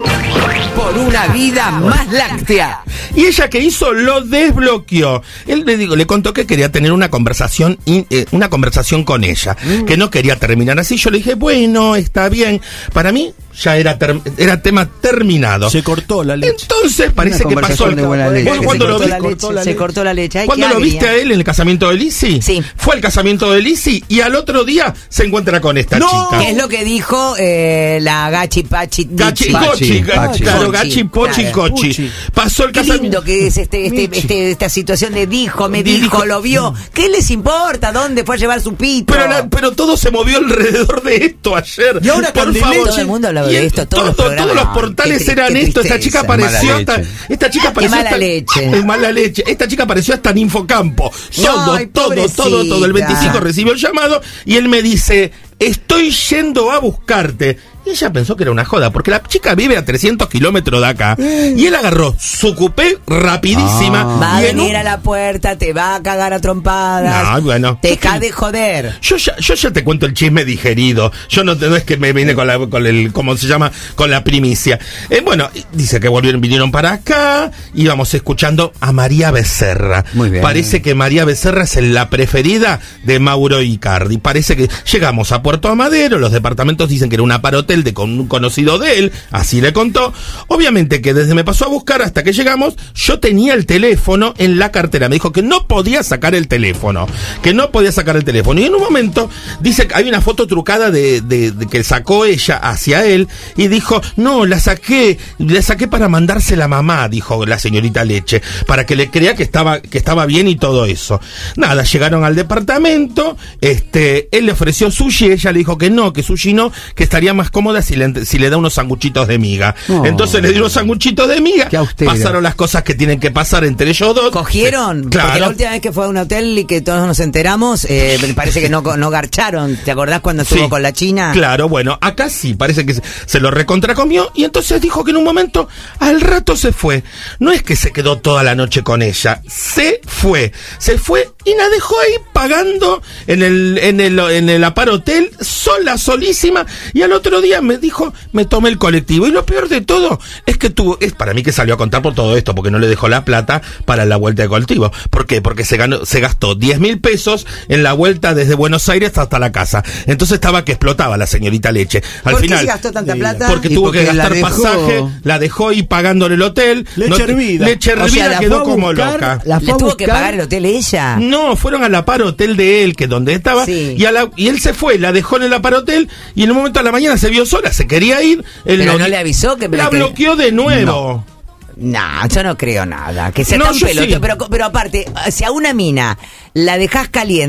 Por una vida más láctea. Y ella que hizo lo desbloqueó. Él le digo, le contó que quería tener una conversación, in- eh, una conversación con ella, que no quería terminar así. Yo le dije, bueno, está bien. Para mí ya era ter- era tema terminado. Se cortó la leche. Entonces parece que pasó el de buena leche. ¿Vos Se cuando lo cortó vi- la leche, se cortó la leche. Ay, ¿Cuándo qué lo viste agria. a él en el casamiento de Lizzy? Sí. Fue al casamiento de Lizzy y al otro día se encuentra con esta chica. ¿Qué es lo que dijo eh, la Gachi Pachi? Gachi Tichi? Pochi, Pachi. claro, Gachi Pochi claro. Cochi. Pasó el Qué casamiento. lindo que es este, este, este- esta situación de dijo, me Dijo. dijo, lo vio. ¿Qué les importa? ¿Dónde fue a llevar su pito? Pero, la- pero todo se movió alrededor de esto ayer. Y ahora por Candeleche- favor. Todo el mundo hablaba Y de el- esto, todos los todo- programas. todos los Ay, portales qué tri- eran qué esto. Esta tristeza. chica apareció Mala hasta. leche. Esta chica apareció mala hasta- leche. Es mala leche. Esta chica apareció hasta en Infocampo. Todo, Ay, todo, pobrecita. todo, todo. El veinticinco recibió el llamado y él me dice: estoy yendo a buscarte. Y ella pensó que era una joda, porque la chica vive a trescientos kilómetros de acá. Y él agarró su coupé rapidísima. Va a y en venir un- a la puerta, te va a cagar a trompadas. No, bueno. Deja de joder. Yo ya, yo ya te cuento el chisme digerido. Yo no, no es que me vine con la, con el, ¿cómo se llama? Con la primicia. Eh, bueno, dice que volvieron, vinieron para acá. Íbamos escuchando a María Becerra. Muy bien. Parece que María Becerra es la preferida de Mauro Icardi. Parece que llegamos a Puerto Amadero. Los departamentos dicen que era un aparotel de con un conocido de él. Así le contó. Obviamente que desde me pasó a buscar hasta que llegamos, yo tenía el teléfono en la cartera. Me dijo que no podía sacar el teléfono. Que no podía sacar el teléfono. Y en un momento dice que hay una foto trucada de, de- de que sacó ella hacia él. Y dijo, no, la saqué. La saqué para mandársela a mamá, dijo la señorita Leche. Para que le crea que estaba, que estaba bien y todo eso. Nada, llegaron al departamento. Este, él le ofreció sushi. Ella le dijo que no, que sushi no, que estaría más cómoda si le, si le da unos sanguchitos de miga. No. Entonces le dio unos sanguchitos de miga. Qué austera. Pasaron las cosas que tienen que pasar entre ellos dos. ¿Cogieron? Sí, Porque la claro. última vez que fue a un hotel y que todos nos enteramos, eh, me parece que no, no garcharon. ¿Te acordás cuando estuvo Sí. con la China? Claro, bueno, acá sí, parece que se, se lo recontracomió y entonces dijo que en un momento, al rato se fue. No es que se quedó toda la noche con ella, se fue. Se fue y la dejó ahí pagando en el, en el, en el Apar Hotel, sola, solísima, y al otro día me dijo, me tomé el colectivo. Y lo peor de todo es que tuvo, es para mí que salió a contar por todo esto, porque no le dejó la plata para la vuelta de colectivo. ¿Por qué? Porque se ganó, se gastó diez mil pesos en la vuelta desde Buenos Aires hasta la casa. Entonces estaba que explotaba la señorita Leche. Al ¿Por final, qué se gastó tanta plata? porque Y tuvo porque que la gastar dejó. pasaje, la dejó ahí pagándole el hotel. Leche hervida. Leche O sea, hervida la quedó fue a como buscar, loca. la ¿Le fue a tuvo que buscar. pagar el hotel ella? No, fueron al Apar Hotel de él, que es donde estaba, Sí. y, a la- y él se fue, la dejó en el Apar Hotel, y en un momento a la mañana se vio sola, se quería ir. Él Pero no le avisó que... la que- bloqueó de nuevo. No, yo no creo nada. Que sea No, tan yo pelotudo. sí. Pero, pero aparte, si a una mina la dejas caliente, es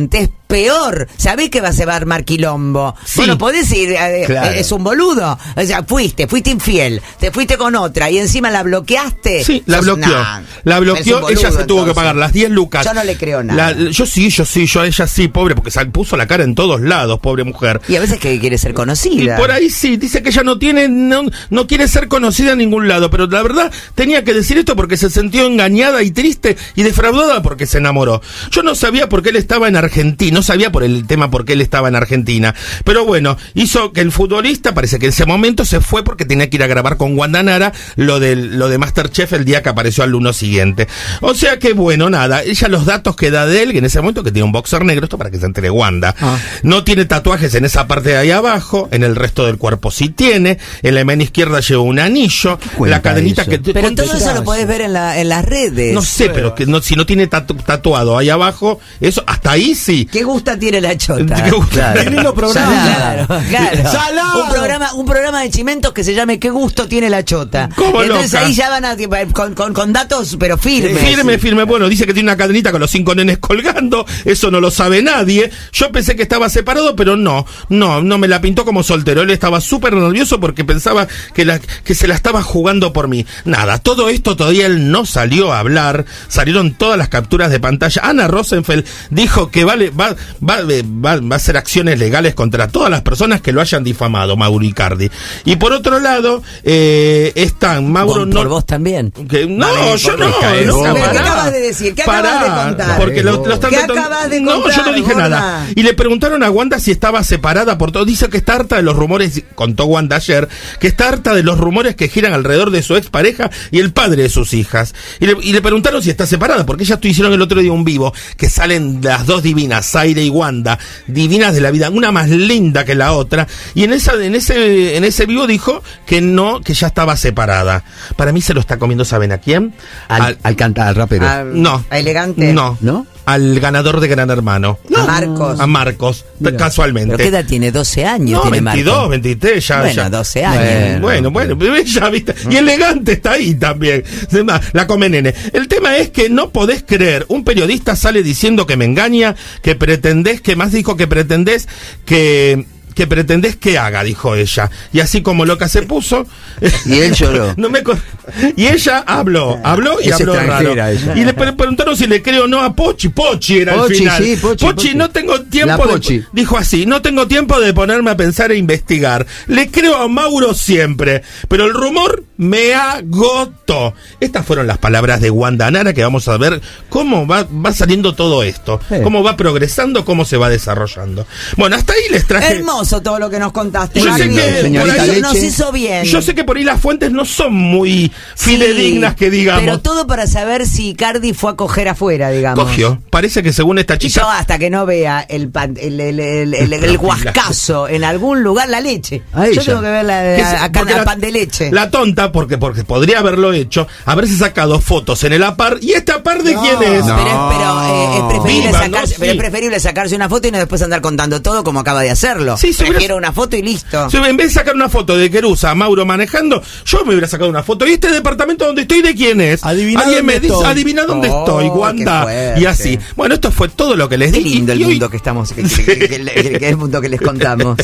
peor. Sabés que va, se va a armar quilombo. Sí. Bueno, podés ir, eh, Claro. eh, es un boludo. O sea, fuiste, fuiste infiel, te fuiste con otra y encima la bloqueaste. Sí, la Sos- bloqueó. nah, la eres bloqueó, un boludo, ella se tuvo que entonces. pagar las diez lucas. Yo no le creo nada. La- yo sí, yo sí, yo a ella sí, pobre, porque sal- puso la cara en todos lados, pobre mujer. Y a veces que quiere ser Y conocida. por ahí sí, dice que ella no tiene, no, no quiere ser conocida en ningún lado, pero la verdad tenía que decir esto porque se sintió engañada y triste y defraudada porque se enamoró. Yo no sabía por qué él estaba en Argentina, no sabía por el tema por qué él estaba en Argentina, pero bueno, hizo que el futbolista, parece que en ese momento se fue porque tenía que ir a grabar con Wanda Nara lo del, lo de MasterChef el día que apareció al lunes siguiente. O sea que bueno, nada, ella los datos que da de él, que en ese momento que tiene un boxer negro, esto para que se entere Wanda, Ah. no tiene tatuajes en esa parte de ahí abajo, en el resto del cuerpo sí tiene, en la mano izquierda lleva un anillo, la cadenita eso? que... Pero ¿cuánto todo es? eso lo podés ver en, la, en las redes. No sé, pero que no, si no tiene tatu- tatuado ahí abajo, eso, hasta ahí sí. ¿Qué gusta tiene la chota? ¿Qué gusta? Claro. Qué lindo programa. Claro, claro. ¡Salado! Un programa, un programa de chimentos que se llame ¿Qué gusto tiene la chota? ¿Cómo Entonces loca? ahí ya van a con, con, con datos, pero firmes. Firme, firme. Bueno, dice que tiene una cadenita con los cinco nenes colgando. Eso no lo sabe nadie. Yo pensé que estaba separado, pero no. No, no me la pintó como soltero. Él estaba súper nervioso porque pensaba que, la, que se la estaba jugando por mí. Nada, todo esto todavía él no salió a hablar. Salieron todas las capturas de pantalla. Ana Rosenfeld dijo que vale, va, va, va, va a hacer acciones legales contra todas las personas que lo hayan difamado, Mauro Icardi. Y por otro lado, eh, están Mauro... Por, no, por vos también. que, no, Vale, yo por- no, cae no, vos. ¿Pero pará. qué acabas de decir? ¿Qué Pará, acabas de contar? Porque lo, lo están ¿Qué tratando- acabas de No, contar, yo no dije gorda? nada. Y le preguntaron a Wanda si estaba separada por todo. Dice que está harta de los rumores, contó Wanda ayer, que está harta de los rumores que giran alrededor de su expareja y el padre de sus hijas. Y le, y le preguntaron si está separada, porque ellas hicieron el otro día un vivo, que salen las dos divinas, Zaire y Wanda, divinas de la vida, una más linda que la otra. Y en esa, en ese, en ese vivo dijo que no, que ya estaba separada. Para mí se lo está comiendo, ¿saben a quién? Al, al cantar, al rapero. A- No. a Elegante. No. ¿No? Al ganador de Gran Hermano. A Marcos. A Marcos, casualmente. ¿Pero qué edad tiene? doce años No, tiene veintidós, Marco. veintitrés, ya. Bueno, ya. doce años. Bueno, bueno, bueno, ya viste. Y Elegante está ahí también. Se llama La come nene. El tema es que no podés creer. Un periodista sale diciendo que me engaña, que pretendés, que más dijo que pretendés que. que pretendés que haga, dijo ella. Y así como loca se puso. Y él lloró. No me co- y ella habló, habló y Es habló raro. extranjera ella. Y le pre- preguntaron si le creo o no a Pochi. Pochi era Pochi, el final. sí, Pochi, Pochi. no tengo La tiempo de, Pochi. dijo así, no tengo tiempo de ponerme a pensar e investigar. Le creo a Mauro siempre, pero el rumor me agotó. Estas fueron las palabras de Wanda Nara, que vamos a ver cómo va, va saliendo todo esto, Sí. cómo va progresando, cómo se va desarrollando. Bueno, hasta ahí les traje... Hermoso todo lo que nos contaste. Yo sé Gaby. que Señorita por ahí- Leche. Nos hizo bien. Yo sé que por ahí las fuentes no son muy Sí, fidedignas, que digamos. Pero todo para saber si Cardi fue a coger afuera, digamos. Cogió. Parece que según esta Y chica... yo hasta que no vea el pan- el, el, el, el, el guascazo en algún lugar, la leche. A Yo ella. tengo que ver la, Que se- acá porque el la- pan de leche. La tonta, porque, porque podría haberlo hecho, haberse sacado fotos en el APAR. ¿Y este APAR de quién es? No. Pero, es, pero, eh, es preferible Viva, sacarse, ¿no? pero es Sí. preferible sacarse una foto y no después andar contando todo como acaba de hacerlo. Sí, se hubiera- Prefiero una foto y listo. Si en vez de sacar una foto de Querusa a Mauro manejando, yo me hubiera sacado una foto. ¿Y este departamento donde estoy de quién es? Adivina Alguien dónde me dice, estoy. adivina dónde Oh, estoy, qué Wanda. fuerte. Y así. Bueno, esto fue todo lo que les Qué di. lindo y, el y hoy- mundo que estamos, que, que- que- que- que- que es el mundo que les contamos.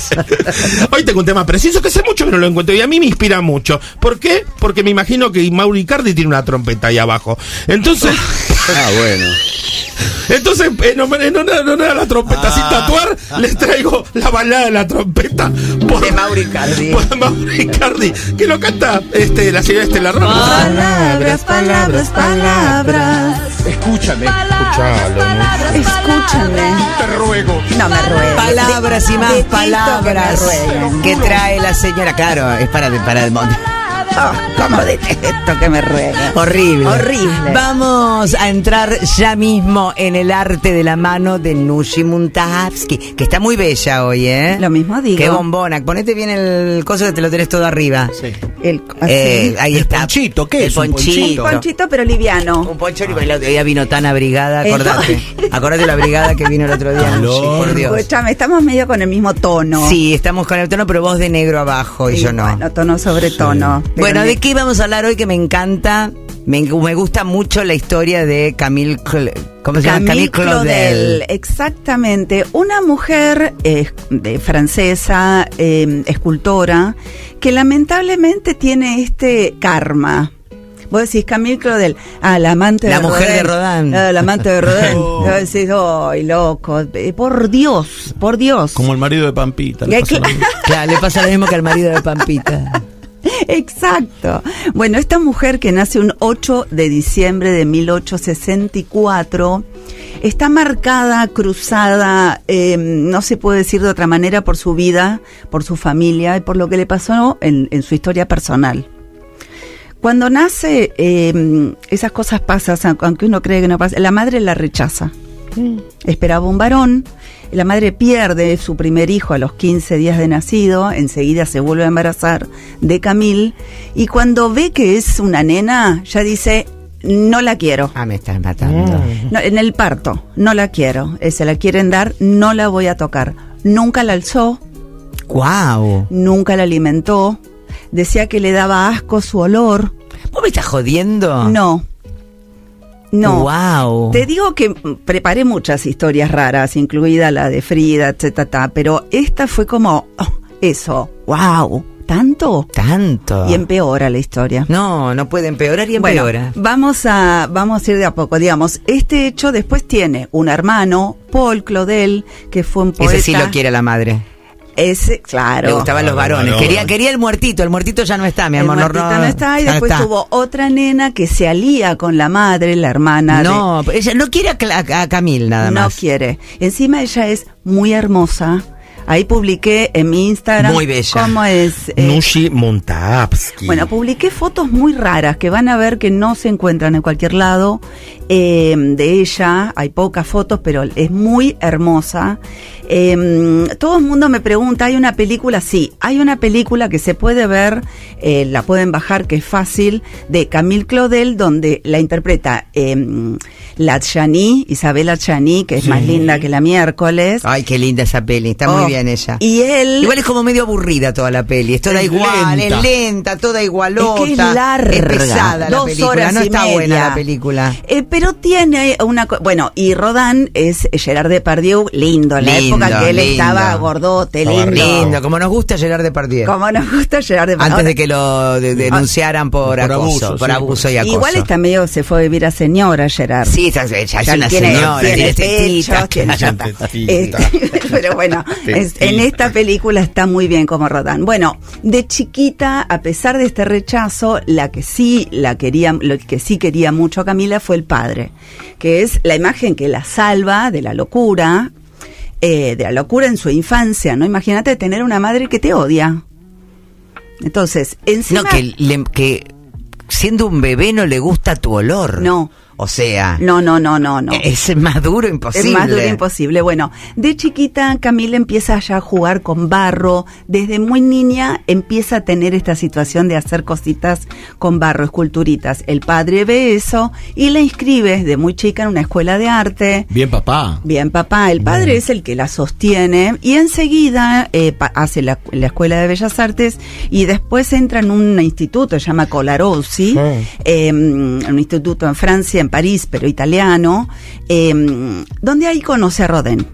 Hoy tengo un tema preciso que hace mucho que no lo encuentro y a mí me inspira mucho. ¿Por qué? Porque me imagino que Mauro Icardi tiene una trompeta ahí abajo. Entonces, Ah, bueno. entonces en honor en honor- en honor a la trompeta Ah. sin tatuar, les traigo la balada de la trompeta por, De Mauro Icardi. por Mauro Icardi, que lo canta este, la señora Estela Ramos. Palabras, palabras, palabras. Escúchame. Escuchalo, ¿no? Escúchame. Te ruego. No me ruegues. Palabras y más Detito palabras que me rueguen. que trae la señora. Claro, es para, para el mundo. Oh, cómo detesto que me rueguen. Horrible. Horrible. Vamos a entrar ya mismo en el arte de la mano de Nushi Muntahavsky, que está muy bella hoy, ¿eh? Lo mismo digo. Qué bombona. Ponete bien el coso que te lo tenés todo arriba. Sí. El, así. Eh, ahí El está. ponchito, ¿qué el es un ponchito? Un ponchito, pero liviano. Un poncho y el otro día vino tan abrigada, acordate. El- Acordate la brigada que vino el otro día, Nushi, por Dios. Escúchame, estamos medio con el mismo tono. Sí, estamos con el tono, pero vos de negro abajo y Sí, yo no. Bueno, tono sobre tono. Pero Bueno, ne- ¿de qué vamos a hablar hoy que me encanta? Me, me gusta mucho la historia de Camille, ¿cómo se llama? Camille Camille Claudel. Claudel, exactamente. Una mujer eh, de, francesa, eh, escultora, que lamentablemente tiene este karma. Vos decís Camille Claudel, ah, la amante la de mujer Rodin. de Rodin. Ah, la amante de Rodin. Oh. Vos decís, ¡ay, loco! Eh, por Dios, por Dios. Como el marido de Pampita. Le pasa, cl- claro, le pasa lo mismo que al marido de Pampita. Exacto. Bueno, esta mujer que nace un ocho de diciembre de mil ochocientos sesenta y cuatro está marcada, cruzada, eh, no se puede decir de otra manera, por su vida, por su familia y por lo que le pasó en, en su historia personal. Cuando nace, eh, esas cosas pasan, aunque uno cree que no pasa. La madre la rechaza. Mm. Esperaba un varón. La madre pierde su primer hijo a los quince días de nacido. Enseguida se vuelve a embarazar de Camille. Y cuando ve que es una nena, ya dice, no la quiero. Ah, me están matando. Mm. No, en el parto, no la quiero. Eh, se la quieren dar, no la voy a tocar. Nunca la alzó. Wow. Nunca la alimentó. Decía que le daba asco su olor. ¿Vos me estás jodiendo? No. No. Wow. Te digo que preparé muchas historias raras, incluida la de Frida, etcétera, pero esta fue como, oh, eso, wow. ¿Tanto? Tanto. Y empeora la historia. No, no puede empeorar y empeora. Bueno, vamos a, vamos a ir de a poco. Digamos, este hecho después tiene un hermano, Paul Claudel, que fue un poeta. Ese sí lo quiere la madre. Ese, claro. Le gustaban los varones. Quería, quería el muertito. El muertito ya no está, mi amor. El muertito no, no está. Y después está. tuvo otra nena que se alía con la madre, la hermana. No, de... ella no quiere a, a Camille nada no más. No quiere. Encima ella es muy hermosa. Ahí publiqué en mi Instagram. Muy bella. ¿Cómo es? Eh, Nushi Montavsky. Bueno, publiqué fotos muy raras que van a ver que no se encuentran en cualquier lado. Eh, de ella, hay pocas fotos, pero es muy hermosa. Eh, todo el mundo me pregunta, ¿hay una película? Sí, hay una película que se puede ver, eh, la pueden bajar, que es fácil, de Camille Claudel, donde la interpreta eh, Latchani, Isabel Latchani, que es sí. más linda que la miércoles. Ay, qué linda esa peli, está oh, muy bien ella. Y él... Igual es como medio aburrida toda la peli, es toda es igual, lenta. es lenta, toda igualota. Es que es larga. Es pesada Dos la película, horas no y está media. buena la película. Eh, pero tiene una... Bueno, y Rodin es Gerard Depardieu, lindo, en la lindo, época que él lindo. estaba gordote, lindo. Lindo, como nos gusta Gerard Depardieu. Como nos gusta Gerard Depardieu. Antes de que lo de, denunciaran por, por acoso, abuso, por sí, abuso y acoso. Igual está medio, se fue a vivir a señora Gerard. Sí, ya, ya es ya una tiene, señora, tiene tetita, tiene chata. Pero bueno, es, en esta película está muy bien como Rodin. Bueno, de chiquita, a pesar de este rechazo, la que sí la quería, lo que sí quería mucho a Camila fue el padre, que es la imagen que la salva de la locura, eh, de la locura en su infancia, ¿no? Imagínate tener una madre que te odia. Entonces, encima... No, que, le, que siendo un bebé no le gusta tu olor. No. O sea... No, no, no, no, no. Es más duro imposible. Es más duro imposible. Bueno, de chiquita Camila empieza ya a jugar con barro. Desde muy niña empieza a tener esta situación de hacer cositas con barro, esculturitas. El padre ve eso y la inscribe desde muy chica en una escuela de arte. Bien papá. Bien papá. El padre bueno. es el que la sostiene y enseguida eh, pa- hace la, la escuela de Bellas Artes y después entra en un instituto, se llama Colarossi, oh. eh, un instituto en Francia, en París, pero italiano, eh, donde ahí conoce a Rodin.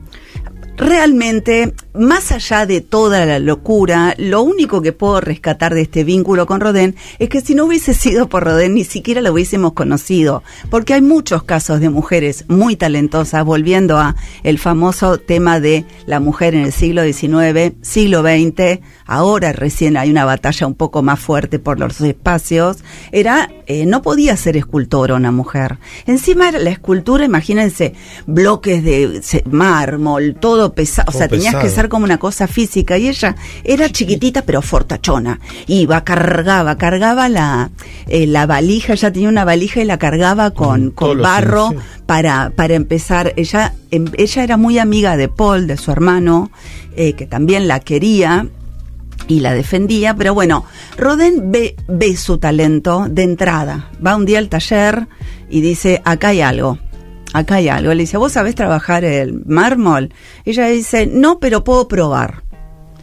Realmente, más allá de toda la locura, lo único que puedo rescatar de este vínculo con Rodin es que si no hubiese sido por Rodin, ni siquiera lo hubiésemos conocido, porque hay muchos casos de mujeres muy talentosas, volviendo a el famoso tema de la mujer en el siglo diecinueve, siglo veinte, ahora recién hay una batalla un poco más fuerte por los espacios, era, eh, no podía ser escultora una mujer. Encima la escultura, imagínense, bloques de mármol, todo pesado, o sea, pesado. Tenías que ser como una cosa física, y ella era chiquitita pero fortachona, iba, cargaba, cargaba la eh, la valija, ella tenía una valija y la cargaba con, mm, con barro sí, sí. para para empezar. Ella em, ella era muy amiga de Paul, de su hermano, eh, que también la quería y la defendía, pero bueno, Rodin ve, ve su talento de entrada, va un día al taller y dice, acá hay algo. Acá hay algo. Le dice, ¿vos sabés trabajar el mármol? Ella dice, no, pero puedo probar.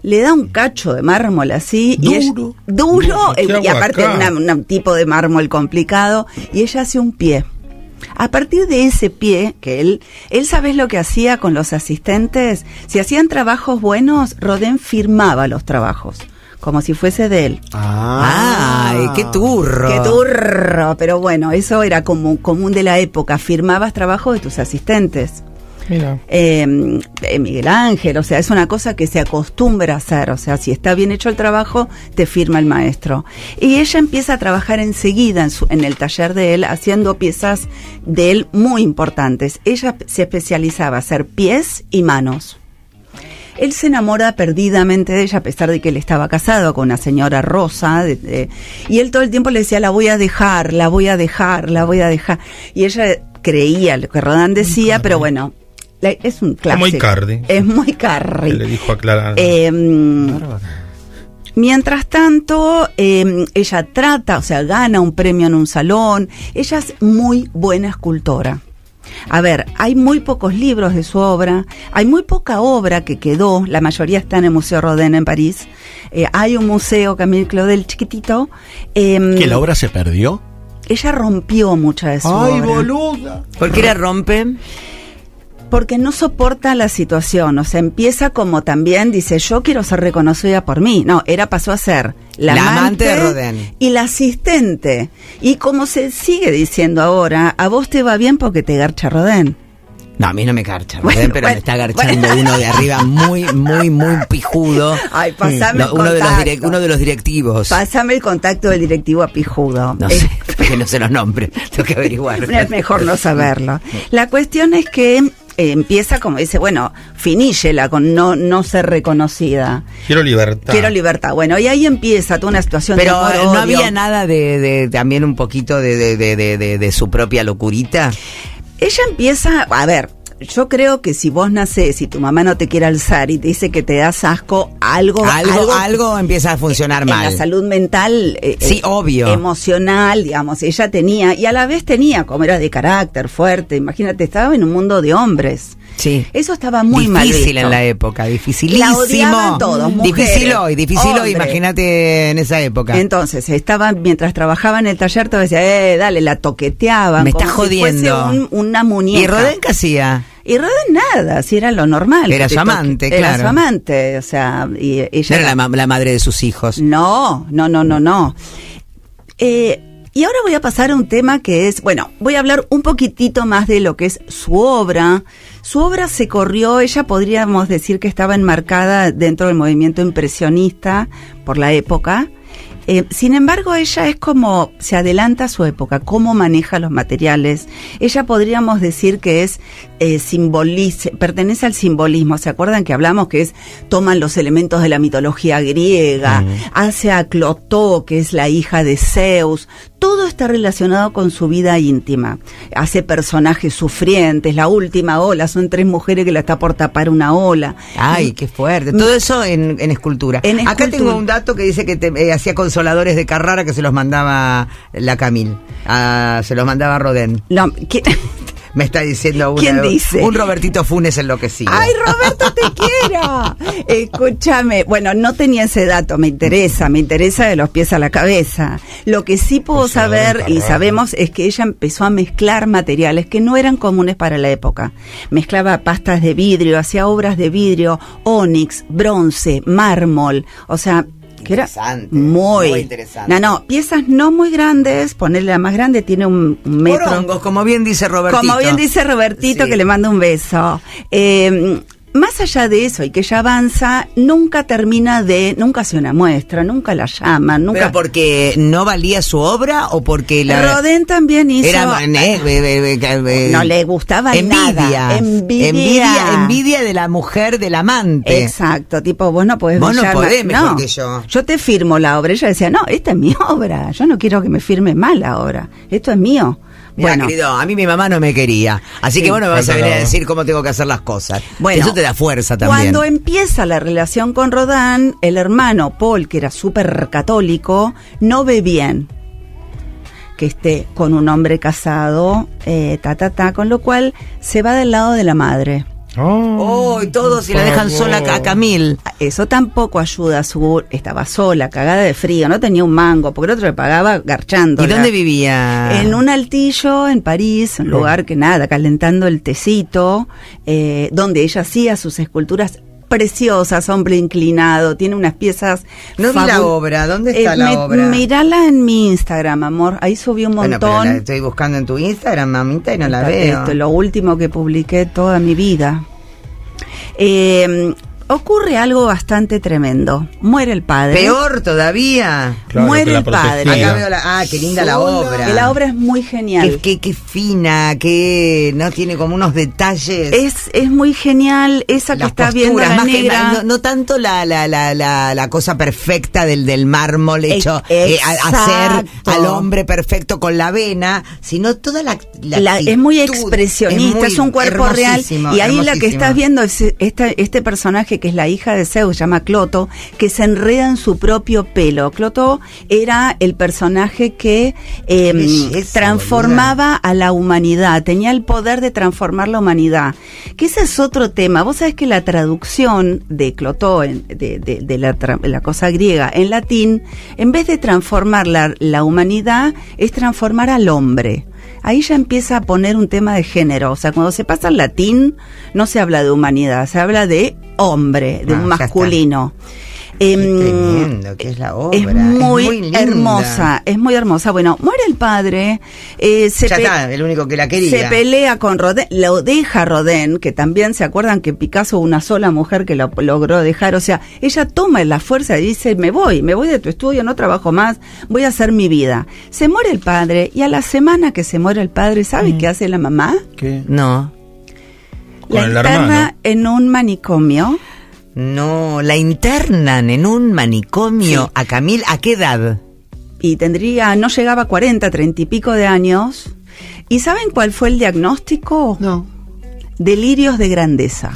le da un cacho de mármol así. Duro. Y ella, duro. ¿Qué y hago aparte acá? una- un tipo de mármol complicado. Y ella hace un pie. A partir de ese pie, que él, él ¿sabes lo que hacía con los asistentes? Si hacían trabajos buenos, Rodin firmaba los trabajos, como si fuese de él. Ay, qué turro. ¡Qué turro! Pero bueno, eso era como común de la época, firmabas trabajos de tus asistentes. Mira. Eh, eh, Miguel Ángel, o sea, es una cosa que se acostumbra a hacer, o sea, si está bien hecho el trabajo, te firma el maestro. Y ella empieza a trabajar enseguida en, su, en el taller de él, haciendo piezas de él muy importantes. Ella se especializaba en hacer pies y manos. Él se enamora perdidamente de ella, a pesar de que él estaba casado con una señora Rosa, de, de, y él todo el tiempo le decía, la voy a dejar, la voy a dejar, la voy a dejar. Y ella creía lo que Rodin decía, pero bueno, la- es un clásico. Como Icardi. Es muy Carri. Le dijo a Clara. Eh, mientras tanto, eh, ella trata, o sea, gana un premio en un salón. Ella es muy buena escultora. A ver, hay muy pocos libros de su obra, hay muy poca obra que quedó, la mayoría está en el Museo Rodin en París. Eh, hay un museo, Camille Claudel, chiquitito. Eh, ¿Que la obra se perdió? Ella rompió mucha de su ¡Ay, obra. boluda! ¿Por qué la rompen? Porque no soporta la situación, o sea, empieza como también, dice, yo quiero ser reconocida por mí. No, era pasó a ser la, La amante de Rodin. y la asistente. Y como se sigue diciendo ahora, a vos te va bien porque te garcha Rodin. No, a mí no me garcha, Bueno, Rodin, pero bueno, me está garchando bueno. uno de arriba muy, muy, muy pijudo. Ay, pasame No, el uno, de los contacto. direc- uno de los directivos. Pásame el contacto del directivo a Pijudo. No Eh, sé, que no se los nombre, tengo que averiguar. Es mejor no saberlo. La cuestión es que eh, empieza como dice, bueno, finíllela con no, no ser reconocida. Quiero libertad. Quiero libertad. Bueno, y ahí empieza toda una situación Pero de eh, amor, no odio. había nada de, de también un poquito de, de, de, de, de- de su propia locurita. Ella empieza, a ver, yo creo que si vos nacés y tu mamá no te quiere alzar y te dice que te das asco, algo... Algo, algo empieza a funcionar en mal. la salud mental, eh, Sí, eh, obvio. emocional, digamos, ella tenía, y a la vez tenía, como era de carácter fuerte, imagínate, estaba en un mundo de hombres. Sí. Eso estaba muy mal Difícil visto. en la época, dificilísimo. La odiaban todos, mujeres, Difícil hoy, difícil hoy, hombres. imagínate en esa época. Entonces, estaba, mientras trabajaba en el taller, te decía, eh, dale, la toqueteaban. Me como está si fuese jodiendo. un- una muñeca. ¿Y Rodin qué hacía? Y Rodin nada, si era lo normal. Era que te su toque- amante, Era claro. su amante, o sea, y ella... No era la, ma- la madre de sus hijos. No, no, no, no, no. Eh, y ahora voy a pasar a un tema que es, bueno, voy a hablar un poquitito más de lo que es su obra. Su obra se corrió, ella podríamos decir que estaba enmarcada dentro del movimiento impresionista por la época. Eh, sin embargo, ella es como, se adelanta a su época, cómo maneja los materiales. Ella podríamos decir que es, eh, simbolice, pertenece al simbolismo. ¿Se acuerdan que hablamos que es, toman los elementos de la mitología griega, Mm. hace a Clotó, que es la hija de Zeus? Todo está relacionado con su vida íntima. Hace personajes sufrientes, la última ola, son tres mujeres que la está por tapar una ola. Ay, qué fuerte. Todo eso en, en escultura. En Acá escultura. tengo un dato que dice que te- eh, hacía consoladores de Carrara que se los mandaba la Camille. Ah, se los mandaba Rodin. No, ¿quién? Me está diciendo una, ¿Quién dice? un Robertito Funes enloquecido. ¡Ay, Roberto, te quiero! Escúchame, bueno, no tenía ese dato, me interesa, me interesa de los pies a la cabeza. Lo que sí puedo Pues saber y Carrara. sabemos es que ella empezó a mezclar materiales que no eran comunes para la época. Mezclaba pastas de vidrio, hacía obras de vidrio, ónix, bronce, mármol, o sea... que era Interesante, muy, muy interesante. No, no, piezas no muy grandes, ponerle la más grande tiene un, un metro. Porongos, como bien dice Robertito. Como bien dice Robertito, Sí. que le manda un beso. Eh, más allá de eso y que ella avanza, nunca termina de, nunca hace una muestra, nunca la llaman, nunca... ¿Pero porque no valía su obra o porque la... Rodin también hizo... Era, eh, eh, eh, eh, no le gustaba envidia, nada. Envidia. envidia. Envidia de la mujer, del amante. Exacto, tipo, vos no podés Vos no brillar podés más. mejor que yo. Yo te firmo la obra. Ella decía, no, esta es mi obra. Yo no quiero que me firme mal la obra. Esto es mío. Mira, Bueno, querido, a mí mi mamá no me quería. Así Sí. que bueno, me vas a Claro. venir a decir cómo tengo que hacer las cosas. Bueno, Eso te da fuerza también. cuando empieza la relación con Rodin, el hermano Paul, que era súper católico, no ve bien que esté con un hombre casado, eh, ta, ta, ta, con lo cual se va del lado de la madre. Oh, y todos y la dejan sola a Camil. Eso tampoco ayuda. Su estaba sola, cagada de frío, no tenía un mango, porque el otro le pagaba garchando. ¿Y dónde vivía? En un altillo en París, un lugar que nada, calentando el tecito, eh, donde ella hacía sus esculturas preciosas, hombre inclinado, tiene unas piezas. No vi la obra, ¿dónde está eh, la me, obra? Mírala en mi Instagram, amor, ahí subí un montón. Bueno, pero la estoy buscando en tu Instagram, mamita, y no la veo. Esto es lo último que publiqué toda mi vida. Eh, ocurre algo bastante tremendo. Muere el padre. Peor todavía. Claro, muere el padre. Acá veo la, ah, qué linda la obra. La obra es muy genial. Qué, qué, qué fina, que no tiene como unos detalles. Es, es muy genial esa que Las está posturas, viendo la más negra. Que, no, no tanto la, la, la, la, la cosa perfecta del, del mármol hecho eh, a, hacer al hombre perfecto con la vena, sino toda la, la, la es muy expresionista, es, muy es un cuerpo real. Y ahí la que estás viendo es este, este personaje que es la hija de Zeus, se llama Cloto, que se enreda en su propio pelo. Cloto era el personaje que eh, belleza, transformaba boluda. a la humanidad, tenía el poder de transformar la humanidad. Que ese es otro tema. Vos sabés que la traducción de Cloto, de, de, de la, la cosa griega, en latín, en vez de transformar la, la humanidad, es transformar al hombre. Ahí ya empieza a poner un tema de género. O sea, cuando se pasa al latín, no se habla de humanidad, se habla de hombre, de ah, un masculino. Qué tremendo, que es la obra. Es muy, es muy hermosa, es muy hermosa. Bueno, muere el padre. Eh, se ya está, el único que la quería. Se pelea con Rodin, lo deja Rodin, que también se acuerdan que Picasso, una sola mujer que lo logró dejar. O sea, ella toma la fuerza y dice, me voy, me voy de tu estudio, no trabajo más, voy a hacer mi vida. Se muere el padre y a la semana que se muere el padre, ¿sabe mm. qué hace la mamá? ¿Qué? No. La interna en un manicomio. No, la internan en un manicomio. Sí. A Camil, ¿a qué edad? Y tendría, no llegaba a cuarenta, treinta y pico de años. ¿Y saben cuál fue el diagnóstico? No. Delirios de grandeza.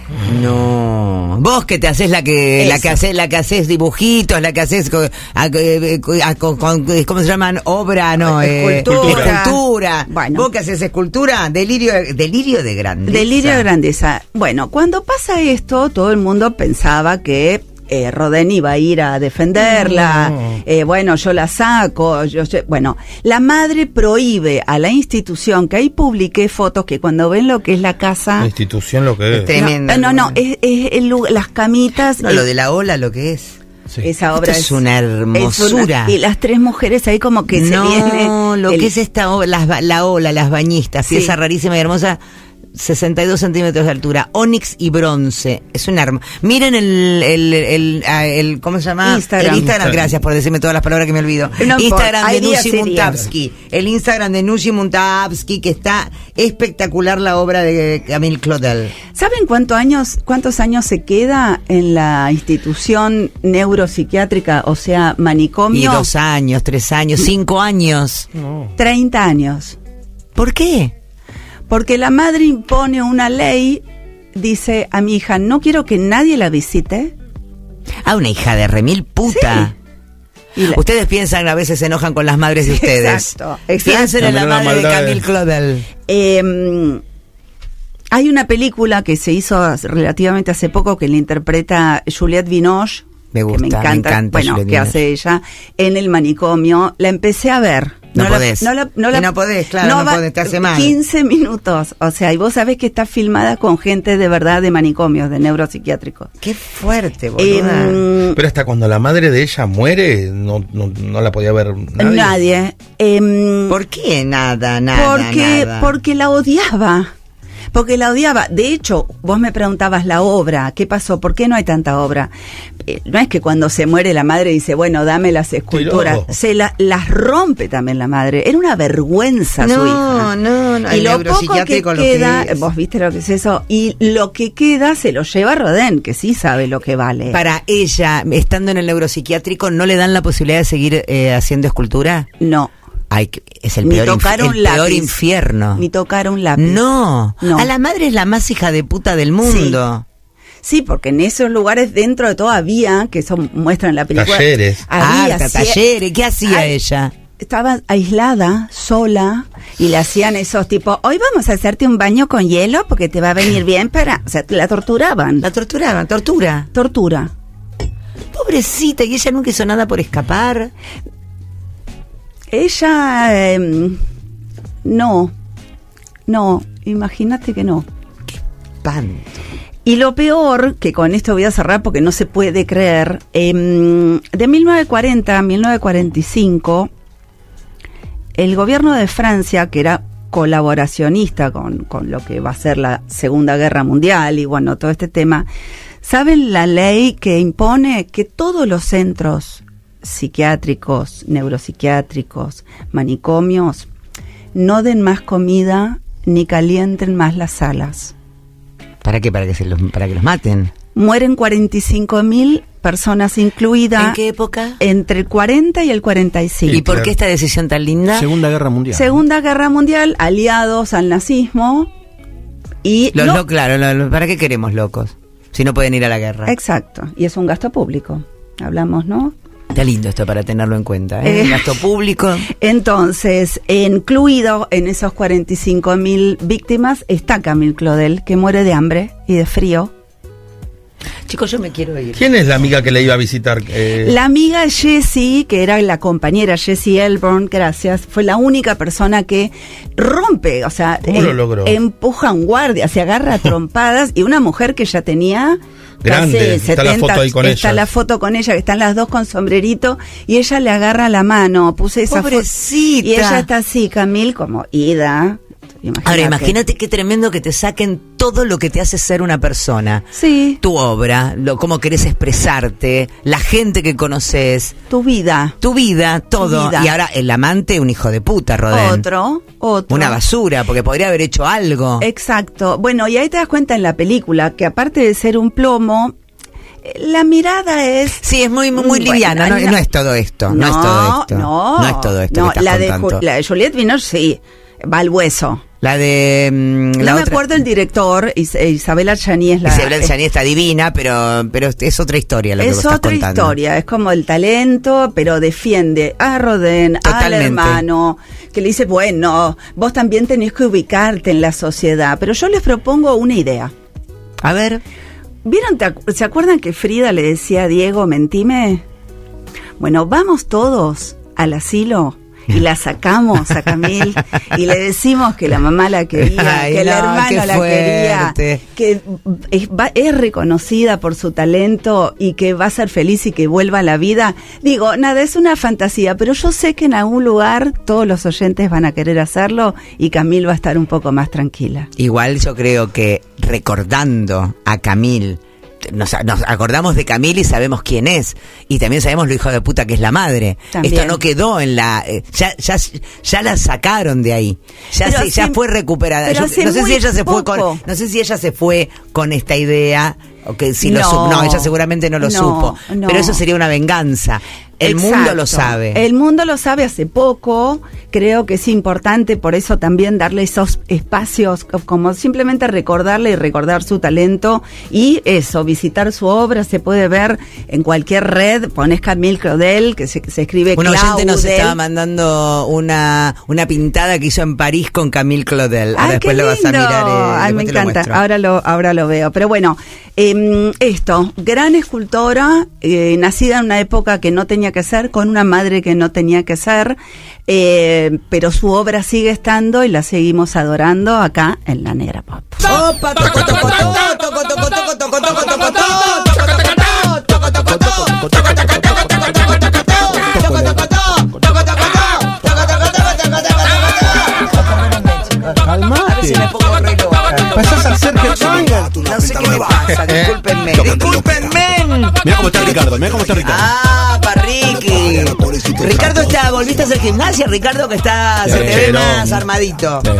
No, vos que te haces la que Eso. la que haces la que haces dibujitos, la que haces con, con, con, ¿cómo se llaman? Obra, no, escultura. Eh, escultura. Bueno. Vos que haces escultura, delirio delirio de grandeza. Delirio de grandeza. Bueno, cuando pasa esto, todo el mundo pensaba que Eh, Rodin iba a ir a defenderla, no. eh, bueno, yo la saco, yo sé, bueno, la madre prohíbe a la institución, que ahí publiqué fotos que cuando ven lo que es la casa... La institución lo que es. Es tremendo. No, no, no, es, es el, las camitas... No, es, lo de la ola lo que es. Sí. Esa obra es, es una hermosura. Es una, y las tres mujeres ahí como que no, se viene... No, lo el, que es esta obra, las, la ola, las bañistas, sí. Pieza rarísima y hermosa... sesenta y dos centímetros de altura, onix y bronce, es un arma. Miren el, el, el, el, el ¿cómo se llama? Instagram. El Instagram, gracias por decirme todas las palabras que me olvido. No, Instagram de Nushi Muntavsky, el Instagram de Nushi Muntavsky, que está espectacular la obra de Camille Claudel. ¿Saben cuántos años, cuántos años se queda en la institución neuropsiquiátrica, o sea, manicomio? Y dos años, tres años, cinco años. No. Treinta años. ¿Por qué? Porque la madre impone una ley, dice a mi hija, no quiero que nadie la visite. Ah, una hija de remil puta. Sí. La... Ustedes piensan, a veces se enojan con las madres de ustedes. Exacto. exacto. Piensen en la madre de Camille Claudel. Eh, hay una película que se hizo relativamente hace poco que la interpreta Juliette Binoche. Me gusta, que me encanta, me encanta bueno, Juliette que Binoche. hace ella en el manicomio. La empecé a ver. No, no podés. La, no, la, no, la, no podés, claro, no, no podés, te hace mal. quince minutos, o sea, y vos sabés que está filmada con gente de verdad de manicomios, de neuropsiquiátricos. Qué fuerte, boluda. Eh, Pero hasta cuando la madre de ella muere, no, no, no la podía ver nadie. Nadie. Eh, ¿Por qué nada, nada, porque, nada? Porque la odiaba. Porque la odiaba. De hecho, vos me preguntabas la obra, ¿qué pasó? ¿Por qué no hay tanta obra? Eh, no es que cuando se muere la madre dice, bueno, dame las esculturas. Tiró. Se la, las rompe también la madre. Era una vergüenza no, su hija. No, no, y lo poco que queda, que vos viste lo que es eso, y lo que queda se lo lleva Rodin, que sí sabe lo que vale. Para ella, estando en el neuropsiquiátrico, ¿no le dan la posibilidad de seguir eh, haciendo escultura? No. Ay, es el peor, inf- el peor infierno. Ni tocar un lápiz. No. no, a la madre es la más hija de puta del mundo. Sí, sí, porque en esos lugares dentro de todo había, que eso muestra en la película. Talleres. Había, ah, talleres. ¿Qué hacía Ay, ella? Estaba aislada, sola, Y le hacían esos tipos, hoy vamos a hacerte un baño con hielo porque te va a venir bien para... O sea, la torturaban. La torturaban, tortura. Tortura. Pobrecita, y ella nunca hizo nada por escapar. Ella... Eh, no. No, imagínate que no. Qué espanto. Y lo peor, que con esto voy a cerrar porque no se puede creer, eh, de mil novecientos cuarenta a mil novecientos cuarenta y cinco, el gobierno de Francia, que era colaboracionista con, con lo que va a ser la Segunda Guerra Mundial y bueno, todo este tema, ¿saben la ley que impone que todos los centros psiquiátricos, neuropsiquiátricos, manicomios, no den más comida ni calienten más las salas? ¿Para qué? ¿Para que, se los, para que los maten? Mueren cuarenta y cinco mil personas incluidas. ¿En qué época? Entre el cuarenta y el cuarenta y cinco. ¿Y por qué esta decisión tan linda? Segunda Guerra Mundial. Segunda Guerra Mundial, aliados al nazismo. Y Los no, lo, claro, lo, lo, ¿para qué queremos locos? Si no pueden ir a la guerra. Exacto. Y es un gasto público. Hablamos, ¿no? Está lindo esto para tenerlo en cuenta, ¿eh? Eh, Gasto público. Entonces, incluido en esos cuarenta y cinco mil víctimas está Camille Claudel, que muere de hambre y de frío. Chicos, yo me quiero ir. ¿Quién es la amiga que le iba a visitar? Eh... La amiga Jessie, que era la compañera Jessie Elborn, gracias, fue la única persona que rompe, o sea, ¿Cómo em, lo logró? empuja un guardia, se agarra a trompadas, y una mujer que ya tenía grande, casi está setenta, la foto ahí con está ella. la foto con ella, que están las dos con sombrerito, y ella le agarra la mano, puse esa foto, Pobrecita. y ella está así, Camille, como ida. Imagínate. Ahora, imagínate qué tremendo que te saquen todo lo que te hace ser una persona. Sí. Tu obra, lo, cómo querés expresarte, la gente que conoces. Tu vida. Tu vida, todo. Tu vida. Y ahora el amante, un hijo de puta, Rodén. Otro, otro. Una basura, porque podría haber hecho algo. Exacto. Bueno, y ahí te das cuenta en la película que aparte de ser un plomo, la mirada es... Sí, es muy muy, muy Bueno, liviana, no, no, no es todo esto, no, no es todo esto. No, no es todo esto no, que estás la de, contando. Ju- la de Juliette Binoche, sí, va al hueso. La de... mm, No la me otra- acuerdo el director, Is- eh, Isabel Archani es la... Isabel Archani está divina, pero pero es otra historia lo que Es vos estás otra contando. historia, es como el talento, pero defiende a Rodén, al Totalmente. hermano, que le dice, bueno, vos también tenés que ubicarte en la sociedad. Pero yo les propongo una idea. A ver. ¿Vieron, te acu- se acuerdan que Frida le decía a Diego, mentime? Bueno, vamos todos al asilo y la sacamos a Camille y le decimos que la mamá la quería, Ay, que el no, hermano qué la fuerte. quería, que es, va- es reconocida por su talento y que va a ser feliz y que vuelva a la vida. Digo, nada, es una fantasía, pero yo sé que en algún lugar todos los oyentes van a querer hacerlo y Camille va a estar un poco más tranquila. Igual yo creo que recordando a Camille, nos, nos acordamos de Camille y sabemos quién es, y también sabemos lo hijo de puta que es la madre. También. Esto no quedó en la... eh, ya, ya, ya la sacaron de ahí. Ya, Pero se, ya hace- fue recuperada. pero Yo- hace no sé muy si ella se fue poco. con... No sé si ella se fue con esta idea... O que si lo No, supo. No, ella seguramente no lo no, supo. no. Pero eso sería una venganza. El Exacto. mundo lo sabe. El mundo lo sabe hace poco. Creo que es importante por eso también darle esos espacios, co- como simplemente recordarle y recordar su talento. Y eso, visitar su obra, se puede ver en cualquier red. Pones Camille Claudel, que se, que se escribe Un oyente nos Claudel. estaba mandando una, una pintada que hizo en París con Camille Claudel. Ahora Ay, después qué lo vas a lindo. mirar. eh, Ay, me después te lo encanta. muestro. Ahora lo, ahora lo veo. Pero bueno, eh, esto, gran escultora, eh, nacida en una época que no tenía que ser, con una madre que no tenía que ser, eh, pero su obra sigue estando y la seguimos adorando acá en La Negra Pop. Opa, toco, toco, toco, toco, toco, toco, toco, toco, toco, toco, toco, toco, toco, Calmate. Pasás a ser que Schwanger. No sé qué me pasa, discúlpenme. Discúlpenme. Mira cómo está Ricardo, mira cómo está Ricardo. Ah, Parriqui. Ricardo está, volviste a hacer gimnasia, Ricardo, que está, se Sí, te ve no. más armadito.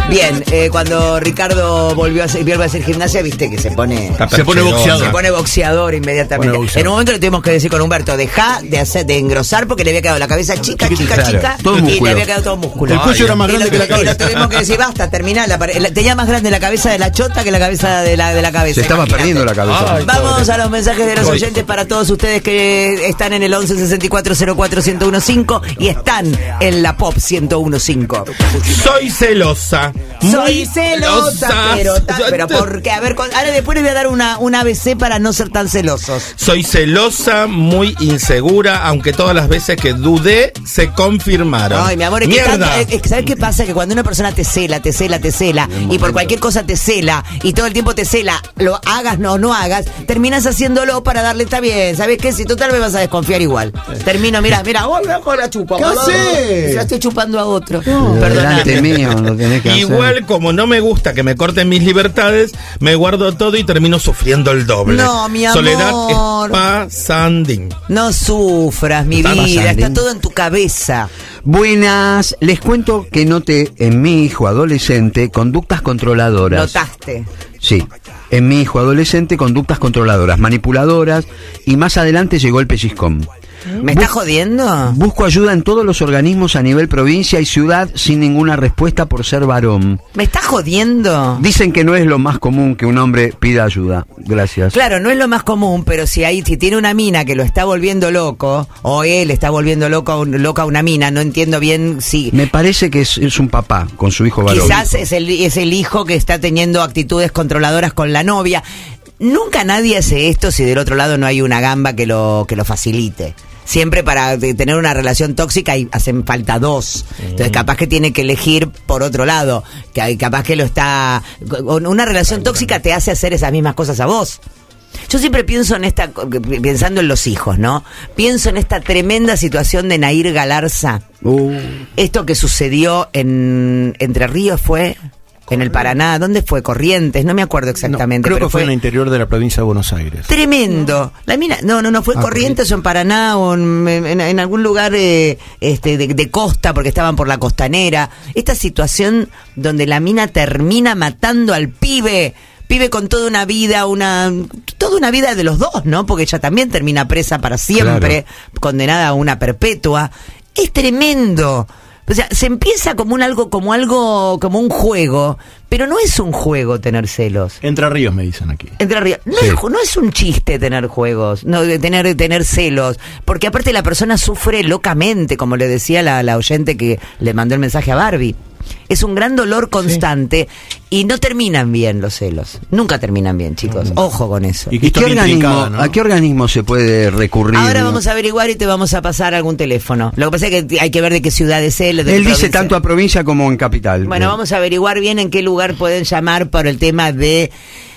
Bien, eh, cuando Ricardo volvió a hacer, vuelve a hacer gimnasia, viste que se pone... Se pone boxeador. Se pone boxeador inmediatamente. Pone boxeador. En un momento le tuvimos que decir con Humberto, deja de hacer, de engrosar porque le había quedado la cabeza chica, chica, Claro, chica, todo y músculo. le había quedado todo músculo. El cuello era más Y grande lo- que la Y lo cabeza. tuvimos que decir, basta, terminá. La, pare- la- tenía más grande la cabeza de la chota que la cabeza de la, de la cabeza. Se estaba imagínate. perdiendo la cabeza. Ay, Vamos pobre. a los mensajes de los Voy. oyentes para todos ustedes que están en el once sesenta y cuatro cero cuatro uno cero cinco y están en la Pop ciento uno punto cinco. Soy celosa. Soy muy celosa, pero, ta- pero ¿por qué? A ver, con- ahora después les voy a dar una, una A B C para no ser tan celosos. Soy celosa, muy insegura, aunque todas las veces que dudé se confirmaron. Ay, mi amor, es que, Mierda. tanto- es que ¿sabes qué pasa? Que cuando una persona te cela, te cela, te cela, y por cualquier cosa te cela, y todo el tiempo te cela, lo hagas no no hagas, terminas haciéndolo para darle, está bien, ¿sabes qué? Si total me vas a desconfiar igual. Termino, mira, mira, voy con la chupa. ¿Qué boludo. hacés? Ya estoy chupando a otro. Delante Perdóname. mío, lo tenés que hacer. Igual como no me gusta que me corten mis libertades, me guardo todo y termino sufriendo el doble. No, mi amor. Soledad es pasandín. No sufras, mi Está vida, pasando. está todo en tu cabeza. Buenas, les cuento que noté en mi hijo adolescente conductas controladoras. Notaste. Sí, en mi hijo adolescente conductas controladoras, manipuladoras, y más adelante llegó el pellizcón. ¿Me estás jodiendo? Busco ayuda en todos los organismos a nivel provincia y ciudad sin ninguna respuesta por ser varón. ¿Me estás jodiendo? Dicen que no es lo más común que un hombre pida ayuda. Gracias. Claro, no es lo más común, pero si hay, si tiene una mina que lo está volviendo loco, o él está volviendo loco, a un- loca a una mina, no entiendo bien si... Me parece que es, es un papá con su hijo varón. Quizás es el, es el hijo que está teniendo actitudes controladoras con la novia. Nunca nadie hace esto si del otro lado no hay una gamba que lo, que lo facilite. Siempre para de- tener una relación tóxica y hacen falta dos. Entonces capaz que tiene que elegir por otro lado. Que hay- capaz que lo está... con Una relación tóxica te hace hacer esas mismas cosas a vos. Yo siempre pienso en esta, pensando en los hijos, ¿no? Pienso en esta tremenda situación de Nair Galarza. Uh, Esto que sucedió en Entre Ríos fue... En el Paraná, ¿dónde fue? Corrientes, no me acuerdo exactamente. Creo pero que fue en el interior de la provincia de Buenos Aires. Tremendo. La mina, no, no, no fue Ah, Corrientes o en Paraná o en, en- en algún lugar eh, este, de, de costa, porque estaban por la costanera. Esta situación donde la mina termina matando al pibe. Pibe con toda una vida, una toda una vida de los dos, ¿no? Porque ella también termina presa para siempre, condenada a una perpetua. Es tremendo. O sea, se empieza como un algo, como algo, como un juego, pero no es un juego tener celos. Entre Ríos me dicen aquí. Entre Ríos. No, Sí. es, no es un chiste tener juegos, no de tener, tener celos, porque aparte la persona sufre locamente, como le decía la, la oyente que le mandó el mensaje a Barbie. Es un gran dolor constante y no terminan bien los celos. Nunca terminan bien, chicos. Ojo con eso. ¿Y qué organismo, ¿A qué organismo se puede recurrir? Ahora vamos a averiguar y te vamos a pasar algún teléfono. Lo que pasa es que hay que ver de qué ciudad es él. de qué Él dice provincia. tanto a provincia como en capital. Bueno, vamos a averiguar bien en qué lugar pueden llamar por el tema de...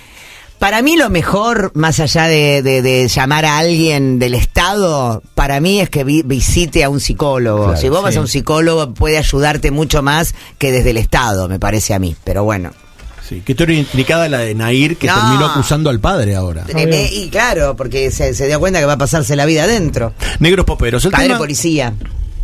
Para mí lo mejor, más allá de, de- de llamar a alguien del Estado, para mí es que vi- visite a un psicólogo. Claro, si vos vas sí. a un psicólogo puede ayudarte mucho más que desde el Estado, me parece a mí. Pero bueno. Sí, qué historia implicada la de Nair que No. terminó acusando al padre ahora. Eh, y claro, porque se, se dio cuenta que va a pasarse la vida adentro. Negros Poperos. El Padre tema, policía.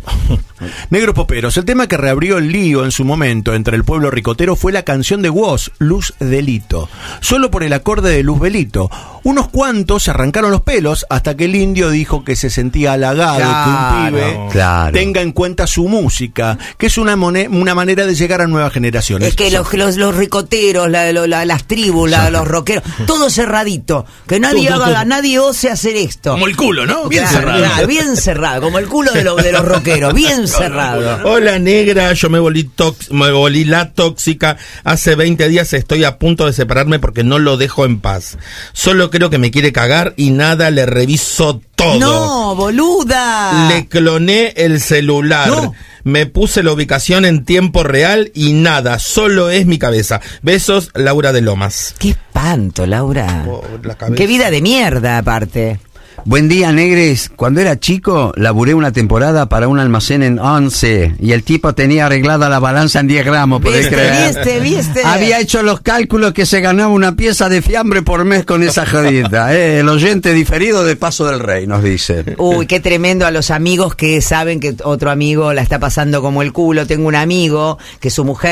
Negros Poperos. El tema que reabrió el lío en su momento entre el pueblo ricotero fue la canción de Woz, Luz Delito. Solo por el acorde de Luz Belito. Unos cuantos se arrancaron los pelos hasta que el indio dijo que se sentía halagado Claro, que un pibe claro. tenga en cuenta su música, que es una, mone- una manera de llegar a nuevas generaciones. Es que los, los, los ricoteros, la- lo- la- las tribus, la- los rockeros, todo cerradito. Que nadie Todo, haga, todo. nadie ose hacer esto. Como el culo, ¿no? Bien Claro, cerrado. claro, bien cerrado, como el culo de, lo- de los rockeros, bien cerrado. Hola negra, yo me volví, tox- me volví la tóxica. Hace veinte días estoy a punto de separarme porque no lo dejo en paz. Solo creo que me quiere cagar y nada, le reviso todo. No, boluda. Le cloné el celular. No. Me puse la ubicación en tiempo real y nada, solo es mi cabeza. Besos, Laura de Lomas. Qué espanto, Laura. Oh, la cabeza. Qué vida de mierda, aparte. Buen día, negres. Cuando era chico, laburé una temporada para un almacén en once y el tipo tenía arreglada la balanza en diez gramos, ¿podés ¿Viste, creer? viste, viste? Había hecho los cálculos que se ganaba una pieza de fiambre por mes con esa jodita. Eh, el oyente diferido de Paso del Rey, nos dice. Uy, qué tremendo a los amigos que saben que otro amigo la está pasando como el culo. Tengo un amigo que su mujer es tan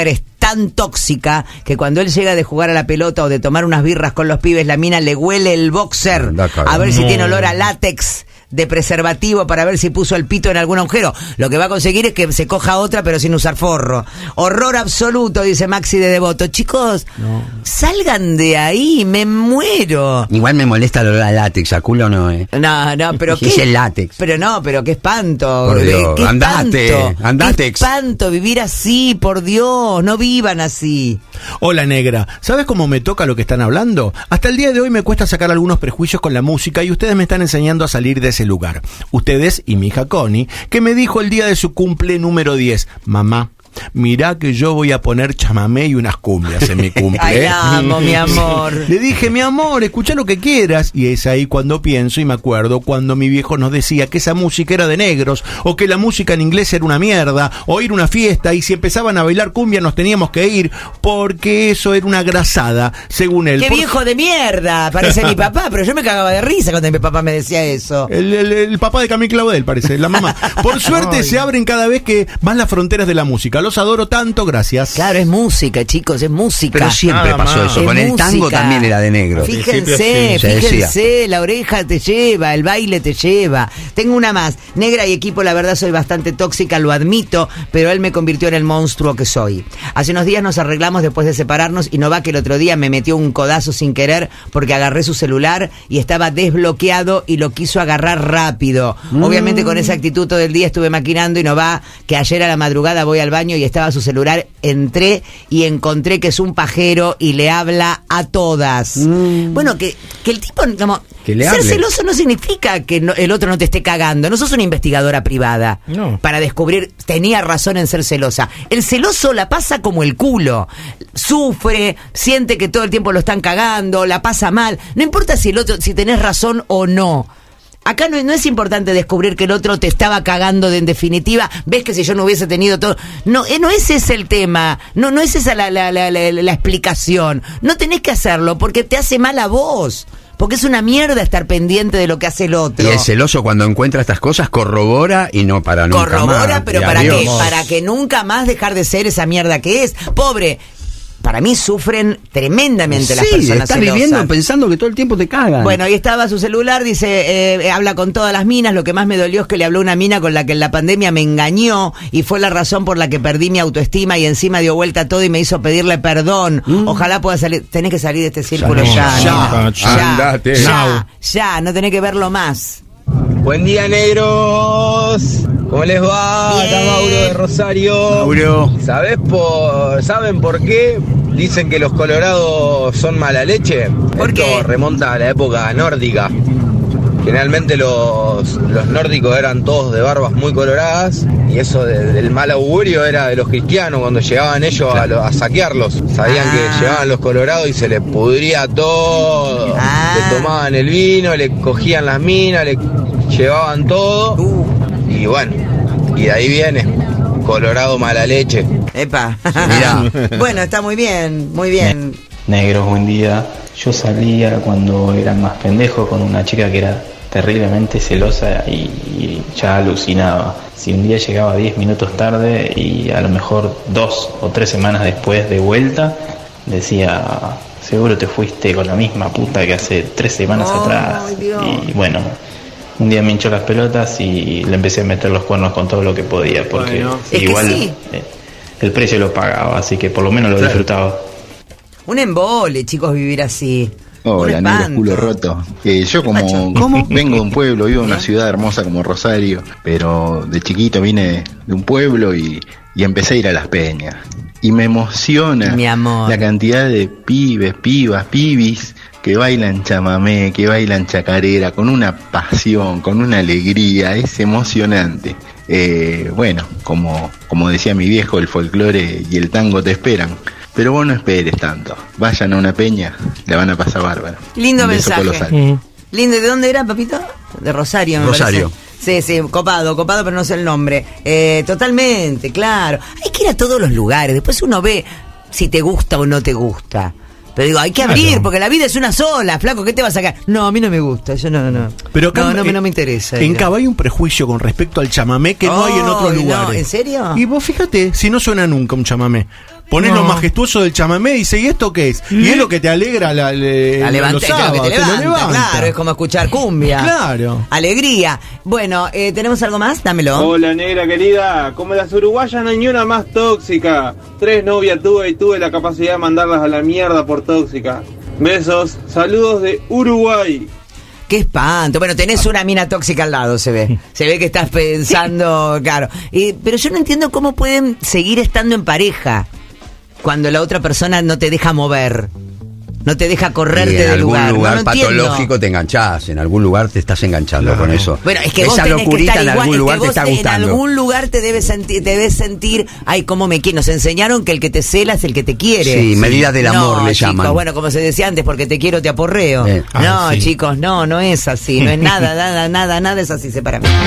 tan tóxica que cuando él llega de jugar a la pelota o de tomar unas birras con los pibes, la mina le huele el boxer a ver si tiene olor a látex de preservativo para ver si puso el pito en algún agujero. Lo que va a conseguir es que se coja otra pero sin usar forro. Horror absoluto, dice Maxi de Devoto. Chicos, no. salgan de ahí, me muero. Igual me molesta el olor a látex, a culo no, eh. No, no, pero ¿qué es el látex? Pero no, pero qué espanto. Por Dios, qué andate, espanto, andate. Qué espanto vivir así, por Dios, no vivan así. Hola, negra, ¿sabes cómo me toca lo que están hablando? Hasta el día de hoy me cuesta sacar algunos prejuicios con la música y ustedes me están enseñando a salir de ese lugar. Ustedes y mi hija Connie, que me dijo el día de su cumple número diez, mamá, mirá que yo voy a poner chamamé y unas cumbias en mi cumple. Ay, amo, mi amor. Le dije, mi amor, escuchá lo que quieras. Y es ahí cuando pienso y me acuerdo cuando mi viejo nos decía que esa música era de negros, o que la música en inglés era una mierda, o ir a una fiesta y si empezaban a bailar cumbia nos teníamos que ir, porque eso era una grasada, según él. ¡Qué Por... viejo de mierda! Parece mi papá, pero yo me cagaba de risa cuando mi papá me decía eso. El, el, el papá de Camille Claudel, parece, la mamá. Por suerte se abren cada vez que van las fronteras de la música. Los adoro tanto, gracias. Claro, es música, chicos, es música. Pero siempre Nada pasó más. eso. Es Con el música. tango también era de negro. Fíjense, sí, fíjense, la oreja te lleva, el baile te lleva. Tengo una más. Negra y equipo, la verdad soy bastante tóxica, lo admito, pero él me convirtió en el monstruo que soy. Hace unos días nos arreglamos después de separarnos y no va que el otro día me metió un codazo sin querer porque agarré su celular y estaba desbloqueado y lo quiso agarrar rápido. Mm. Obviamente con esa actitud todo el día estuve maquinando y no va que ayer a la madrugada voy al baño y estaba su celular, entré y encontré que es un pajero y le habla a todas. Mm. Bueno, que, que el tipo, como, que le ser hable. celoso no significa que no, el otro no te esté cagando. No sos una investigadora privada no. para descubrir, tenía razón en ser celosa. El celoso la pasa como el culo. Sufre, siente que todo el tiempo lo están cagando, la pasa mal. No importa si el otro, si tenés razón o no. Acá no, no es importante descubrir que el otro te estaba cagando de, en definitiva, ves que si yo no hubiese tenido todo... No, eh, no ese es el tema, no, no es esa la, la, la, la, la explicación. No tenés que hacerlo porque te hace mal a vos. Porque es una mierda estar pendiente de lo que hace el otro. Y el celoso cuando encuentra estas cosas corrobora y no para nunca más. Corrobora, pero Y para adiós. que, para que nunca más dejar de ser esa mierda que es. Pobre... Para mí sufren tremendamente las Sí, personas estás celosas. viviendo pensando que todo el tiempo te cagan. Bueno, ahí estaba su celular, dice, eh, habla con todas las minas. Lo que más me dolió es que le habló una mina con la que en la pandemia me engañó y fue la razón por la que perdí mi autoestima y encima dio vuelta todo y me hizo pedirle perdón. Mm. Ojalá pueda salir, tenés que salir de este círculo ya. Ya, Ya, no. ya, Andate. ya, ya, no tenés que verlo más. Buen día, negros. ¿Cómo les va? Acá Mauro de Rosario. Mauro. ¿Sabés por, ¿Saben por qué dicen que los colorados son mala leche? ¿Por Esto qué? remonta a la época nórdica. Generalmente los, los nórdicos eran todos de barbas muy coloradas y eso de, del mal augurio era de los cristianos cuando llegaban ellos a, lo- a saquearlos. Sabían Ah. que llegaban los colorados y se les pudría todo. Ah. Le tomaban el vino, le cogían las minas, le llevaban todo. Uh. Y bueno, y de ahí viene colorado mala leche. Epa. Mirá. Bueno, está muy bien, muy bien. Negros, buen día. Yo salía cuando era más pendejo con una chica que era terriblemente celosa y, y ya alucinaba. Si un día llegaba diez minutos tarde y a lo mejor dos o tres semanas después de vuelta, decía, seguro te fuiste con la misma puta que hace tres semanas Oh, atrás. Dios. Y bueno, un día me hinchó las pelotas y le empecé a meter los cuernos con todo lo que podía, porque Bueno. Es que igual sí. eh, el precio lo pagaba, así que por lo menos lo Claro. disfrutaba. Un embole, chicos, vivir así. Hola, Un negros, espanto. culo roto. Eh, yo como vengo de un pueblo, vivo en una ciudad hermosa como Rosario, pero de chiquito vine de un pueblo y, y empecé a ir a las peñas. Y me emociona Mi amor. la cantidad de pibes, pibas, pibis que bailan chamamé, que bailan chacarera, con una pasión, con una alegría, es emocionante. Eh, bueno, como, como decía mi viejo, el folclore y el tango te esperan. Pero vos no esperes tanto. Vayan a una peña, la van a pasar bárbaro. Lindo Un beso mensaje. colosal. Lindo, ¿de dónde era, papito? De Rosario, me Rosario. parece. Sí, sí, copado, copado, pero no sé el nombre. Eh, totalmente, claro. Hay que ir a todos los lugares. Después uno ve si te gusta o no te gusta. Pero digo, hay que abrir, Claro. porque la vida es una sola, flaco, ¿qué te vas a sacar? No, a mí no me gusta, eso no, no. Pero acá no, no, en- no me interesa. En ir. Cava hay un prejuicio con respecto al chamamé que no hay en otros Ay, no, lugares. ¿en serio? Y vos fíjate, si no suena nunca un chamamé. Ponés No. lo majestuoso del chamamé y dice, ¿y esto qué es? Y es lo que te alegra la, le- La los levante, sábados, lo que te te lo levanta, levanta. claro, es como escuchar cumbia. Claro. Alegría. Bueno, eh, ¿tenemos algo más? Dámelo. Hola negra querida, como las uruguayas no hay ni una más tóxica. Tres novias tuve y tuve la capacidad de mandarlas a la mierda por tóxica. Besos, saludos de Uruguay. Qué espanto. Bueno, tenés una mina tóxica al lado, se ve. Se ve que estás pensando, claro. Eh, pero yo no entiendo cómo pueden seguir estando en pareja cuando la otra persona no te deja mover. No te deja correrte Y en del algún lugar. lugar, no, no entiendo. patológico te enganchás, en algún lugar te estás enganchando Claro. con eso. Bueno, es que esa vos tenés que locurita estar en igual, algún es que lugar te vos está en gustando. algún lugar te debes sentir, te debes sentir, ay, cómo me quiere. Nos enseñaron que el que te cela es el que te quiere. Sí, medidas del amor no, le chicos, llaman. bueno, como se decía antes, porque te quiero te aporreo. Eh. No, Ah, sí. chicos, no, no es así, no es nada, nada, nada, nada es así, para mí.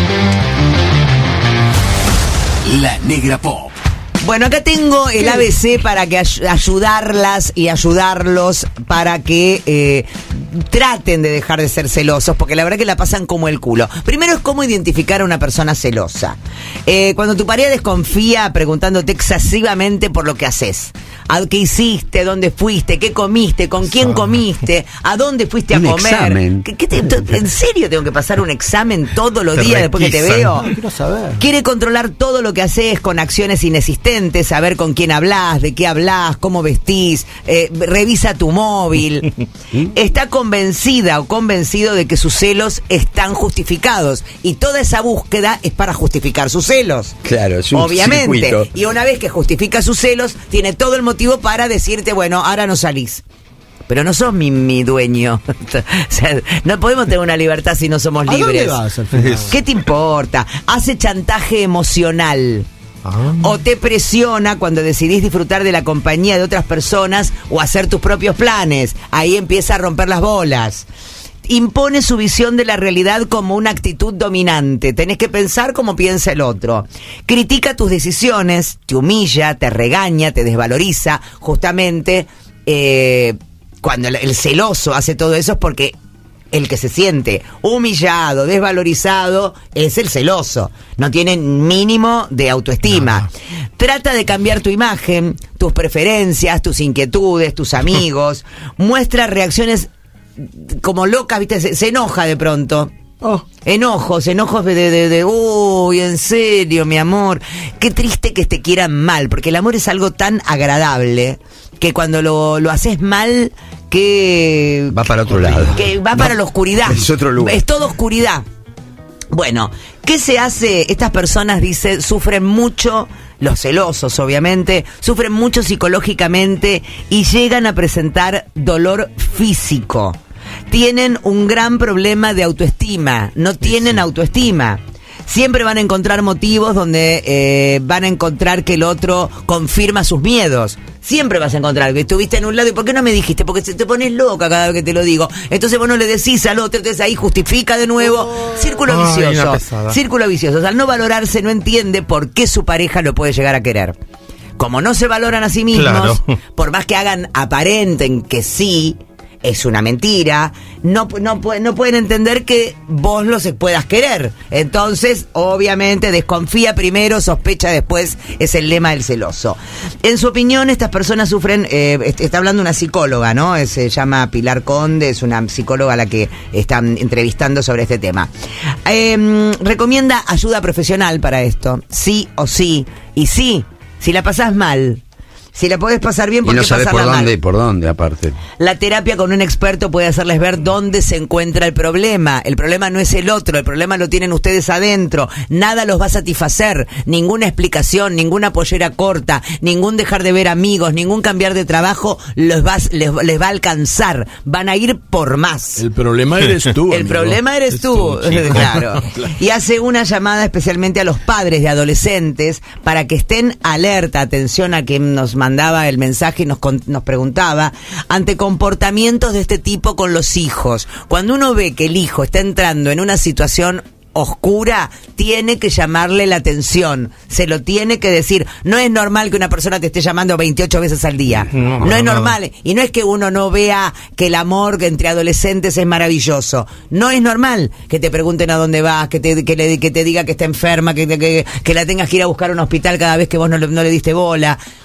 La Negra Pop. Bueno, acá tengo el A B C para que ay- ayudarlas y ayudarlos para que eh, traten de dejar de ser celosos, porque la verdad que la pasan como el culo. Primero es cómo identificar a una persona celosa. Eh, cuando tu pareja desconfía preguntándote excesivamente por lo que haces. ¿A qué hiciste? ¿Dónde fuiste? ¿Qué comiste? ¿Con quién comiste? ¿A dónde fuiste a Un comer? examen. ¿Qué- qué te- ¿En serio tengo que pasar un examen todos los Te días después que te requisan. veo? Ay, quiero saber. Quiere controlar todo lo que haces con acciones inexistentes, saber con quién hablas, de qué hablas, cómo vestís, eh, revisa tu móvil. Está convencida o convencido de que sus celos están justificados y toda esa búsqueda es para justificar sus celos. Claro, es un Obviamente. circuito. Y una vez que justifica sus celos, tiene todo el motivo para decirte, bueno, ahora no salís. Pero no sos mi, mi dueño. O sea, no podemos tener una libertad si no somos ¿A dónde libres. vas al final? ¿Qué te importa? Hace chantaje emocional. Ah. O te presiona cuando decidís disfrutar de la compañía de otras personas o hacer tus propios planes. Ahí empieza a romper las bolas. Impone su visión de la realidad como una actitud dominante. Tenés que pensar como piensa el otro. Critica tus decisiones, te humilla, te regaña, te desvaloriza. Justamente eh, cuando el, el celoso hace todo eso es porque el que se siente humillado, desvalorizado, es el celoso. No tiene mínimo de autoestima. Trata de cambiar tu imagen, tus preferencias, tus inquietudes, tus amigos. Muestra reacciones como locas, ¿viste? Se, se enoja de pronto. Oh. Enojos, enojos de, de, de, de, uy, en serio, mi amor. Qué triste que te quieran mal, porque el amor es algo tan agradable que cuando lo, lo haces mal, que... Va para otro lado. Que va para la oscuridad. Es otro lugar. Es toda oscuridad. Bueno, ¿qué se hace? Estas personas, dice, sufren mucho, los celosos obviamente, sufren mucho psicológicamente y llegan a presentar dolor físico. Tienen un gran problema de autoestima, no tienen autoestima. Siempre van a encontrar motivos donde eh, van a encontrar que el otro confirma sus miedos. Siempre vas a encontrar que estuviste en un lado y ¿por qué no me dijiste? Porque se te pones loca cada vez que te lo digo. Entonces vos no le decís al otro, entonces ahí justifica de nuevo. Círculo Ay, una vicioso. pesada. Círculo vicioso. Al no valorarse no entiende por qué su pareja lo puede llegar a querer. Como no se valoran a sí mismos, Claro. por más que hagan aparenten que sí, es una mentira, no, no, pu- no pueden entender que vos los puedas querer. Entonces, obviamente, desconfía primero, sospecha después, es el lema del celoso. En su opinión, estas personas sufren, eh, est- está hablando una psicóloga, ¿no? Eh, Se llama Pilar Conde, es una psicóloga a la que están entrevistando sobre este tema. Eh, recomienda ayuda profesional para esto, sí o sí. Y sí, si la pasás mal, si la podés pasar bien, Y ¿por no qué sabes por pasarla mal? dónde, por dónde aparte. La terapia con un experto puede hacerles ver dónde se encuentra el problema. El problema no es el otro, el problema lo tienen ustedes adentro. Nada los va a satisfacer, ninguna explicación, ninguna pollera corta, ningún dejar de ver amigos, ningún cambiar de trabajo los va, les, les va a alcanzar. Van a ir por más. El problema eres tú. El amigo. problema eres tú, chico. claro. Y hace una llamada especialmente a los padres de adolescentes para que estén alerta, atención a quien nos mandaba el mensaje y nos, con- nos preguntaba, ante comportamientos de este tipo con los hijos. Cuando uno ve que el hijo está entrando en una situación oscura, tiene que llamarle la atención, se lo tiene que decir. No es normal que una persona te esté llamando veintiocho veces al día. No, No, para es nada. normal. Y no es que uno no vea que el amor entre adolescentes es maravilloso. No es normal que te pregunten a dónde vas, que te, que le, que te diga que está enferma, que, te- que, que la tengas que ir a buscar a un hospital cada vez que vos no, le- no le diste bola.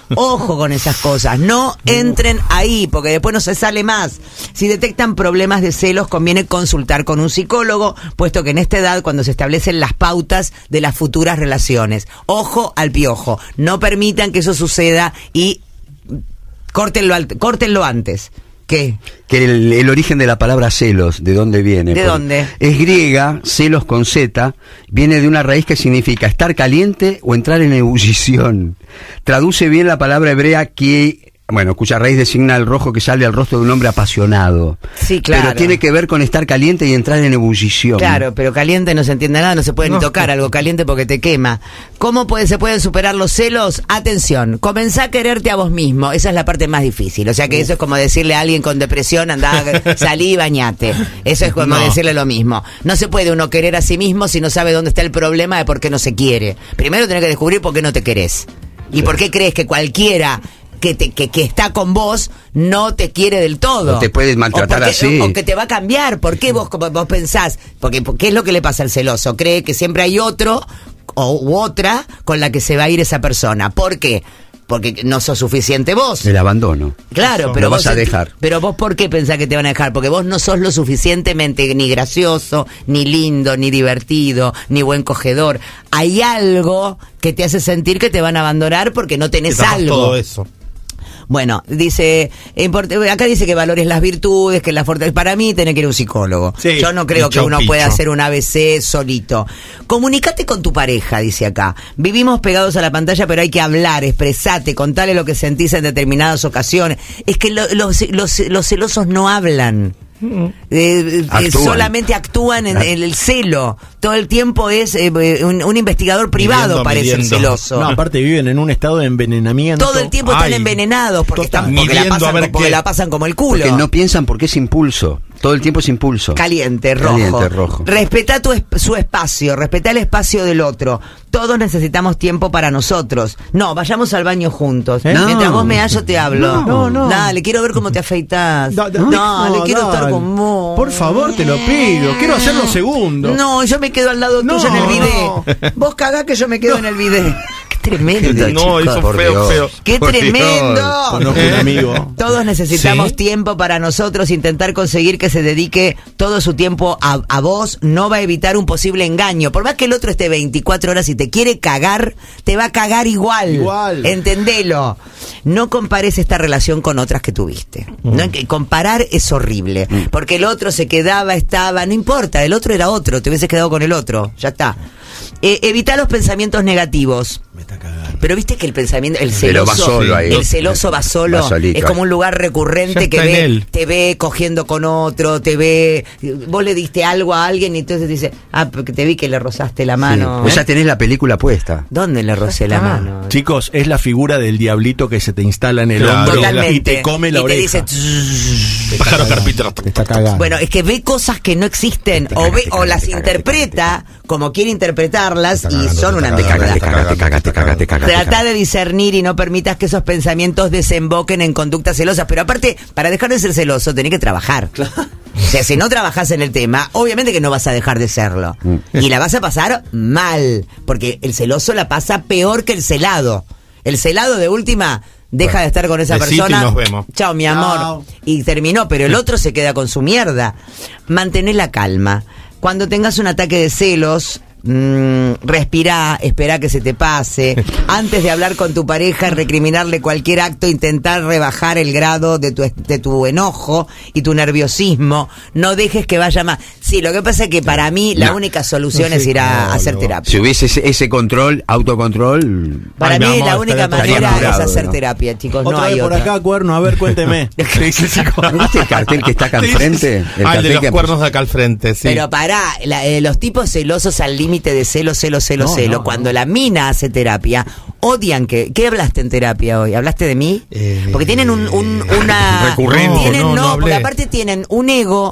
Ojo con esas cosas, no entren ahí, porque después no se sale más. Si detectan problemas de celos, conviene consultar con un psicólogo, puesto que en esta edad, cuando se establecen las pautas de las futuras relaciones. Ojo al piojo, no permitan que eso suceda y córtenlo, al- córtenlo antes. ¿Qué? Que el, el origen de la palabra celos, ¿de dónde viene? ¿De Porque dónde? Es griega, celos con Z, viene de una raíz que significa estar caliente o entrar en ebullición. Traduce bien la palabra hebrea que, bueno, cuya raíz designa el rojo que sale al rostro de un hombre apasionado. Sí, claro. Pero tiene que ver con estar caliente y entrar en ebullición. Claro, pero caliente no se entiende nada, no se puede ni tocar algo caliente porque te quema. ¿Cómo puede, se pueden superar los celos? Atención, comenzá a quererte a vos mismo, esa es la parte más difícil. O sea que eso es como decirle a alguien con depresión, andá, salí y bañate. Eso es como No. decirle lo mismo. No se puede uno querer a sí mismo si no sabe dónde está el problema de por qué no se quiere. Primero tenés que descubrir por qué no te querés. Y por qué crees que cualquiera que, te, que, que está con vos no te quiere del todo. No te puedes maltratar o porque, así. O que te va a cambiar. ¿Por qué vos, como vos pensás? Porque, ¿qué es lo que le pasa al celoso? Cree que siempre hay otro o u otra con la que se va a ir esa persona. ¿Por qué? Porque no sos suficiente vos. El abandono. Claro, pero Lo vos vas a ent- dejar. Pero vos, ¿por qué pensás que te van a dejar? Porque vos no sos lo suficientemente ni gracioso, ni lindo, ni divertido, ni buen cogedor. Hay algo que te hace sentir que te van a abandonar porque no tenés Quitamos algo. todo eso. Bueno, dice, import- acá dice que valores las virtudes, que la fortaleza. Para mí, tenés que ir a un psicólogo. Sí, Yo no creo y que chau, uno picho. pueda hacer un A B C solito. Comunicate con tu pareja, dice acá. Vivimos pegados a la pantalla, pero hay que hablar, expresate, contale lo que sentís en determinadas ocasiones. Es que lo- los, los, los celosos no hablan. Eh, eh, Actúan. solamente actúan en, en el celo. Todo el tiempo es eh, un, un investigador privado, Midiendo, parece el midiendo. celoso. No, aparte viven en un estado de envenenamiento. Todo el tiempo están Ay, envenenados porque, están, porque, la midiendo a pasan, ver porque qué- la pasan como el culo. Porque no piensan porque es impulso. Todo el tiempo es impulso. Caliente, rojo. Caliente, rojo. Respetá tu esp- su espacio, respetá el espacio del otro. Todos necesitamos tiempo para nosotros. No, vayamos al baño juntos. ¿Eh? Mientras No. vos me hallo, te hablo. No, no, no. Dale, quiero ver cómo te afeitas. Da- da- no, no, le quiero estar dale. con vos. Por favor, te lo pido. Quiero hacerlo segundo. No, yo me quedo al lado No, tuyo en el no. bidet. Vos cagá que yo me quedo en el bidet. Qué tremendo, No, chicos. eso Por feo, Dios. feo. ¡Qué Por tremendo! Dios. Conozco un amigo. Todos necesitamos ¿Sí? tiempo para nosotros, intentar conseguir que se dedique todo su tiempo a, a vos no va a evitar un posible engaño. Por más que el otro esté veinticuatro horas y te quiere cagar, te va a cagar igual. Igual. Entendelo. No compares esta relación con otras que tuviste. No, que comparar es horrible. Porque el otro se quedaba, estaba, no importa, el otro era otro, te hubieses quedado con el otro, ya está. Eh, evita los pensamientos negativos. Pero viste que el pensamiento, el Pero celoso, va solo ahí. el celoso va solo, Va solito es como ahí. un lugar recurrente Ya que está en ve, él. te ve cogiendo con otro, te ve, vos le diste algo a alguien y entonces dice, ah, porque te vi que le rozaste la mano. Vos ya tenés la película puesta. ¿Dónde le rocé la mano? Chicos, es la figura del diablito que se te instala en el Claro. hombro Totalmente. y te come la Y te oreja. dice, "Tss". Pájaro carpintero. Te está cagando. Bueno, es que ve cosas que no existen o ve o las interpreta como quiere interpretarlas y son una Te caga, mierda. te caga, te caga, te caga, te caga. te Trata caga. de discernir y no permitas que esos pensamientos desemboquen en conductas celosas. Pero aparte, para dejar de ser celoso, tenés que trabajar. O sea, si no trabajas en el tema, obviamente que no vas a dejar de serlo. Y la vas a pasar mal. Porque el celoso la pasa peor que el celado. El celado de última deja de estar con esa besito persona. y nos vemos. Chao, mi amor. Chao. Y terminó, pero el otro se queda con su mierda. Mantener la calma. Cuando tengas un ataque de celos, mm, respirá, espera que se te pase. Antes de hablar con tu pareja, recriminarle cualquier acto, intentar rebajar el grado de tu, de tu enojo y tu nerviosismo. No dejes que vaya más. Sí, lo que pasa es que para mí la No. única solución No es sé, ir a no, hacer no. terapia. Si hubiese ese, ese control, autocontrol. Para Ay, mí mi amor, la única estaría manera curado, es hacer ¿no? terapia, chicos. Otra no hay vez por otra. acá, cuerno, a ver, cuénteme. ¿Qué dice el psicólogo? ¿Viste el cartel que está acá enfrente? El Ah, el de cartel los que- cuernos de acá al frente, sí. Pero pará, la- eh, los tipos celosos al límite de celo, celo, celo, No, celo. no, Cuando la mina hace terapia, odian que... ¿Qué hablaste en terapia hoy? ¿Hablaste de mí? Eh, Porque tienen un, un- una... Recurrente. Tienen, No, no, no hablé. porque aparte tienen un ego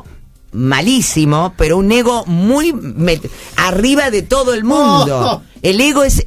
malísimo, pero un ego muy met- arriba de todo el mundo. Oh. El ego es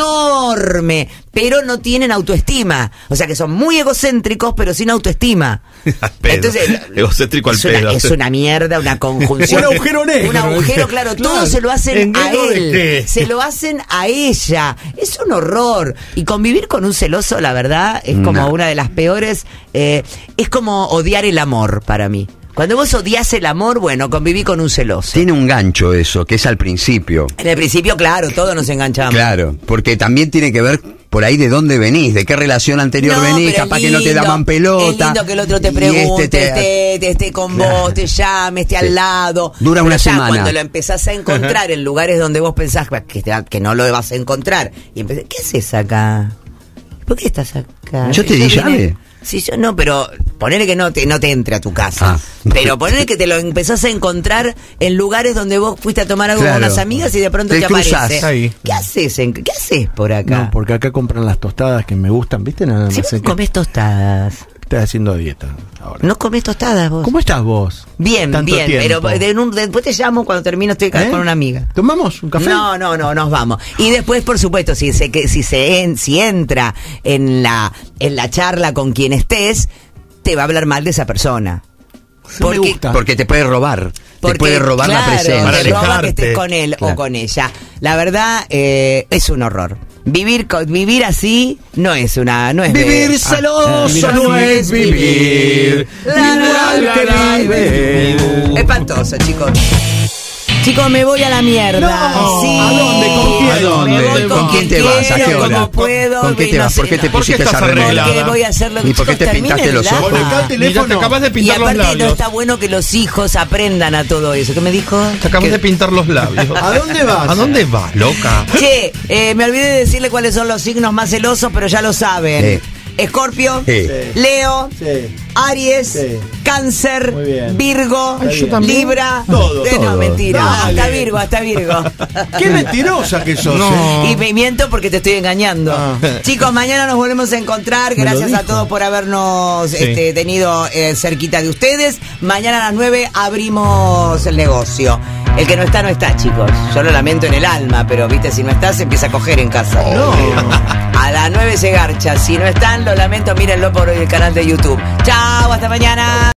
enorme, pero no tienen autoestima. O sea que son muy egocéntricos, pero sin autoestima. Entonces, egocéntrico al es una, pedo. es una mierda, una conjunción. Un agujero negro. Un agujero, claro, Claro. todo se lo hacen ¿En a negro de él. qué? Se lo hacen a ella. Es un horror. Y convivir con un celoso, la verdad, es como No. una de las peores. Eh, es como odiar el amor para mí. Cuando vos odias el amor, bueno, conviví con un celoso. Tiene un gancho eso, que es al principio. En el principio, claro, todos nos enganchamos. Claro, porque también tiene que ver por ahí de dónde venís, de qué relación anterior No, venís, pero es capaz que no te lindo, daban pelota. Es lindo que el otro te y pregunte, este te- esté, te esté con Claro. vos, te llame, esté Sí. al lado. Dura Pero una ya semana. cuando lo empezás a encontrar en lugares donde vos pensás que, te- que no lo vas a encontrar, y empezás, ¿qué haces acá? ¿Por qué estás acá? Yo te di vine- llave. Sí, yo no, pero ponele que no te, no te entre a tu casa. Ah. Pero ponele que te lo empezás a encontrar en lugares donde vos fuiste a tomar algo Claro. con unas amigas y de pronto Te te, cruzás aparece. ahí. ¿Qué haces? En, ¿Qué haces por acá? No, porque acá compran las tostadas que me gustan, ¿viste? Nada más. Si vos en no que- comés tostadas. Estás haciendo dieta ahora. No comés tostadas vos. ¿Cómo estás vos? Bien, Tanto bien, tiempo. pero de un- después te llamo cuando termino, estoy acá ¿Eh? con una amiga. ¿Tomamos un café? No, no, no, nos vamos. Y después, por supuesto, si se que si se en- si entra en la en la charla con quien estés, te va a hablar mal de esa persona. Porque, Porque te puede robar. porque, te puede robar claro, la presencia. te roba que estés con él Claro. o con ella. La verdad, eh, es un horror. Vivir co- vivir así no es una no es de- Vivir celoso vivir no así es vivir. Igual que vive. Espantoso, chicos. Chicos, me voy a la mierda. No. Sí. ¿A dónde? ¿Con quién? Me ¿A dónde? voy ¿Con quién te quien vas? ¿A qué quiero, hora? como puedo, ¿Con qué y te no vas? sé, ¿Por qué te no. pusiste estás esa remera? arreglada? Porque voy a hacer lo que ¿Y por qué te chicos, pintaste terminen los el ojos? agua. Acá el teléfono. Mira, te acabas de Y pintar los aparte no labios. está bueno que los hijos aprendan a todo eso. ¿Qué me dijo? Te acabas Que- de pintar los labios. ¿A dónde vas? ¿A dónde vas, loca? Che, eh, me olvidé de decirle cuáles son los signos más celosos, pero ya lo saben. Escorpio, Sí. Leo, Sí. Aries, Sí. Cáncer, Muy bien. Virgo, Ay, yo también. Libra. Todo. Eh, no, Todo. mentira. Dale. Hasta Virgo, hasta Virgo. Qué mentirosa que sos. No. ¿eh? Y me miento porque te estoy engañando. Ah. Chicos, mañana nos volvemos a encontrar. Me lo Gracias a dijo. todos por habernos Sí. este, tenido eh, cerquita de ustedes. Mañana a las nueve abrimos el negocio. El que no está, no está, chicos. Yo lo lamento en el alma, pero viste, si no estás, se empieza a coger en casa. No. A las nueve se garcha. Si no están, lo lamento, mírenlo por el canal de YouTube. Chao, hasta mañana.